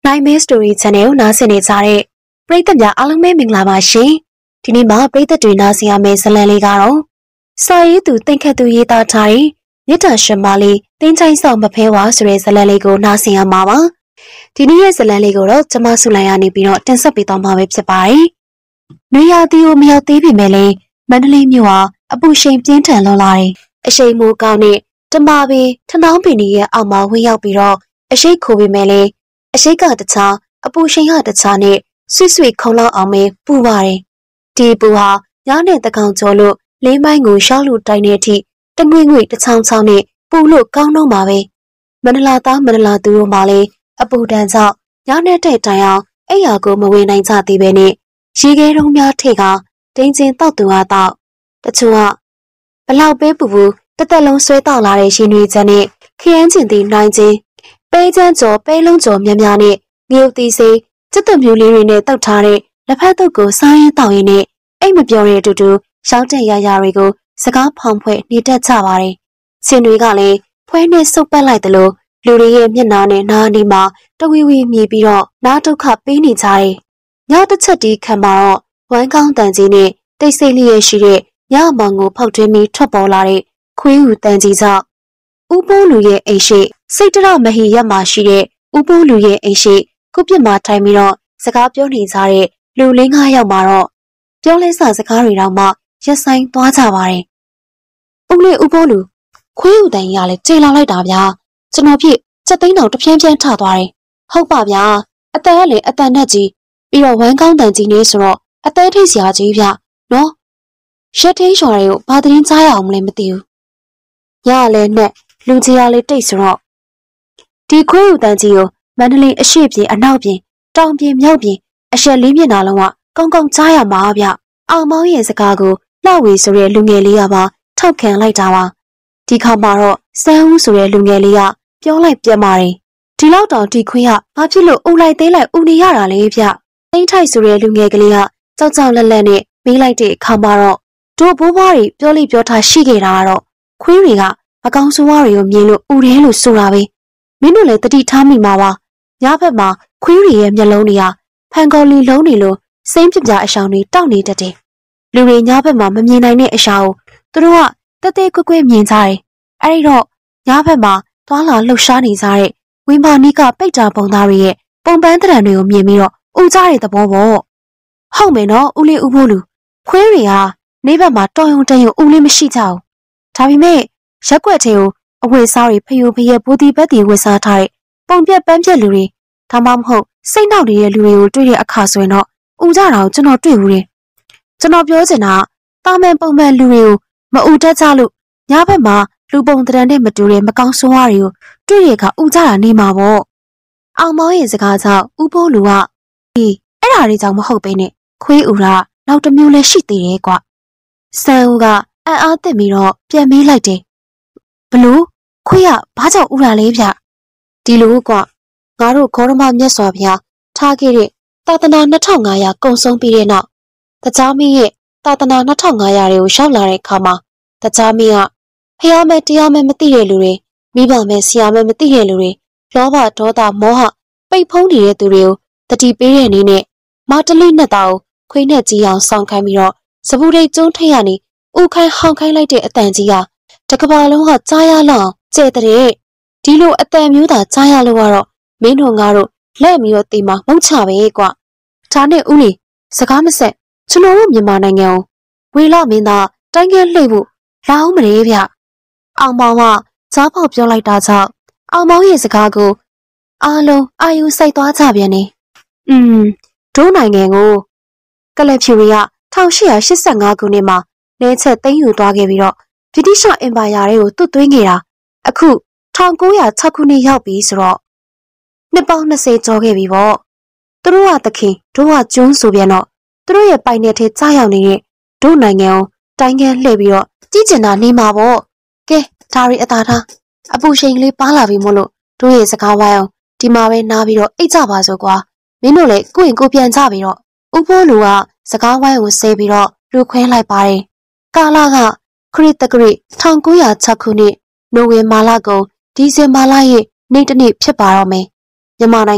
Nightmare Story Channel နားဆင်နေကြတဲ့ပရိသတ်များအားလုံးပဲမင်္ဂလာပါရှင်။ဒီနေ့မှာပရိသတ်တွေနားဆင်ရမယ့်ဇာတ်လမ်းလေးကတော့စာရေးသူတင်ခတ်သူရေးသားထားတဲ့မြစ်တာရှင်မလေးတင်းချိုင်းဆောင်မဖဲဝါဆိုတဲ့ဇာတ်လမ်းလေးကိုနားဆင်ရမှာပါ။ဒီနေ့ရဲ့ဇာတ်လမ်းလေးကိုတော့ကျွန်မဆုလိုက်ရနေပြီးတော့တင်ဆက်ပေးသွားမှာပဲဖြစ်ပါတယ်။နွေရာသီကိုမရောက်သေးပေမဲ့လည်းမန္တလေးမြို့ဟာအပူရှိန်ပြင်းထန်လွန်လာတယ်။အရှိန်မိုးကောင်းတဲ့တမပင်ထနောင်းပင်ကြီးရဲ့အောက်မှာဝင်ရောက်ပြီးတော့အရှိတ်ခိုပေမဲ့လည်းအရှိတ်ကတခြားအပူရှိန်ကတခြားနဲ့ဆွဆွခုံလောက်အောင်ပဲပူပါတယ်။ဒီပူဟာညနဲ့တကောင်ကျော်လို့လေးမိုင်းကိုရှောက်လို့တိုင်းတဲ့အထိတငွေ့ငွေ့တချောင်းချောင်းနဲ့ပူလို့ကောင်းတော့မှာပဲ။မန္တလာသားမန္တလာသူတို့မှလည်းအပူဒဏ်ကြောင့်ညနဲ့တဲ့တိုင်အောင်အိယာကိုမဝင်နိုင်ကြသေးပဲနဲ့ရေခဲတုံးများထိတ်ကတင်းချင်းတောက်သူဟာတောက်တချို့ကဘလောက်ပဲပူပူတသက်လုံးဆွဲတောက်လာတဲ့ရှင်တွေချက်နဲ့ခရမ်းကျင်သည့်နိုင်ချင်းပဲချမ်းကျော်ပဲလုံးကျော်များများနဲ့ငရုတ်သီးစိစက်သွမျိုးလေးတွေနဲ့တောက်ထားတဲ့လက်ဖက်တုပ်ကိုစားရင်တောက်ရင်နဲ့အိတ်မပြောတဲ့အတူတူရောက်တဲ့ရရတွေကိုစကားဖောင်ဖွဲ့နေတတ်ကြပါတယ်။ရှင်တွေကလည်းဖွဲနဲ့စုပ်ပတ်လိုက်တယ်လို့လူတွေရဲ့မျက်နှာနဲ့နားနီးမှာတဝီဝီမြည်ပြီးတော့နားဒုက္ခပေးနေကြတယ်။ညတစ်ချက်တီးခံမှာတော့ဝမ်းကောင်းတန်ကြီးနဲ့တိတ်ဆိတ်လျက်ရှိတဲ့ညမောင်ကိုဖောက်ထွင်းပြီးထွက်ပေါ်လာတဲ့ခွေးဟူတန်ကြီးကြောင့်ဦးပိုးလူရဲ့အိမ်ရှိစိတ်တရမဟီရက်မှာရှိတဲ့ဦးပိုးလူရဲ့အိမ်ရှိခုပြစ်မှာထိုင်ပြီးတော့စကားပြောနေကြတဲ့လူ၄-၅ယောက်မှာတော့ပြောလဲစာစကားတွေတော့မှရက်ဆိုင်သွားကြပါတယ်။ဦးလေးဦးပိုးလူခွေးဟူတန်ကြီးကလည်းကြေလာလိုက်တာဗျာ။ကျွန်တော်ဖြစ်ချက်သိန်းတော်တပြင်းပြင်းထသွားတယ်။ဟုတ်ပါဗျာ။အတန်ကလည်းအတန်နဲ့ကြီးပြီးတော့ဝမ်းကောင်းတန်ကြီးနေဆိုတော့အသေးထိတ်စရာကြီးဗျ။နော်။ရက်ထင်းလျှော်တွေကိုဘာသတင်းကြားရအောင်မလဲမသိဘူး။ညလည်းနဲ့လူကြီးရလေးတိတ်ဆိုတော့ဒီခွေးဟူတန်ကြီးကိုမန္တလေးအရှိပြင်အနောက်ပြင်တောင်ပြင်မြောက်ပြင်အရှက်လေးမျက်နှာလုံးကကောင်းကောင်းကြားရမှာဗျအောင်မောင်းရဲ့စကားကိုလှဝေဆိုတဲ့လူငယ်လေးကပါထောက်ခံလိုက်တာပါဒီခါမှာတော့စန်းဦးဆိုတဲ့လူငယ်လေးကပြောလိုက်ပြန်ပါတယ်ဒီလောက်တောင်ဒီခွေးကဘာဖြစ်လို့အူလိုက်သေးလိုက်အူနေရတာလဲဗျသိန်းထိုက်ဆိုတဲ့လူငယ်ကလေးကကြောက်ကြောက်လက်လက်နဲ့မေးလိုက်တဲ့အခါမှာတော့တို့ဘိုးဘွားတွေပြောလိပြောထားရှိခဲ့တာကတော့ခွေးတွေကအကောင်ဆိုးဝါးတွေကိုမြင်လို့အူတယ်လို့ဆိုတာပဲမင်းတို့လည်းတတိထားမိမှာပါညဘက်မှာခွေးတွေရဲ့မျက်လုံးတွေကဖန်ကော်လီလုံးတွေလိုစိမ့်ပြပြအရှောင်တွေတောက်နေတတ်တယ်လူတွေညဘက်မှာမမြင်နိုင်တဲ့အရှောင်ကိုသူတို့ကတသေးကွက်ကွက်မြင်ကြတယ်အဲ့ဒီတော့ညဘက်မှာသွားလာလှုပ်ရှားနေကြတဲ့ဝင်းပါနီးကပိတ်တာပုံသားတွေရဲ့ပုံပန်းတရံတွေကိုမြင်ပြီးတော့ဥကြတဲ့သဘောပေါ့ဟုတ်မယ်နော်ဦးလေးဦးဖိုးလူခွေးတွေကနေဘက်မှာတော်ရုံတန်ရုံဦးလေးမရှိကြဘူးဒါပေမဲ့ရက်ွက်ထဲကိုအဝတ်စားတွေဖယိုဖယက်ဘူဒီဘက်တီဝတ်စားထားတဲ့ပုံပြက်ပန်းပြက်လူတွေဒါမှမဟုတ်စိတ်နှောက်နေတဲ့လူတွေကိုတွေ့တဲ့အခါဆိုရင်တော့ဥကြတာကိုကျွန်တော်တွေ့ဘူးတယ်ကျွန်တော်ပြောချင်တာတာမန်ပုံမှန်လူတွေကိုမဥတတ်ကြလို့ညဘက်မှာလူပုံတရံနဲ့မတူတဲ့မကောင်းဆိုးဝါးတွေကိုတွေ့ရခါဥကြတာနေမှာပေါ့အောင်မောင်းရဲ့စကားကြောင့်ဥပိုးလူကအေးအဲ့ဒါတွေကြောင့်မဟုတ်ပဲနဲ့ခွေးဥရာနောက်တစ်မျိုးလည်းရှိသေးတယ်ကွစံဦးကအံ့အားသင့်ပြီးတော့ပြန်မေးလိုက်တယ်ဘလို့ခွေးကဘာကြောင့်ဥရာလဲဗျဒီလိုကွငါတို့ခေါရမမြတ်စွာဘုရားထားခဲ့တဲ့သာသနာ2500ကုံဆုံးပြီးတဲ့နောက်တရားမင်းရဲ့သာသနာ2500တွေကိုရောက်လာတဲ့အခါမှာတရားမင်းကဖျားမဲ့တရားမဲ့မသိတဲ့လူတွေမိဘမဲ့ဆရာမဲ့မသိတဲ့လူတွေလောဘဒေါသမောဟပိတ်ဖုံးနေတဲ့သူတွေကိုတတိပေးတဲ့အနေနဲ့မတလိနဲ့တောင်ခွေးနဲ့ကြီးအောင်ဆောင်းခိုင်းပြီးတော့စပူရိတ်ကျုံးထိတ်ရနေဥခိုင်းဟောင်းခိုင်းလိုက်တဲ့အတန်ကြီးကတကဘာလုံးကကြားရလောက်ကျဲတဲ့ဒီလိုအတန်မျိုးသာကြားရလို့ကတော့မင်းတို့ငါတို့လက်ပြီးတော့တေးမှာမုတ်ချပဲကွာဒါနဲ့ဦးလေးစကားမဆက်ကျွန်တော်တို့မြန်မာနိုင်ငံကိုဝေလာမင်းသားတိုင်းကဲလှိမ့်ဖို့လာအောင်မလေးဗျအောင်မောင်ကကြားပေါက်ပြောလိုက်တာကြောင့်အောင်မောင်ရဲ့စကားကိုအားလုံးအာယုစိုက်သွားကြပြန်နေတို့နိုင်ငံကိုကလပ်ဖြူတွေက1885ခုနှစ်မှာနေချက်သိမ်းယူသွားခဲ့ပြီးတော့ဗြိတိရှအင်ပါယာတွေကိုတွတ်သွင်းခဲ့တာအခု1906ခုနှစ်ရောက်ပြီဆိုတော့နှစ်ပေါင်း20ကျော်ခဲ့ပြီပေါ့သူတို့ကသခင်တို့ကကျွန်းဆိုပြန်တော့သူတို့ရဲ့ပိုင်နယ်ထဲကြားရောက်နေတဲ့တို့နိုင်ငံကိုတိုင်းကဲလှည့်ပြီးတော့ကြီးကျင်တာနေမှာပေါ့ကဲဒါရီအသာထားအပူရှိန်ကလေးပါလာပြီမို့လို့တို့ရဲ့စကားဝိုင်းအောင်ဒီမှာပဲနားပြီးတော့အိတ်ကြပါစို့ကွာမင်းတို့လည်းကိုယ့်ရင်ကိုပြန်ကြပြီးတော့ဥဖိုးလူကစကားဝိုင်းကိုဆဲပြီးတော့လူခွဲလိုက်ပါတယ်ကာလကခရစ်တက္ကရာ1906ခုနှစ်နိုဝင်ဘာလကုန်ဒီဇင်ဘာလရဲ့နေ့တစ်နေ့ဖြစ်ပါတော့မယ်မြန်မာနိုင်ငံ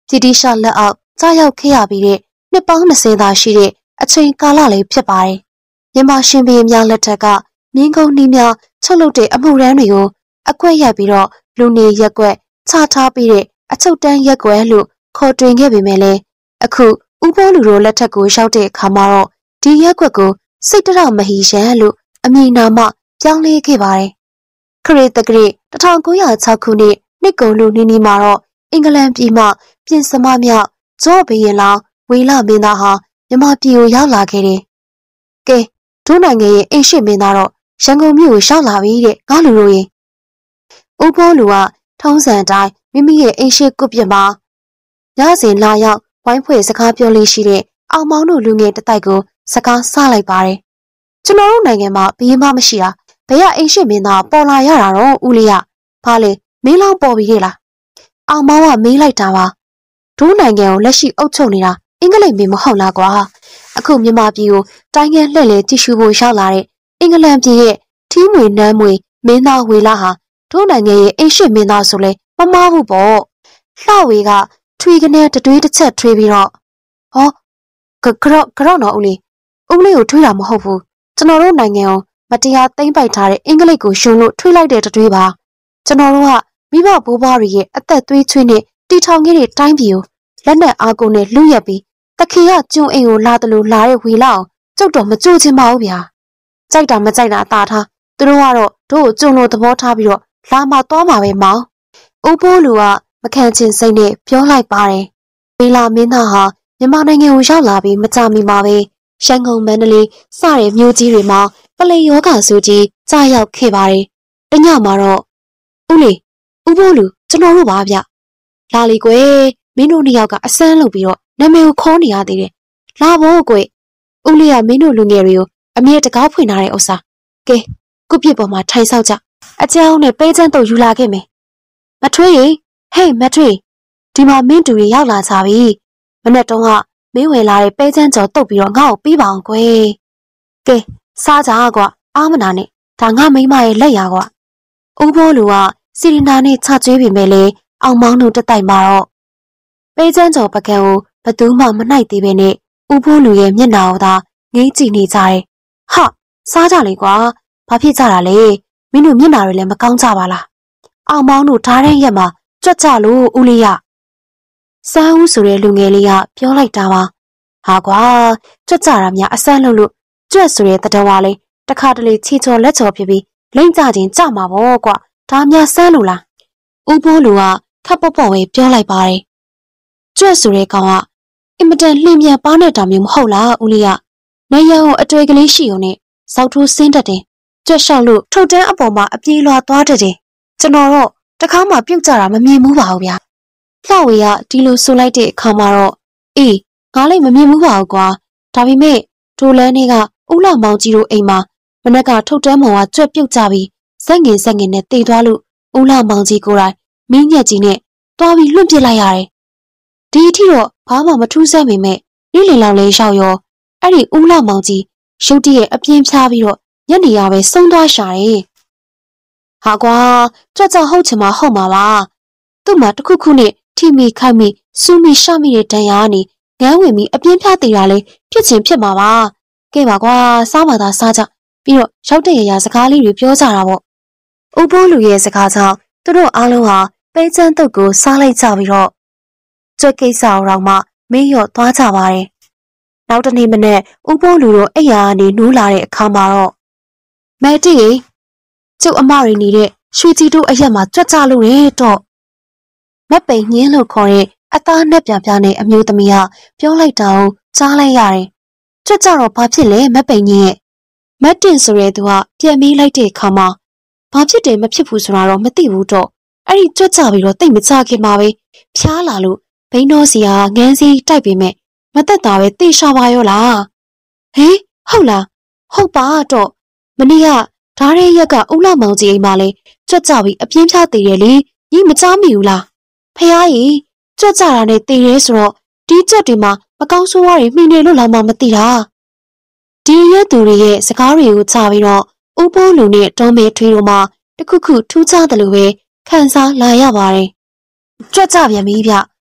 တီတီရှာလက်အောက်ကြားရောက်ခဲ့ရပြီးတဲ့နှစ်ပေါင်း20သာရှိတဲ့အချိန်ကာလလေးဖြစ်ပါတယ်။မြန်မာရှင်ဘီများလက်ထက်ကမြင်းကုန်းနှီးများချုပ်လုပ်တဲ့အမှုရန်တွေကိုအကွက်ရိုက်ပြီးတော့လူနေရက်ကွက်ချထားပြီးတဲ့အချုပ်တန်းရက်ကွက်လို့ခေါ်တွင်ခဲ့ပေမဲ့လည်းအခုဦးဖိုးလူတို့လက်ထက်ကိုရောက်တဲ့အခါမှာတော့ဒီရက်ကွက်ကိုစိတ်တရမဟီရှန်လို့အမည်နာမပြောင်းလဲခဲ့ပါတယ်။ခရစ်တက္ကရာ1906ခုနှစ်နှစ်ကုန်လူနီးမှာတော့အင်္ဂလန်ပြည်မှပြင်စမမြောက်ဂျော့ဘီရင်လောင်ဝေလမင်းသားဟာမြန်မာပြည်ကိုရောက်လာခဲ့တယ်။ကဲဒုနိုင်ငံရဲ့အိမ်ရှိမင်းသားတော့ရန်ကုန်မြို့ကိုရောက်လာပြီတဲ့ငါလူတို့ရင်ဦးဖိုးလူကထုံးစံတိုင်းမိမိရဲ့အိမ်ရှိကုပြစ်မှာညစဉ်လာရောက်ဝိုင်းဖွဲ့စကားပြောလေးရှိတဲ့အောင်မောင်တို့လူငယ်တတိုက်ကိုစကားဆလိုက်ပါတယ်။ကျွန်တော်တို့နိုင်ငံမှာဘီးမမရှိတာဘယ်ရအိမ်ရှိမင်းသားပေါ်လာရတာတော့ဦးလေးရဘာလဲမင်းလောင်းပေါ်ပြီးလားအောင်မောင်ကမေးလိုက်တာပါဒုနိုင်ငံကိုလက်ရှိအုပ်ချုပ်နေတာအင်္ဂလိပ်မင်းမဟုတ်လားကွာအခုမြန်မာပြည်ကိုတိုင်းငယ်လှည့်လေကြည့်ရှုဖို့ရောက်လာတဲ့အင်္ဂလန်ပြည်ရဲ့ထီးမွေနန်းမွေမင်းသားဝေလာဟာဒုနိုင်ငံရဲ့အိမ်ရှိမင်းသားဆိုလဲမမားဘူးပေါ့လှဝေကထွေကနေတတွေးတစ်ချက်ထွေးပြီးတော့ဟောကြော့နော်ဦးလေးကိုထွေးတာမဟုတ်ဘူးကျွန်တော်တို့နိုင်ငံကိုမတရားသိမ်းပိုက်ထားတဲ့အင်္ဂလိပ်ကိုရှုံလို့ထွေးလိုက်တဲ့တတွေးပါကျွန်တော်တို့ကမိဘဘိုးဘွားတွေရဲ့အသက်သွေးချွေးနဲ့တီထောင်ခဲ့တဲ့တိုင်းပြည်ကိုလက်နက်အားကိုနဲ့လူရက်ပြီးတခင်ကကျွန်းအိမ်ကိုလာတယ်လို့လာတဲ့ဝေလာအောင်ကျုပ်တော့မကြိုးချင်ပါဘူးဗျာကြိုက်တာမကြိုက်တာအသာထားသူတို့ကတော့တို့ကိုကျွန်းလို့သဘောထားပြီးတော့လာမှသွားမှာပဲမောင်ဦးဖိုးလူကမခံချင်စိတ်နဲ့ပြောလိုက်ပါတယ်ဝေလာမင်းသားဟာမြန်မာနိုင်ငံကိုရောက်လာပြီးမကြာမီမှာပဲရန်ကုန်မန္တလေးစတဲ့မြို့ကြီးတွေမှာပလိယောဂဆိုကြီးကြာရောက်ခဲ့ပါတယ်တညမှာတော့ဦးလေးဦးဖိုးလူကျွန်တော်တို့ပါဗျလာလီကွယ်မင်းတို့နှစ်ယောက်ကအစမ်းလုပ်ပြီးတော့နာမည်ကိုခေါ်နေရသေးတယ်လာဖို့ကွယ်ဦးလေးကမင်းတို့လူငယ်တွေကိုအမြဲတကားဖွင့်ထားတဲ့ဥစ္စာကဲကုပြစ်ပေါ်မှာထိုင်ဆောက်ကြအကြောင်းနဲ့ပေးချမ်းတော့ယူလာခဲ့မယ်မထွေးရင်ဟေးမထွေးဒီမှာမင်းတူတွေရောက်လာကြပြီမနေ့တုန်းကမင်းဝင်လာတဲ့ပေးချမ်းကြော်တုတ်ပြီးတော့ငါ့ကိုပြီးပါအောင်ကွယ်ကဲစားကြကွာအားမနာနဲ့ဒါငါမိမရဲ့လက်ရကွာဦးဖိုးလူကစီရီနာနဲ့ချကျွေးပြီမဲ့လေအောင်မောင်းတို့တတိုက်မှာတော့ပေးချမ်းကြော်ပကံကိုဘသူမှမနှိုက်သေးပဲနဲ့ဦးဖိုးလူရဲ့မျက်နှာကိုသာငိမ့်ကြည့်နေကြတယ်ဟာစားကြလေကွာဘာဖြစ်ကြတာလဲမင်းတို့မျက်နှာတွေလည်းမကောင်းကြပါလားအောင်မောင်းတို့ဓာတ်ရရက်မှာကြွက်ကြလို့ဦးလေးရစမ်းဦးဆိုတဲ့လူငယ်လေးကပြောလိုက်တာပါဟာကွာကြွက်ကြတာများအဆန်းလို့ကြွက်ဆိုတဲ့တတော်ဝါလေးတခါတလေချီချော်လက်ချော်ဖြစ်ပြီးလိမ့်ကြခြင်းကြမှာပေါ့ကွာဒါများဆန်းလို့လားဦးဖိုးလူကခပ်ပေါ့ပေါ့ပဲပြောလိုက်ပါတယ်ကြွက်ဆိုတဲ့ကောင်ကအင်မတန်လှင်မြန်ပါနေတာမျိုးမဟုတ်လားဦးလေးကနေရန်ကိုအတွေ့ကလေးရှိုံနဲ့စောက်ထိုးဆင်းတတ်တယ်ကြွက်လျှောက်လို့ထုတ်တန်းအပေါ်မှာအပြေးလွှာသွားတတ်တယ်ကျွန်တော်တော့တခါမှပြုတ်ကြတာမမြင်ဘူးပါဘူးဗျာလှဝေကဒီလိုဆိုလိုက်တဲ့အခါမှာတော့အေးငါလည်းမမြင်ဘူးပါဘူးကွာဒါပေမဲ့ဒိုလန်းတွေကဦးလာမောင်ကြီးတို့အိမ်မှာမနက်ကထုတ်တန်းမောင်ကကြွက်ပြုတ်ကြပြီးစက်ငင်နဲ့တေသွားလို့ဦးလာမောင်ကြီးကိုယ်တိုင်မင်းညက်ကြီးနဲ့တွားပြီးလွန့်ပစ်လိုက်ရတယ်ဒီအထိတော့ဘာမှမထူးဆန်းပေမဲ့နေ့လည်လောက်လေးရောက်ရောအဲ့ဒီဦးလာမောင်ကြီးရုတ်တရက်အပြင်းဖြားပြီးတော့ညနေရပဲဆုံးသွားရှာတယ်ဟာကွာကြွက်ကြဟုတ်ချင်မှဟုတ်မှာပါသူ့မှာတခုခုနဲ့ထိမိခိုက်မိစူးမိရှမိတဲ့ဒဏ်ရာကနေငန်းဝင်ပြီးအပြင်းဖြားသေးတာလေဖြစ်ချင်ဖြစ်မှာပါကဲပါကွာစားမှသာစားကြပြီးတော့ရောက်တဲ့ရစကားလေးတွေပြောကြတာပေါ့ဦးဖိုးလူရဲ့စကားကြောင့်သူတို့အားလုံးဟာပဲချမ်းတုတ်ကိုစားလိုက်ကြပြီးတော့ကြွက်ကိစ္စအောင်မှမင်းရော့သွားကြပါတယ်နောက်တနေ့မနေ့ဦးဖိုးလူတို့အိယာကနေနိုးလာတဲ့အခါမှာတော့မဲတီကျုပ်အမရင်းနေတဲ့ရွှေကြီးတို့အရက်မှာကြွက်ကြလို့ရတော့မက်ပိန်ညင်းလို့ခေါ်တဲ့အသားနဲ့ပြပြနဲ့အမျိုးသမီးကပြောလိုက်တာကိုကြားလိုက်ရတယ်ကြွက်ကြတော့ဘာဖြစ်လဲမက်ပိန်ညင်းရဲ့မက်တင်ဆိုတဲ့သူကပြန်မေးလိုက်တဲ့အခါမှာဘာဖြစ်တယ်မဖြစ်ဘူးဆိုတာတော့မသိဘူးတော့အဲ့ဒီကြွက်ကြပြီးတော့တိတ်မကြခင်မှာပဲဖျားလာလို့ဘိန်းတော်စီကငန်းစီတိုက်ပေမဲ့မသက်တာပဲတေရှာပါရောလားဟေးဟုတ်လားဟုတ်ပါတော့မနေ့ကဓားရဲရက်ကဦးလာမောင်ကြီးအိမ်မှာလဲကြွက်ကြပြီးအပြင်းဖြားသေးတယ်လေညီမကြားမိဘူးလားဖះကြီးကြွက်ကြတာနဲ့တေရဲဆိုတော့ဒီကြက်တွေမှာမကောင်းဆိုးဝါးတွေမှီနေလို့လားမသိတာဒီရက်သူတွေရဲ့စကားတွေကိုချပြီးတော့ဦးပိုးလူနဲ့တောမဲထွေးတို့မှာတခုခုထူးခြားတယ်လို့ပဲခံစားလာရပါတယ်ကြွက်ကြပြန်ပြီဗျည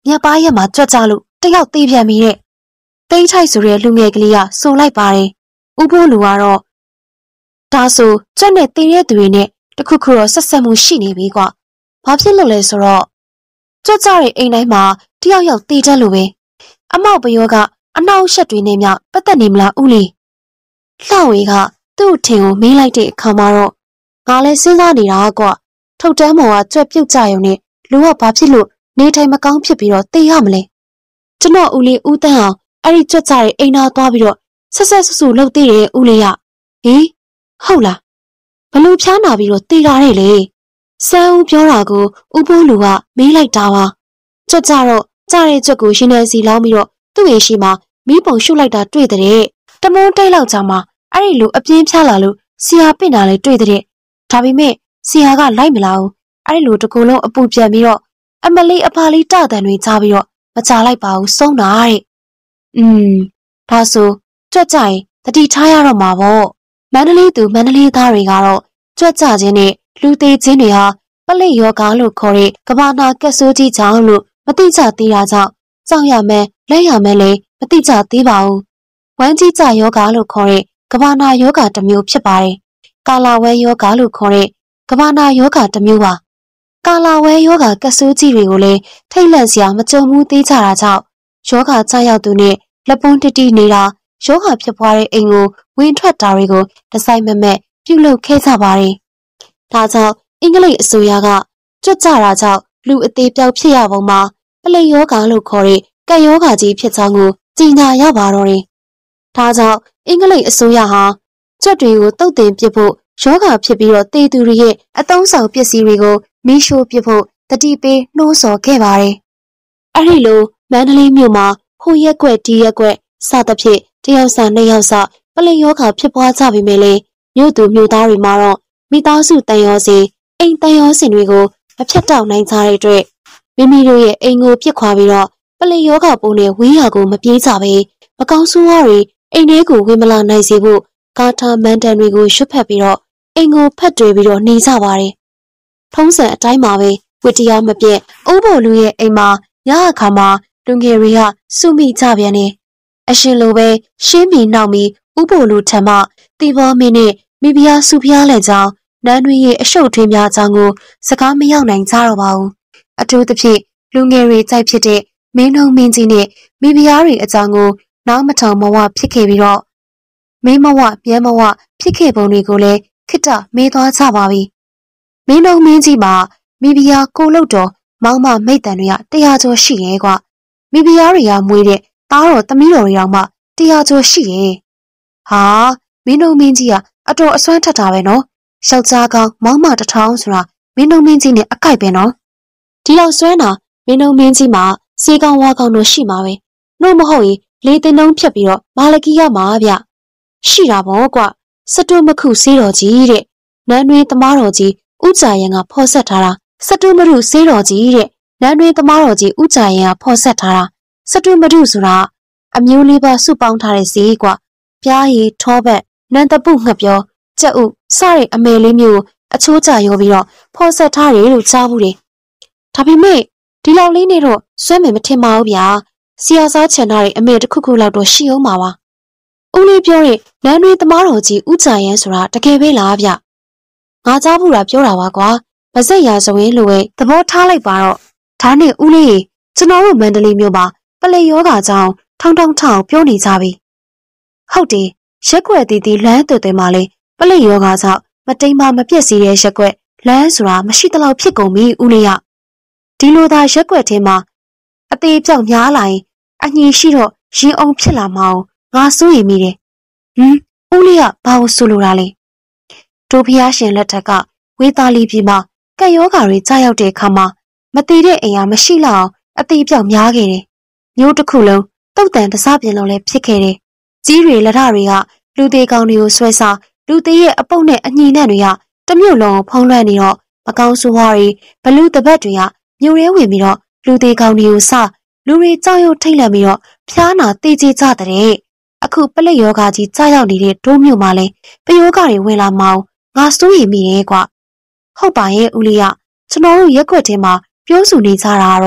ညက်ပါးရက်မှာကြွက်ကြလို့တယောက်သေးပြန်ပြီတဲ့တိတ်ထိုက်ဆိုတဲ့လူငယ်ကလေးကဆိုလိုက်ပါတယ်ဥဖိုးလူကတော့ဒါဆိုကြက်နဲ့တင်းတဲ့သူတွေနဲ့တခုခုတော့ဆက်ဆက်မှုရှိနေပြီကွာဘာဖြစ်လို့လဲဆိုတော့ကြွက်ကြတဲ့အိမ်တိုင်းမှာတယောက်ယောက်တေးတတ်လို့ပဲအမောက်ပယောကအနောက်ရှက်တွေနဲ့မြပတ်သက်နေမလားဦးလေးလှဝေကသူ့ထင်ကိုမေးလိုက်တဲ့အခါမှာတော့ငါလည်းစဉ်းစားနေတာကွာထုတ်တန်းမော်ကကြွက်ပြုတ်ကြရုံနဲ့လူကဘာဖြစ်လို့နေထိုင်မကောင်းဖြစ်ပြီးတော့တေးရမလဲကျွန်တော်ဦးလေးဦးတန်းအောင်အဲ့ဒီကြွက်ကြတဲ့အိမ်သားသွားပြီးတော့ဆက်ဆက်ဆူဆူလှုပ်သေးတယ်ဦးလေးရဟေးဟုတ်လားဘလူဖြားနာပြီးတော့တေးတာတဲ့လေစမ်းဦးပြောတာကိုဦးဖိုးလူကမေးလိုက်တာပါကြွက်ကြတော့ကြားတဲ့ကြွက်ကိုရှင်နေစီလောင်းပြီးတော့သူ့ရဲ့ရှိမှာမီးပုံရှုပ်လိုက်တာတွေ့တဲ့တမုန်းတိတ်လောက်ကြာမှအဲ့ဒီလူအပြင်းဖြားလာလို့ဆီယာပင့်တာလည်းတွေ့တဲ့ဒါပေမဲ့ဆီယာကလိုက်မလာဘူးအဲ့ဒီလူတကူလုံးအပူပြန်ပြီးတော့အမလေးအဖာလေးတတန်တွေကြားပြီးတော့မချလိုက်ပါဘူးဆုံးတာတဲ့ဒါဆိုကြွက်ကြရင်တတိထားရတော့မှာပေါ့မန္တလေးသူမန္တလေးသားတွေကတော့ကြွက်ကြခြင်းနဲ့လူသေးခြင်းတွေဟာပလိယောဂါလို့ခေါ်တဲ့ကဘာနာကက်ဆိုးကြီးကြောင့်လို့မတိကျသေးတာကြောင့်ကြောက်ရမယ်လက်ရမယ်လေမတိကျသေးပါဘူးဝမ်းကြီးကြယောဂါလို့ခေါ်တဲ့ကဘာနာယောဂါတစ်မျိုးဖြစ်ပါတယ်ကာလာဝဲယောဂါလို့ခေါ်တဲ့ကဘာနာယောဂါတစ်မျိုးပါကာလာဝဲယောဂါကက်ဆိုးကြီးတွေကိုလည်းထိတ်လန့်စရာမကြုံဘူးသေးကြတာကြောင့်ယောဂါကြရောက်သူနဲ့လက်ပွန်းတိတိနေတာယောဂါဖြစ်ပွားတဲ့အိမ်ကိုဝင်ထွက်တာတွေကိုတစိုက်မမက်ပြုလုပ်ခဲ့ကြပါတယ်ဒါကြောင့်အင်္ဂလိပ်အစိုးရကကြွက်ကြတာကြောင့်လူအသေးပြောက်ဖြစ်ရပုံမှာပလိယောဂါလို့ခေါ်တဲ့ကက်ယောဂါကြီးဖြစ်ကြောင်းကိုကြေညာရပါတော့တယ်ဒါကြောင့်အင်္ဂလိပ်အစိုးရဟာကြွက်တွေကိုတုတ်တင်ပစ်ဖို့ယောဂါဖြစ်ပြီးတော့တေသူတွေရဲ့အသုံးဆောင်ပစ္စည်းတွေကိုမီးရှို့ပစ်ဖို့တတိပေးနှိုးဆော်ခဲ့ပါတယ်အဲ့ဒီလိုမန္တလေးမြို့မှာဟိုရက်ကွက်ဒီရက်ကွက်စသဖြင့်တယောက်စာနှစ်ယောက်စာပလိယောဂါဖြစ်ပွားကြပြီမဲ့လေမြို့သူမြို့သားတွေမှာတော့မိသားစုတန်ရောစင်အိမ်တန်ရောစင်တွေကိုမဖြတ်တောက်နိုင်ကြတဲ့အတွက်မိမိတို့ရဲ့အိမ်ကိုပြစ်ခွာပြီးတော့ပလိယောဂါပုံနဲ့ဝင်းရကိုမပြေးကြပဲမကောင်းဆိုးဝါးတွေအိမ်ထဲကိုဝင်မလာနိုင်စေဖို့ကာထာမန်တန်တွေကိုရွတ်ဖက်ပြီးတော့အိမ်ကိုဖက်တွေပြီးတော့နေကြပါတယ်ထုံးစံအတိုင်းမှာပဲဝတ္တရားမပြတ်အိုးဘိုလူရဲ့အိမ်မှာညအခါမှာလူငယ်တွေကစုမိကြပြန်နေအရှင်လိုပဲရှင်းမီနောက်မီဥပိုလ်လူထံမှတီဘောမင်းနဲ့မိဖုရားစုဖျားလည်းကြောင်းနန်းတွင်ရဲ့အရှုပ်ထွေးများကြောင်းကိုစကားမရောက်နိုင်ကြတော့ပါဘူးအထူးသဖြင့်လူငယ်တွေကြိုက်ဖြစ်တဲ့မင်းနှုံမင်းကြီးနဲ့မိဖုရားတွေအကြောင်းကိုနောက်မထောင်မဝဖြစ်ခဲ့ပြီးတော့မင်းမဝမြန်းမဝဖြစ်ခဲ့ပုံတွေကိုလည်းခိတ္တမေးသွားကြပါပြီမင်းနှုံမင်းကြီးမှာမိဖုရားကိုလုတ်တော်မောင်မမိတ်တန်တွေက100ကျော်ရှိရဲ့ကွမိဖုရားတွေကမွေးတဲ့သားတော်သမီးတော်တွေတောင်မှ100ကျော်ရှိရဲ့ဟာမင်းနှုံမင်းကြီးကအတော်အစွမ်းထက်တာပဲနော်ယောက်ျားကောင်းမောင်မ1000ဆိုတာမင်းနှုံမင်းကြီးနဲ့အကိုက်ပဲနော်ဒီလောက်စွမ်းတာမင်းနှုံမင်းကြီးမှာစေကောင်းဝါကောင်းတို့ရှိမှာပဲနှုတ်မဟုတ်ရင်လေတင်တုံးဖြတ်ပြီးတော့မာလကီရမှာဗျရှိတာပေါ့ကွစတုမခုစေးတော်ကြီးတဲ့နန်းတွင်သမားတော်ကြီးဥကြရန်ကဖော်ဆက်ထားတာစတုမရုစေးတော်ကြီးတဲ့နန်းတွင်သမားတော်ကြီးဥကြရန်ကဖော်ဆက်ထားတာစတုမရုဆိုတာအမျိုးလေးပါစုပေါင်းထားတဲ့ဈေးကွပြားရည်ထောပတ်နန်းတပုငှက်ပြောကြက်ဥစတဲ့အမေလေးမျိုးအချိုးကျရောပြီးတော့ဖော်ဆက်ထားတယ်လို့ကြားဘူးတယ်ဒါပေမဲ့ဒီလောက်လေးနဲ့တော့စွဲမယ်မထင်ပါဘူးဗျာဆီယာစားချန်ထားတဲ့အမေတစ်ခုခုလောက်တော့ရှိအောင်ပါပါဦးလေးပြောတဲ့နန်းတွင်သမားတော်ကြီးဥကြရန်ဆိုတာတကယ်ပဲလားဗျငါကြားဘူးတာပြောတာပါကွာမစက်ရာဇဝင်လိုပဲသဘောထားလိုက်ပါတော့ဒါနဲ့ဦးလေးကျွန်တော်တို့မန္တလေးမြို့မှာပလိယောဂါကြောင့်ထောင်းပြောနေကြပြီဟုတ်တယ်ရက်ွက်တီတီလမ်းသွဲ့သွဲမှာလေပလိယောဂါကြောင့်မတိမ်မမပြက်စီတဲ့ရက်ွက်လမ်းဆိုတာမရှိတလောက်ဖြစ်ကုန်ပြီဦးလေးရဒီလိုသာရက်ွက်ထဲမှာအသေးပြောက်များလာရင်အညီရှိတော့ရင်အောင်ဖြစ်လာမအောင်ငါစိုးရိမ်မိတယ်ဦးလေးကဘာလို့ဆိုလိုတာလဲတို့ဖျားရှင်လက်ထက်ကဝေသားလီပြည်မှာကက်ယောဂါတွေကြားရောက်တဲ့အခါမှာမတည်တဲ့အိမ်ဟာမရှိလောက်အောင်အသေးပြောက်များခဲ့တယ်မျိုးတစ်ခုလုံးတုတ်တန်တစားပြင်လုံးလည်းဖြစ်ခဲ့တယ်ကြီးတွေလက်ထတွေကလူသေးကောင်းတွေကိုဆွဲစားလူသေးရဲ့အပုပ်နဲ့အညီနဲ့တွေကတမျိုးလုံးဖုံးလွှမ်းနေတော့မကောင်းဆိုးဝါးတွေဘလူတပတ်တွေကမြို့ရဲဝင်ပြီးတော့လူသေးကောင်းတွေကိုစလူတွေကြောက်ရွံ့ထိတ်လန့်ပြီးတော့ဖျားနာတေးကြကြတဲ့အခုပလိယောဂါကြီးကြားရောက်နေတဲ့ဒိုးမြို့မှာလဲပယောဂါတွေဝင်လာမအောင်ငါစိုးရိမ်မိတယ်ကွဟုတ်ပါရဲ့ဦးလေးကကျွန်တော်တို့ရက်ွက်ထဲမှာပြောဆိုနေကြတာကတော့ဝ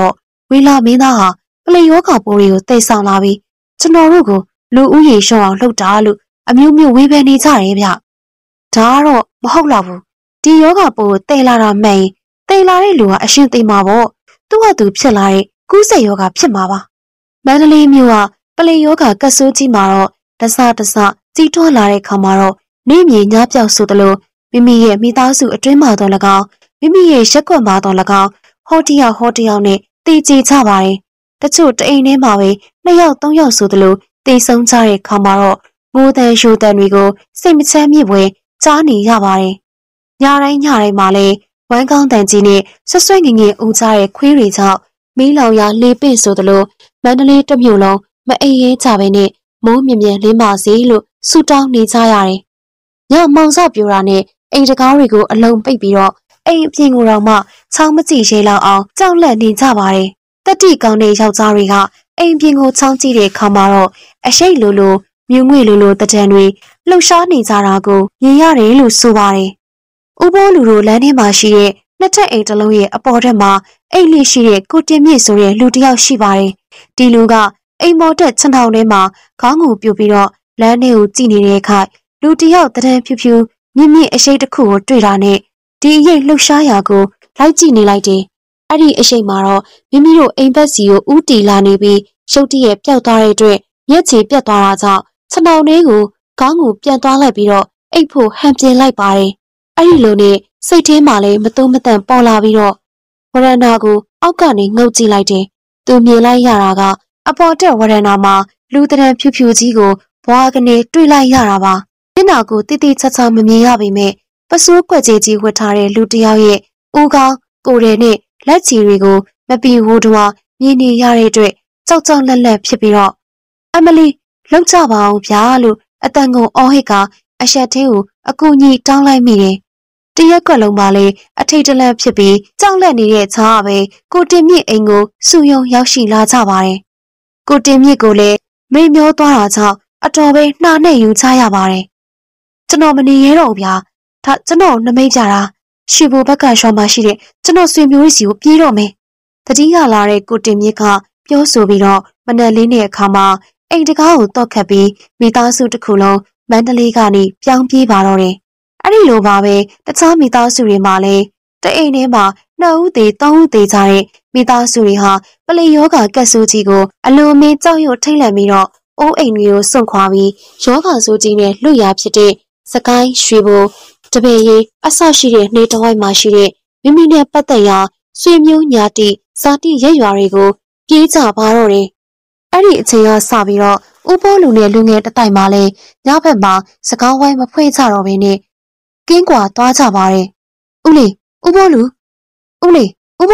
ဝေလာမင်းသားဟာပလေယောဂါပိုးတွေကိုတိတ်ဆောင်လာပြီးကျွန်တော်တို့ကိုလူဦးရေရှော့အောင်လှုပ်တာလို့အမျိုးမျိုးဝေဖန်နေကြတယ်ဗျ။ဒါကတော့မဟုတ်တော့ဘူး။ဒီယောဂါပိုးကိုတိတ်လာတာမှန်ရင်တိတ်လာတဲ့လူကအရှင်သိမှာပေါ့။သူ့ဟာသူဖြစ်လာတဲ့ကူးစက်ယောဂါဖြစ်မှာပါ။မန္တလေးမြို့ကပလေယောဂါကတ်ဆိုးကြီးမှာတော့တစကြီးထွားလာတဲ့ခါမှာတော့နေမြေညပြောက်ဆိုသလိုမိမိရဲ့မိသားစုအတွင်းမှာတော့၎င်းမိမိရဲ့ရက်ကွက်မှာတော့၎င်းဟောတယောက်နဲ့တည်ကြည်ကြပါတယ်။တချို့တအိမ်ထဲမှာပဲ2 ယောက်3 ယောက်ဆိုသလိုတည်ဆုံးကြတဲ့ခါမှာတော့ငိုတန်ရိုတန်တွေကိုစိတ်မချမ်းမြေ့ပွဲကြားနေရပါတယ်။ညတိုင်းမှာလည်းဝမ်းကောင်းတန်ကြီးနဲ့ဆွငင်ဦးကြတဲ့ခွေးတွေကြောင့်မီးလောင်ရာလေပင့်ဆိုသလိုမန္တလေးတစ်မြို့လုံးမအိမ်ရဲကြပဲနဲ့မိုးမြင်လင်းပါစေလို့ဆုတောင်းနေကြရတယ်။ညမောင်စော့ပြိုတာနဲ့အိမ်တကားတွေကိုအလုံးပိတ်ပြီးတော့အိမ်အပြင်ကိုတော့မှချောင်းမကြည့်ရဲလောက်အောင်ကြောက်လန့်နေကြပါတယ်။တက်တိကောင်းတဲ့ယောက်ျားတွေကအိမ်ပြင်ကိုချောင်းကြည့်တဲ့အခါမှာတော့အရှိတ်လိုမြူးငွေလိုတကြံတွေလှုပ်ရှားနေကြတာကိုမြင်ရတယ်လို့ဆိုပါတယ်။ဥပိုးလူတို့လမ်းထဲမှာရှိတဲ့နှစ်ထပ်အိမ်တစ်လုံးရဲ့အပေါ်ထက်မှာအိမ်လေးရှိတဲ့ကိုတင်မြင့်ဆိုတဲ့လူတစ်ယောက်ရှိပါတယ်။ဒီလူကအိမ်ပေါ်တက်ချန်ထောင်ထဲမှာခေါင်းကိုပြုတ်ပြီးတော့လမ်းထဲကိုကြည့်နေတဲ့အခါလူတစ်ယောက်တန်းဖြူမြင့်အရှိတ်တစ်ခုကိုတွေ့တာနဲ့ဒီအရေးလှုပ်ရှားရာကိုလိုက်ကြည့်နေလိုက်တယ်။အဲ့ဒီအရှိတ်မှာတော့မိမိတို့အိမ်ဘက်စီကိုဥတီလာနေပြီးရုတ်တရက်ပျောက်သွားတဲ့အတွက်မျက်ခြေပြတ်သွားတာကြောင့်ခြံထောင်လေးကိုခေါင်းကိုပြန်သွားလိုက်ပြီးတော့အိတ်ဖို့ဟန်ပြင်လိုက်ပါတယ်။အဲ့ဒီလိုနဲ့စိတ်ထဲမှာလည်းမတုံ့မတန်ပေါ်လာပြီးတော့ဝရဏကိုအောက်ကနေငုတ်ကြည့်လိုက်တယ်။သူမြင်လိုက်ရတာကအပေါ်တက်ဝရဏမှာလူတရံဖြူကြီးကိုဘွားကနေတွေ့လိုက်ရတာပါ။မျက်နှာကိုတိတိကျကျမမြင်ရပေမဲ့ပစိုးကွက်ကြီးဝတ်ထားတဲ့လူတစ်ယောက်ရဲ့ဦးခေါင်းကိုယ်ရည်နဲ့လက်ချီတွေကိုမပီဟိုးတွားမြင်နေရတဲ့အတွက်ကြောက်လက်ဖြစ်ပြီးတော့အမလီလှုပ်ကြပါအောင်ဗျာလို့အတန်ကုန်အော်ဟစ်ကအရှက်သေးကိုအကူကြီးတောင်းလိုက်မိတယ်။တရက်ကွက်လုံးပါလေအထိတ်တလန့်ဖြစ်ပြီးကြောက်လက်နေတဲ့ခြားပဲကိုတင်မြင့်အိမ်ကိုစုယုံရောက်ရှိလာကြပါတယ်။ကိုတင်မြင့်ကိုလည်းမေ့မျောသွားတာကြောင့်အတော်ပဲနှာနဲ့ယူချရပါတယ်။ကျွန်တော်မနေရတော့ဗျာ။ဒါကျွန်တော်နမိတ်ကြတာရွှေဘိုဘက်ကရွာမှာရှိတဲ့ကျွန်တော်ဆွေမျိုးစီကိုပြေးတော့မယ်။တတိယလာတဲ့ကိုတင်မြင့်ကပြောဆိုပြီးတော့မနက်လင်းတဲ့အခါမှာအိမ်တကားကိုတော့ခတ်ပြီးမိသားစုတစ်ခုလုံးမန္တလေးကနေပြောင်းပြေးပါတော့တယ်။အဲ့ဒီလိုပါပဲတခြားမိသားစုတွေမှာလည်းတအိမ်ထဲမှာ2 ဦးသေး3 ဦးသေးကြတဲ့မိသားစုတွေဟာပလေယောဂါကက်ဆိုးကြီးကိုအလွန်အမင်းကြောက်ရွံ့ထိတ်လန့်ပြီးတော့အိုးအိမ်တွေကိုစွန့်ခွာပြီးယောဂါဆိုးကြီးနဲ့လွတ်ရာဖြစ်တဲ့စကိုင်းရွှေဘိုတပည့်ရေးအဆရှိတဲ့နေတဝိုက်မှာရှိတဲ့မိမိနဲ့ပတ်သက်ရာဆွေမျိုးညာတိဇာတိရက်ရွာတွေကိုပြေးကြပါတော့တယ်။အဲ့ဒီအချိန်ကစပြီးတော့ဥပိုးလူနဲ့လူငယ်တတိုက်မှလည်းညဘက်မှာစကောင်းဝိုင်းမဖွင့်ကြတော့ဘဲနဲ့ကင်းကွာသွားကြပါတယ်။ဦးလေးဥပိုးလူဟဲ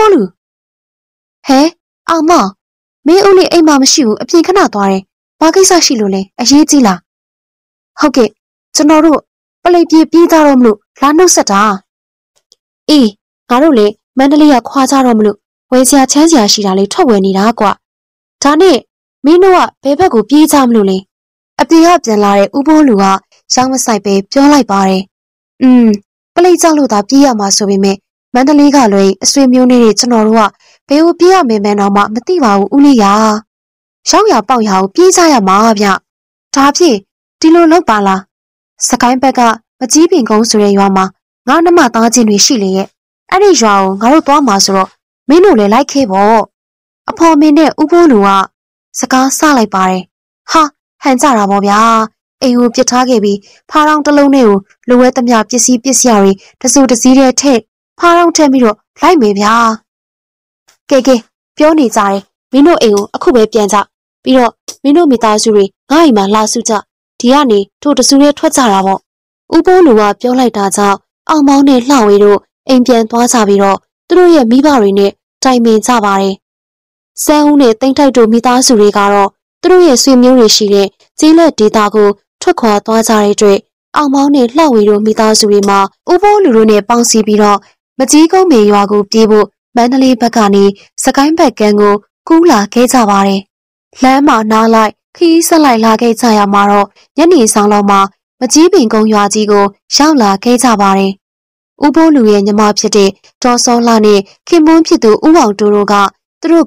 အောင်မမင်းဦးလေးအိမ်မှာမရှိဘူးအပြင်ခဏသွားတယ်။ဘာကိစ္စရှိလို့လဲအရေးကြီးလား။ဟုတ်ကဲ့ကျွန်တော်တို့ပလိပြေးကြတော့မလို့လာနှုတ်ဆက်တာ။အေးငါတို့လေမန္တလေးကခွာကြတော့မလို့ဝယ်စရာချမ်းစရာရှိတာလေးထွက်ဝယ်နေတာကွာ။ဒါနဲ့မင်းတို့ကဘယ်ဘက်ကိုပြေးကြမလို့လဲ။အပြင်ကပြန်လာတဲ့ဥပိုးလူကရောင်းမဆိုင်ပဲပြောလိုက်ပါတယ်။ပလိကြောက်လို့သာပြေးရမှာဆိုပေမဲ့မန္တလေးကလွယ်အဆွေမျိုးနဲ့ကျွန်တော်တို့ကဘယ်ကိုပြေးရမလဲတော့မှမသိပါဘူးဦးလေးရာ။ရောင်းရပေါက်ရကိုပြေးကြရမှာဗျ။ဒါဖြင့်ဒီလိုလုပ်ပါလား။စကိုင်းဘက်ကမကြီးပင်ကုန်းဆိုတဲ့ရွာမှာငါနှမသားချင်းတွေရှိလေရဲ့။အဲ့ဒီရွာကိုငါတို့သွားမှာဆိုတော့မင်းတို့လည်းလိုက်ခဲ့ပေါ့။အဖော်မင်းနဲ့ဥပိုးလူကစကားဆလိုက်ပါတယ်။ဟာဟန်ကြတာပေါ့ဗျာ။အိမ်ကိုပြစ်ထားခဲ့ပြီးဖားတောင်တစ်လုံးနဲ့ကိုလိုဝဲသမျှပစ္စည်းတွေတစုတစည်းတဲ့ထက်ဖားတောင်ထက်ပြီးတော့လိုက်မယ်ဗျာ။ကဲပြောနေကြတယ်မင်းတို့အိမ်ကိုအခုပဲပြန်ကြပြီးတော့မင်းတို့မိသားစုတွေငါ့အိမ်မှာလာစုကြဒီကနေထို့တစုရဲထွက်ကြတာပေါ့။ဥပိုးလူကပြောလိုက်တာကြောင့်အောင်မောင်းနဲ့လှဝေတို့အိမ်ပြန်သွားကြပြီးတော့သူတို့ရဲ့မိဘတွေနဲ့တိုင်ပင်ကြပါတယ်။စန်းဦးနဲ့တိမ့်ထိုက်တို့မိသားစုတွေကတော့သူတို့ရဲ့ဆွေမျိုးတွေရှိတဲ့ကျေးလက်ဒေသကိုထွက်ခွာသွားကြတဲ့အတွက်အောင်မောင်းနဲ့လှဝေတို့မိသားစုတွေမှာဥပိုးလူတို့နဲ့ပေါင်းစည်းပြီးတော့မကြီးကုန်းမေရွာကိုပြေးဖို့မန္တလေးဘက်ကနေစကိုင်းဘက်ကန်းကိုကူးလာခဲ့ကြပါတယ်။လမ်းမှာနားလိုက်ခီးဆက်လိုက်လာခဲ့ကြရမှာတော့ညနေဆောင်လောက်မှာမကြီးပင်ကုန်းရွာကြီးကိုရောက်လာခဲ့ကြပါတယ်။ဥပိုးလူရဲ့ညီမဖြစ်တဲ့ဒေါ်စောလှနဲ့ခင်မွန်းဖြစ်သူဦးအောင်တို့ကသူတို့ကို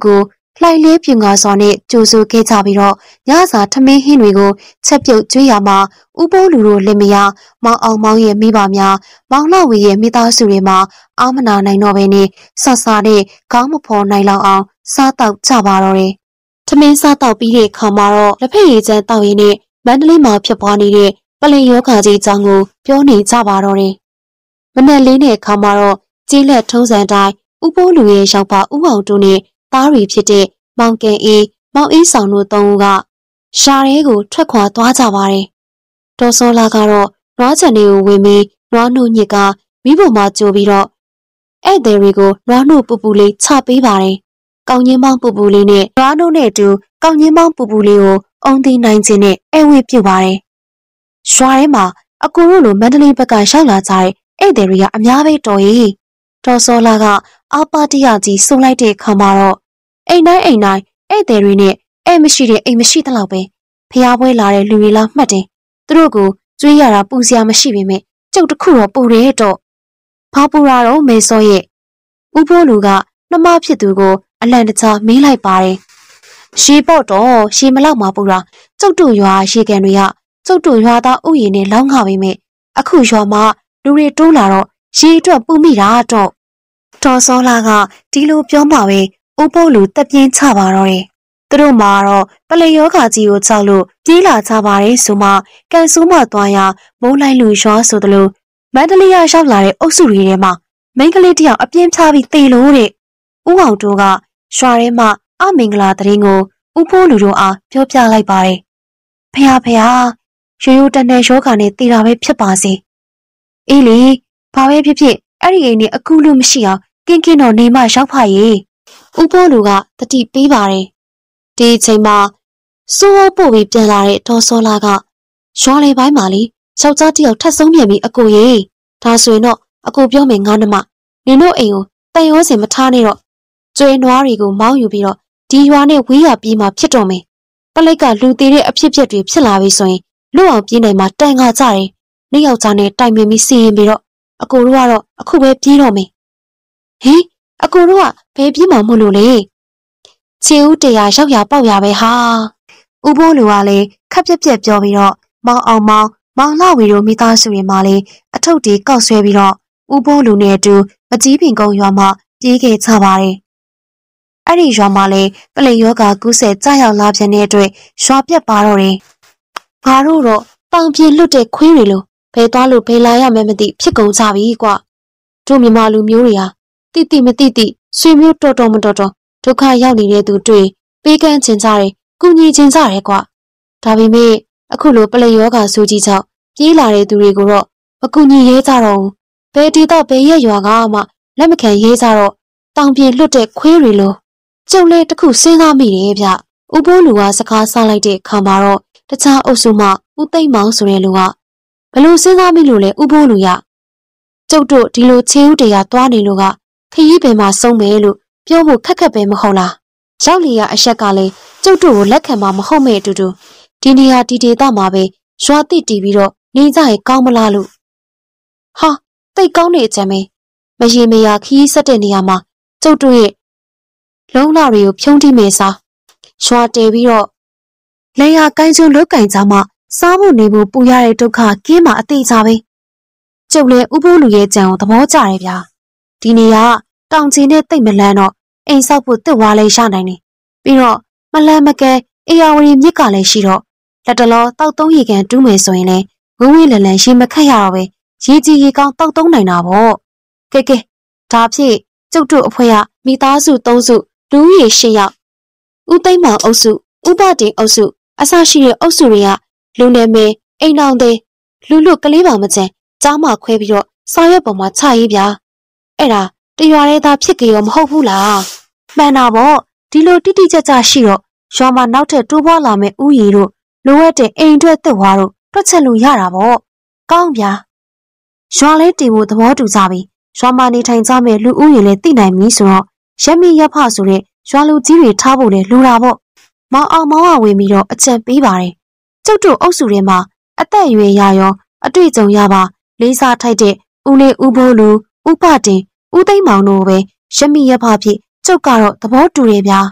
လှိုင်လေးပြင်ကားစွာနဲ့ကြိုဆိုခဲ့ကြပြီးတော့ညစာထမင်းဟင်းတွေကိုချက်ပြုတ်ကျွေးရမှာဥပိုးလူတို့လင်မယားမောင်အောင်မောင်ရဲ့မိဘများမောင်လှဝေရဲ့မိသားစုတွေမှာအာမနာနိုင်တော့ဘဲနဲ့ဆဆာနဲ့ခေါင်းမဖော်နိုင်လောက်အောင်စားတောက်ကြပါတော့တယ်။ထမင်းစားတောက်ပြီးတဲ့ခါမှာတော့လက်ဖက်ရည်ချမ်းတောက်ရင်းနဲ့မန္တလေးမှာဖြစ်ပွားနေတဲ့ပလင်ယောဂါကြီးအကြောင်းကိုပြောနေကြပါတော့တယ်။မနက်လေးနဲ့ခါမှာတော့ကျေးလက်ထုံးစံတိုင်းဥပိုးလူရဲ့ရောက်ပါဥအောင်တို့နဲ့သားတွေဖြစ်တဲ့မောင်ကန်အေးမောင်အေးဆောင်တို့သုံးဦးကရှာရဲကိုထွက်ခွာသွားကြပါတယ်။ဒေါ်စောလာကတော့နွားချန်တွေကိုဝင်ပြီးနွားနှုတ်ညစ်ကမိဖို့မှကြိုပြီးတော့ဧည့်သည်တွေကိုနွားနှုတ်ပူပူလေးချပေးပါတယ်။ကောင်းချင်းမောင်းပူပူလေးနဲ့နွားနှုတ်နဲ့အတူကောင်းချင်းမောင်းပူပူလေးကိုအုံသိနိုင်ခြင်းနဲ့ဧဝံပြုတ်ပါတယ်။ရွာထဲမှာအကူတို့လိုမန္တလေးဘက်ကရောက်လာကြတဲ့ဧည့်သည်တွေကအများပဲတော်ရီ။ဒေါ်စောလာကအာပါတရကြီးစုံလိုက်တဲ့ခါမှာတော့အိမ်တိုင်းဧည့်သည်တွေနဲ့အိမ်မရှိတဲ့အိမ်မရှိတလောက်ပဲဖျားပွဲလာတဲ့လူတွေလားမှတ်တယ်သူတို့ကိုကျွေးရတာပူစရာမရှိပေမဲ့ကျုပ်တခုတော့ပူတယ်တော့ဘာပူရာတော့မေစောရဲ့ဥဖိုးလူကနှမဖြစ်သူကိုအလန့်တကြားမေးလိုက်ပါတယ်ရှေးပေါ့တော့ရှေးမလောက်မှပူတာကျုပ်တို့ရွာရေကန်တွေကကျုပ်တို့ရွာသားဥယျာဉ်နဲ့လောင်းခါပေမဲ့အခုရွာမှာလူတွေတိုးလာတော့ရေအတွက်ပူမိတာတော့ဒေါ်စောလာကဒီလိုပြောမှပဲဥပိုးလူတက်ပြင်းချပါတော့တယ်သူတို့မှာတော့ပလေယောဂါကြီးကိုကြောက်လို့ပြေးလာကြပါတယ်ဆိုမှကန်ဆိုးမှသွားရမိုးလိုက်လူရွာဆိုသလိုမန္တလေးရောက်လာတဲ့အုပ်စုတွေထဲမှာမိန်းကလေးတယောက်အပြင်းဖြားပြီးသေလို့တဲ့ဥအောင်တို့ကရွာထဲမှာအမင်္ဂလာတရင်ကိုဥဖိုးလူတို့အားပြောပြလိုက်ပါတယ်ဖះရိုးရိုးတန်တန်ယောဂါနဲ့သေတာပဲဖြစ်ပါစေအေးလေဘာပဲဖြစ်ဖြစ်အဲ့ဒီအိမ်နဲ့အခုလို့မရှိအောင်ကင်းတော့နေမှရောက်ဖရေဥဖိုးလူကတတိပေးပါတယ်ဒီအချိန်မှာစိုးဝပို့ပြီးပြန်လာတဲ့ဒေါ်စောလာကရွာလေပိုင်းမှာလေယောက်ျားတယောက်ထပ်ဆုံးပြန်ပြီးအကိုရေဒါဆိုရင်တော့အကိုပြောမယ်ငါနှမနင်တို့အိမ်ကိုတန်ရောစင်မထားနဲ့တော့ကျွေးနွားတွေကိုမောင်းယူပြီးတော့ဒီရွာနဲ့ဝေးရပြေးမှဖြစ်တော့မယ်ပလိတ်ကလူသေးတဲ့အဖြစ်တွေဖြစ်လာပြီဆိုရင်လွတ်အောင်ပြေးနိုင်မှာတန်ခါကြတယ်နေ့ယောက်ျားနဲ့တိုင်ပင်ပြီးစီရင်ပြီးတော့အကိုတို့ကတော့အခုပဲပြေးတော့မယ်ဟင်အကိုတို့ကဘယ်ပြေးမှမလို့လေချေဦးတရားရောက်ရပေါက်ရပဲဟာဥပိုးလူကလည်းခက်ပြက်ပြက်ပြောပြီးတော့မောင်အောင်မောင်လှဝေတို့မိသားစုတွေမှာလည်းအထုပ်တီကောက်ဆွဲပြီးတော့ဥပိုးလူနဲ့အတူမကြီးပင်ကုန်းရွာမှာပြေးခဲ့ကြပါတယ်အဲ့ဒီရွာမှာလည်းပလိယောဂါကူးဆက်ကြားရောက်လာပြန်တဲ့အတွက်ရွာပြက်ပါတော့တယ်ဘာလို့တော့တောင်ပြေလွတ်တဲ့ခွေးတွေလိုဘယ်သွားလို့ဘယ်လာရမယ်မသိဖြစ်ကုန်ကြပြီကွာတို့မြမလူမျိုးတွေဟာတိမတိဆွေမျိုးတော်မတော်ဒုက္ခရောက်နေတဲ့သူတွေ့ပေးကမ်းခြင်းကြတယ်ကုညီခြင်းကြတယ်ကွာဒါပေမဲ့အခုလိုပလိယောဂါဆိုကြီးကြောင့်ပြေးလာတဲ့သူတွေကိုတော့မကူညီရဲကြတော့ဘူးဘယ်ဒီတော့ဘယ်ရဲ့ရွာကမှလက်မခံရဲကြတော့တောင်ပြေလွတ်တဲ့ခွေးတွေလိုကျုံလဲတခုစဉ်းစားမိတယ်ဗျဥပိုးလူကစကားဆလိုက်တဲ့ခါမှာတော့တခြားအုပ်စုမှဦးသိမ့်မောင်ဆိုတဲ့လူကဘလို့စဉ်းစားမိလို့လဲဥပိုးလူရကျုပ်တို့ဒီလိုချေဦးတရားသွားနေလို့ကခရီးပင်မှာဆုံးမယ်လို့ပြောဖို့ခက်ပဲမဟုတ်လားရောက်လီရအရှက်ကလည်းကျုပ်တို့ကိုလက်ခံမှာမဟုတ်မဲ့အတူတူဒီနေရာဒီဒေသမှာပဲရွာတိတီးပြီးတော့နေကြရင်ကောင်းမလားလို့ဟာတိတ်ကောင်းနေကြမယ်မရေမရာခီးဆက်တဲ့နေရာမှာကျုပ်တို့ရဲ့လုံးလာတွေကိုဖြုံးတိမယ်စားရွာတဲပြီးတော့လေယာကိုင်းကျုံလုတ်ကင်ကြမှာစားဖို့နေဖို့ပူရတဲ့ဒုက္ခကင်းမှာအသေးစားပဲကျုပ်လည်းဥပိုးလူရဲ့ကြံကိုသဘောကျတယ်ဗျာဒီနေရာတောင်ချီနဲ့တိတ်မလန်းတော့အိမ်ဆောက်ဖို့တစ်ဝါလေးရနိုင်တယ်ပြီးတော့မလန်းမကဲအေယာဝတီမြစ်ကလည်းရှိတော့လက်တလောတောက်သုံးရေကန်တူးမယ်ဆိုရင်လည်းဝင်းဝင်းလန်လန်ရေမခတ်ရတော့ပဲရေကြီးရေကောင်းတောက်သုံးနိုင်တာပေါ့ကဲဒါဖြစ်ကျုပ်တို့အဖွဲ့ကမိသားစု3စုလူဦးရေ10ယောက်ဦးသိမ့်မောင်အုပ်စုဥပတင်အုပ်စုအစရှိတဲ့အုပ်စုတွေကလူနယ်မင်းအိမ်အောင်တဲ့လူလူကလေးပါမချင်ကြားမှခွဲပြီးတော့စာရွက်ပေါ်မှာချရေးပြအဲ့ဒါတရွာလေးသားဖြစ်ကြရောမဟုတ်ဘူးလားမှန်တာပေါ့ဒီလိုတိတိကျကျရှိတော့ရွာမှာနောက်ထပ်တိုးပွားလာမဲ့ဦးရီတို့လိုအပ်တဲ့အိမ်အတွက်သက်ဝါတို့တွက်ချက်လို့ရတာပေါ့ကောင်းဗျာရွာလေးတင်ဖို့သဘောတူကြပြီရွာမှာနေထိုင်ကြမဲ့လူဦးရေလည်းသိနိုင်ပြီဆိုတော့ရက်မီရက်ဖဆိုတဲ့ရွာလူကြီးတွေထားဖို့လည်းလိုတာပေါ့မောင်အောင်မောင်ကဝင်ပြီးတော့အကြံပေးပါတယ်ကျုပ်တို့အုပ်စုထဲမှာအသက်အရွယ်ရရောအတွေ့အကြုံရပါလေးစားထိုက်တဲ့ဦးလေးဦးဘိုးလူဦးဖတင်ဦးသိမ့်မောင်တို့ပဲရက်မီရက်ဖဖြစ်ကျုပ်ကတော့သဘောတူတယ်ဗျာ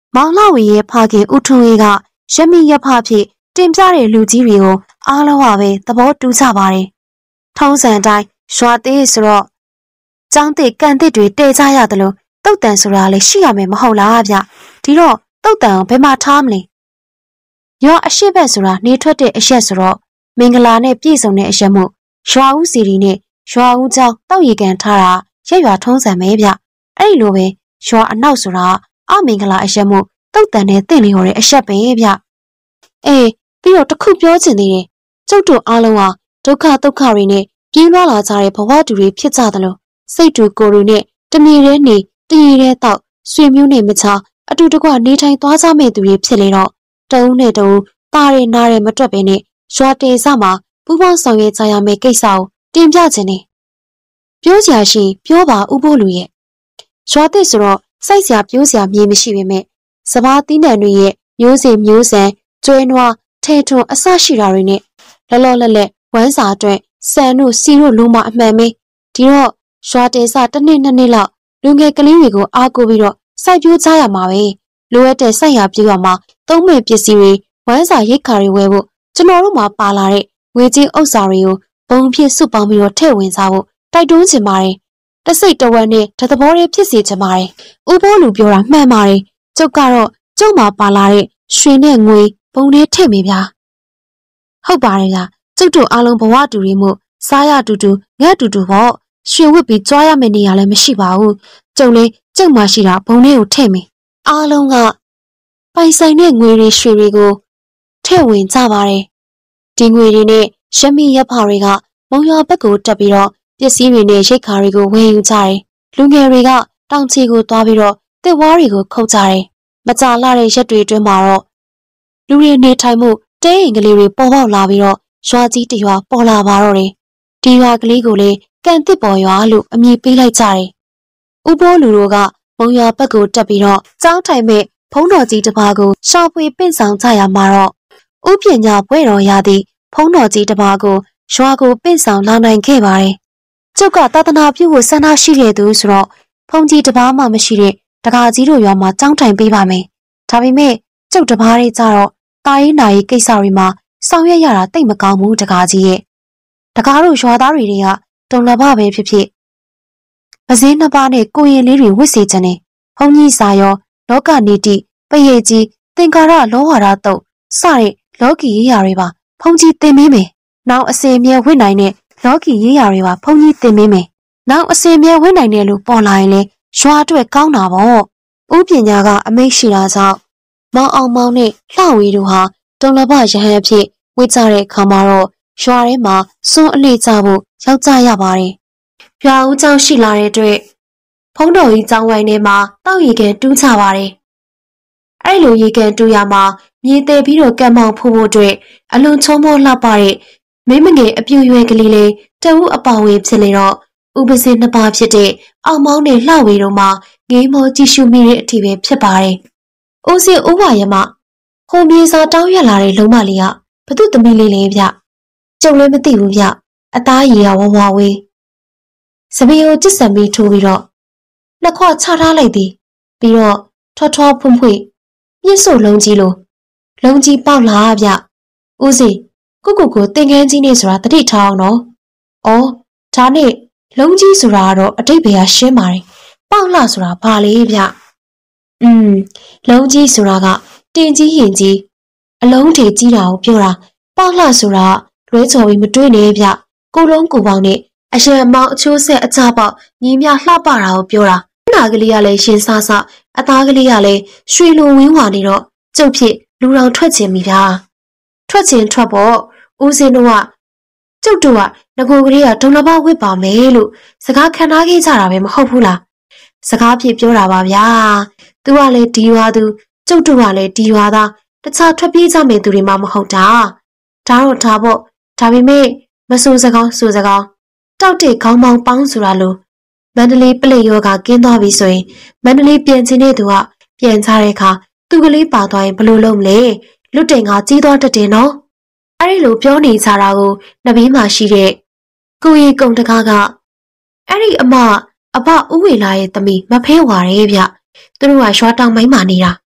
မောင်လှဝေရဲ့ဖခင်ဦးထွန်းအေးကရမီရဖဖြစ်တင်ပြတဲ့လူကြီးတွေကိုအားလုံးကပဲသဘောတူကြပါတယ်။ထုံးစံတိုင်းရွာသေးဆိုတော့ကျောင်းသစ်ကန်သစ်တွေတည်ကြရတယ်လို့တုတ်တန်ဆိုတာလည်းရှိရမယ်မဟုတ်လားဗျ။ဒီတော့တုတ်တန်ကိုဘယ်မှာထားမလဲ။ရွာအရှိဘက်ဆိုတာနေထွက်တဲ့အရက်ဆိုတော့မင်္ဂလာနဲ့ပြည့်စုံတဲ့အရက်မို့ရွာဦးစီရီနဲ့ရွာဦးကျောင်းတောက်ရီကန်ထားတာရက်ရွာထုံးစံပဲဗျ။အဲ့ဒီလိုပဲရွာအနောက်ဆိုတာအမင်္ဂလာအရက်မို့တုတ်တန်နဲ့တင့်လျော်တဲ့အရက်ပဲဗျ။အေးပြီးတော့တခုပြောချင်သေးတယ်။ကျုပ်တို့အားလုံးဟာဒုက္ခတွေနဲ့ပြေးလွှားလာကြတဲ့ဘဝတူတွေဖြစ်ကြတယ်လို့စိတ်တူကိုယ်တူနဲ့တမီရဲနေတရီရဲတောက်ဆွေမျိုးနဲ့မချအတူတကွနေထိုင်သွားကြမဲ့သူတွေဖြစ်လေတော့တုံးနဲ့တုံးတားရဲနားရဲမတွက်ပဲနဲ့ရွာတေစမှာပူပေါင်းဆောင်ရွက်ကြရမယ့်ကိစ္စကိုတင်ပြခြင်းနဲ့ပြောစရာရှိပြောပါဥဖို့လူရဲ့ရွာသစ်ဆိုတော့စိုက်စရာပြောစရာမြေမရှိပေမဲ့စဘာသီးနှံတွေရဲ့မျိုးစေ့မျိုးစံကျွဲနွားထဲထွန်းအစရှိတာတွေနဲ့လောလောလတ်လက်ဝမ်းစာအတွက်ဆန်တို့စီတို့လုံးမအမှန်ပဲဒီတော့ရွာတေစတစ်နှစ်နှစ်နှစ်လောက်လူငယ်ကလေးတွေကိုအားကိုးပြီးတော့စိုက်ပျိုးကြရမှာပဲလိုအပ်တဲ့စိုက်ရာပြေးရမှာသုံးမဲ့ပစ္စည်းတွေဝမ်းစာရိတ်ခါတွေဝယ်ဖို့ကျွန်တော်တို့မှာပါလာတဲ့ငွေကြေးဥစ္စာတွေကိုဘုံဖြစ်စုပေါင်းပြီးတော့ထည့်ဝင်စားဖို့တိုက်တွန်းချင်ပါတယ်တစိတ်တဝက်နဲ့တသဘောလေးဖြစ်စေချင်ပါတယ်ဥပိုးလူပြောတာမှန်ပါတယ်ကျုပ်ကတော့ကျုပ်မှာပါလာတဲ့ရွှေနဲ့ငွေဘုံလေးထည့်မိဗျာဟုတ်ပါတယ်ဗျာကျုပ်တို့အားလုံးဘဝတူတွေမို့စားရတူတူငှက်တူတူပေါ့ရွှေဝစ်ပြီးကြွားရမယ့်နေရာလည်းမရှိပါဘူးကျုံလေးကျုံမှရှိတာဘုံလေးကိုထည့်မိအားလုံးကပိုင်ဆိုင်တဲ့ငွေတွေရွှေတွေကိုထည့်ဝင်ကြပါတယ်ဒီငွေတွေနဲ့ရမီရဖတွေကမုံရွာဘက်ကိုတက်ပြီးတော့ပစ္စည်းတွေနဲ့ရိတ်ခါတွေကိုဝယ်ယူကြတယ်လူငယ်တွေကတောင်ချီကိုသွားပြီးတော့တစ်ဝါးတွေကိုခုတ်ကြတယ်မကြာလာတဲ့ရက်တွေအတွင်းမှာတော့လူတွေနေထိုင်မှုတဲအိမ်ကလေးတွေပေါ်ပေါက်လာပြီးတော့ရွာကြီးတရွာပေါ်လာပါတော့တယ်ဒီရွာကလေးကိုလေကန်တစ်ပေါ်ရွာလို့အမည်ပေးလိုက်ကြတယ်ဥပိုးလူတို့ကမုံရွာဘက်ကိုတက်ပြီးတော့ကျောင်းထိုင်မဲ့ဖုံးတော်ကြီးတစ်ပါးကိုရှာဖွေပင့်ဆောင်ကြရမှာတော့ဥပညာဘွဲ့တော်ရသည့်ဖုံးတော်ကြီးတစ်ပါးကိုရွာကိုပင့်ဆောင်လာနိုင်ခဲ့ပါတယ်ကျုပ်ကသာသနာပြုဖို့ဆန္ဒရှိခဲ့သူဆိုတော့ဖုံးကြီးတစ်ပါးမှမရှိတဲ့တကာကြီးတို့ရွာမှာကျောင်းထိုင်ပေးပါမယ်ဒါပေမဲ့ကျုပ်တစ်ပါးလေးကြတော့တာရေးနာရေးကိစ္စတွေမှာဆောင်ရွက်ရတာတိတ်မကောင်းဘူးတကာကြီးရဲ့တကာတို့ရွာသားတွေကတုံလဘပဲဖြစ်ဖြစ်ပစင်းနှစ်ပါးနဲ့ကိုရင်လေးတွေဝစ်စေခြင်းနဲ့ဘုံကြီးစာရောလောကနေတိပရိတ်ကြီးသင်္ကာရလောဝါဒတုတ်စတဲ့လောကီရေးရာတွေပါဘုံကြီးသင်မင်းမယ်နောက်အစင်မြဲဝစ်နိုင်တဲ့လောကီရေးရာတွေပါဘုံကြီးသင်မင်းမယ်နောက်အစင်မြဲဝစ်နိုင်တယ်လို့ပေါ်လာရင်လေရွာအတွက်ကောင်းတာပေါ့ဥပညာကအမိတ်ရှိတာကြောင့်မောင်အောင်မောင်နဲ့လှဝေတို့ဟာတုံလဘရဟန်းအဖြစ်ဝစ်ကြတဲ့အခါမှာတော့ရွာထဲမှာစွန်းအလေးကြဖို့ရောက်ကြရပါတယ်။ရွာဦးကျောင်းရှိလာတဲ့အတွက်ဖုံးတော်ကြီးကျောင်းဝိုင်းထဲမှာတောက်ရီကန်တူးချပါတယ်။အဲ့လိုရီကန်တူးရမှာမြေသေးပြီးတော့ကံမောင်ဖို့အတွက်အလွန်ချုံမောလှပတဲ့မိမငယ်အပြူရွယ်ကလေးလေးတဝူအပါဝင်ဖြစ်လေတော့ဥပစေနှစ်ပါးဖြစ်တဲ့အောင်မောင်းနဲ့လှဝေတို့မှာငေးမောကြည့်ရှုမိတဲ့အထိပဲဖြစ်ပါတယ်။ဦးစင်ဦးဝါရမဟိုမြေစာတောင်းရလာတဲ့လုံးမလေးကဘသူသမီးလေးလေးဗျ။ကျုံလည်းမသိဘူးဗျ။အသားရည်ကဝဝဝေးစပီကိုကျစ်စံပြီးထိုးပြီးတော့နှစ်ခွချထားလိုက်သည်ပြီးတော့ထွားဖွံ့ဖွေ့ပြစ်စို့လုံးကြီးလိုလုံးကြီးပေါက်လာဗျဦးစီကိုတင်ကန်းကြီးနေဆိုတာတတိထားအောင်နော်ဩဒါနဲ့လုံးကြီးဆိုတာကတော့အတိတ်ဘယ်ဟာရှင်းပါတယ်ပေါက်လာဆိုတာဘာလဲဗျလုံးကြီးဆိုတာကတင်ကြီးရင်ကြီးအလုံးထေကြီးတာကိုပြောတာပေါက်လာဆိုတာလွဲချော်ပြီးမတွေးနဲ့ဗျကိုလုံးကိုပေါင်းနဲ့အရန်မောင်အချိုးဆက်အချပေါက်ညီမြလှပတာကိုပြောတာနာကလေးကလည်းရှင်ဆဆအသားကလေးကလည်းရွှေလိုဝင်းဝါနေတော့ကျုပ်ဖြစ်လူတော်ထွက်ချင်ပြီဗျာထွက်ချင်ထွက်ပေါ့ဦးစင်းတို့ကကျုပ်တို့ကငကိုကလေးကဒုံလဘဝစ်ပါမယ်လို့စကားခံထားခဲ့ကြတာပဲမဟုတ်ဘူးလားစကားဖြစ်ပြောတာပါဗျာသူကလည်းဒီရွာသူကျုပ်တို့ကလည်းဒီရွာသားတခြားထွက်ပြေးကြမယ်သူတွေမှမဟုတ်တာဒါတော့ဒါပေါ့ဒါပေမဲ့မဆိုးစကောင်းဆိုစကောင်းတောက်တဲ့ခေါင်းပေါင်းပေါင်းဆိုတာလို့မန္တလေးပလိယောကကင်းသွားပြီဆိုရင်မန္တလေးပြန်ချင်းတဲ့သူကပြန်ချတဲ့အခါသူကလေးပါသွားရင်ဘလို့လုပ်မလဲလွတ်တင်ကကြီးသွားတတ်တယ်နော်အဲ့ဒီလိုပြောနေကြတာကိုနဘေးမှာရှိတဲ့ကိုရီကုံတကားကအဲ့ဒီအဘဥဝေလာရဲ့သမီးမဖဲဝါရဲဗျသူတို့ကရွာတောင်မိုင်းမှာနေတာ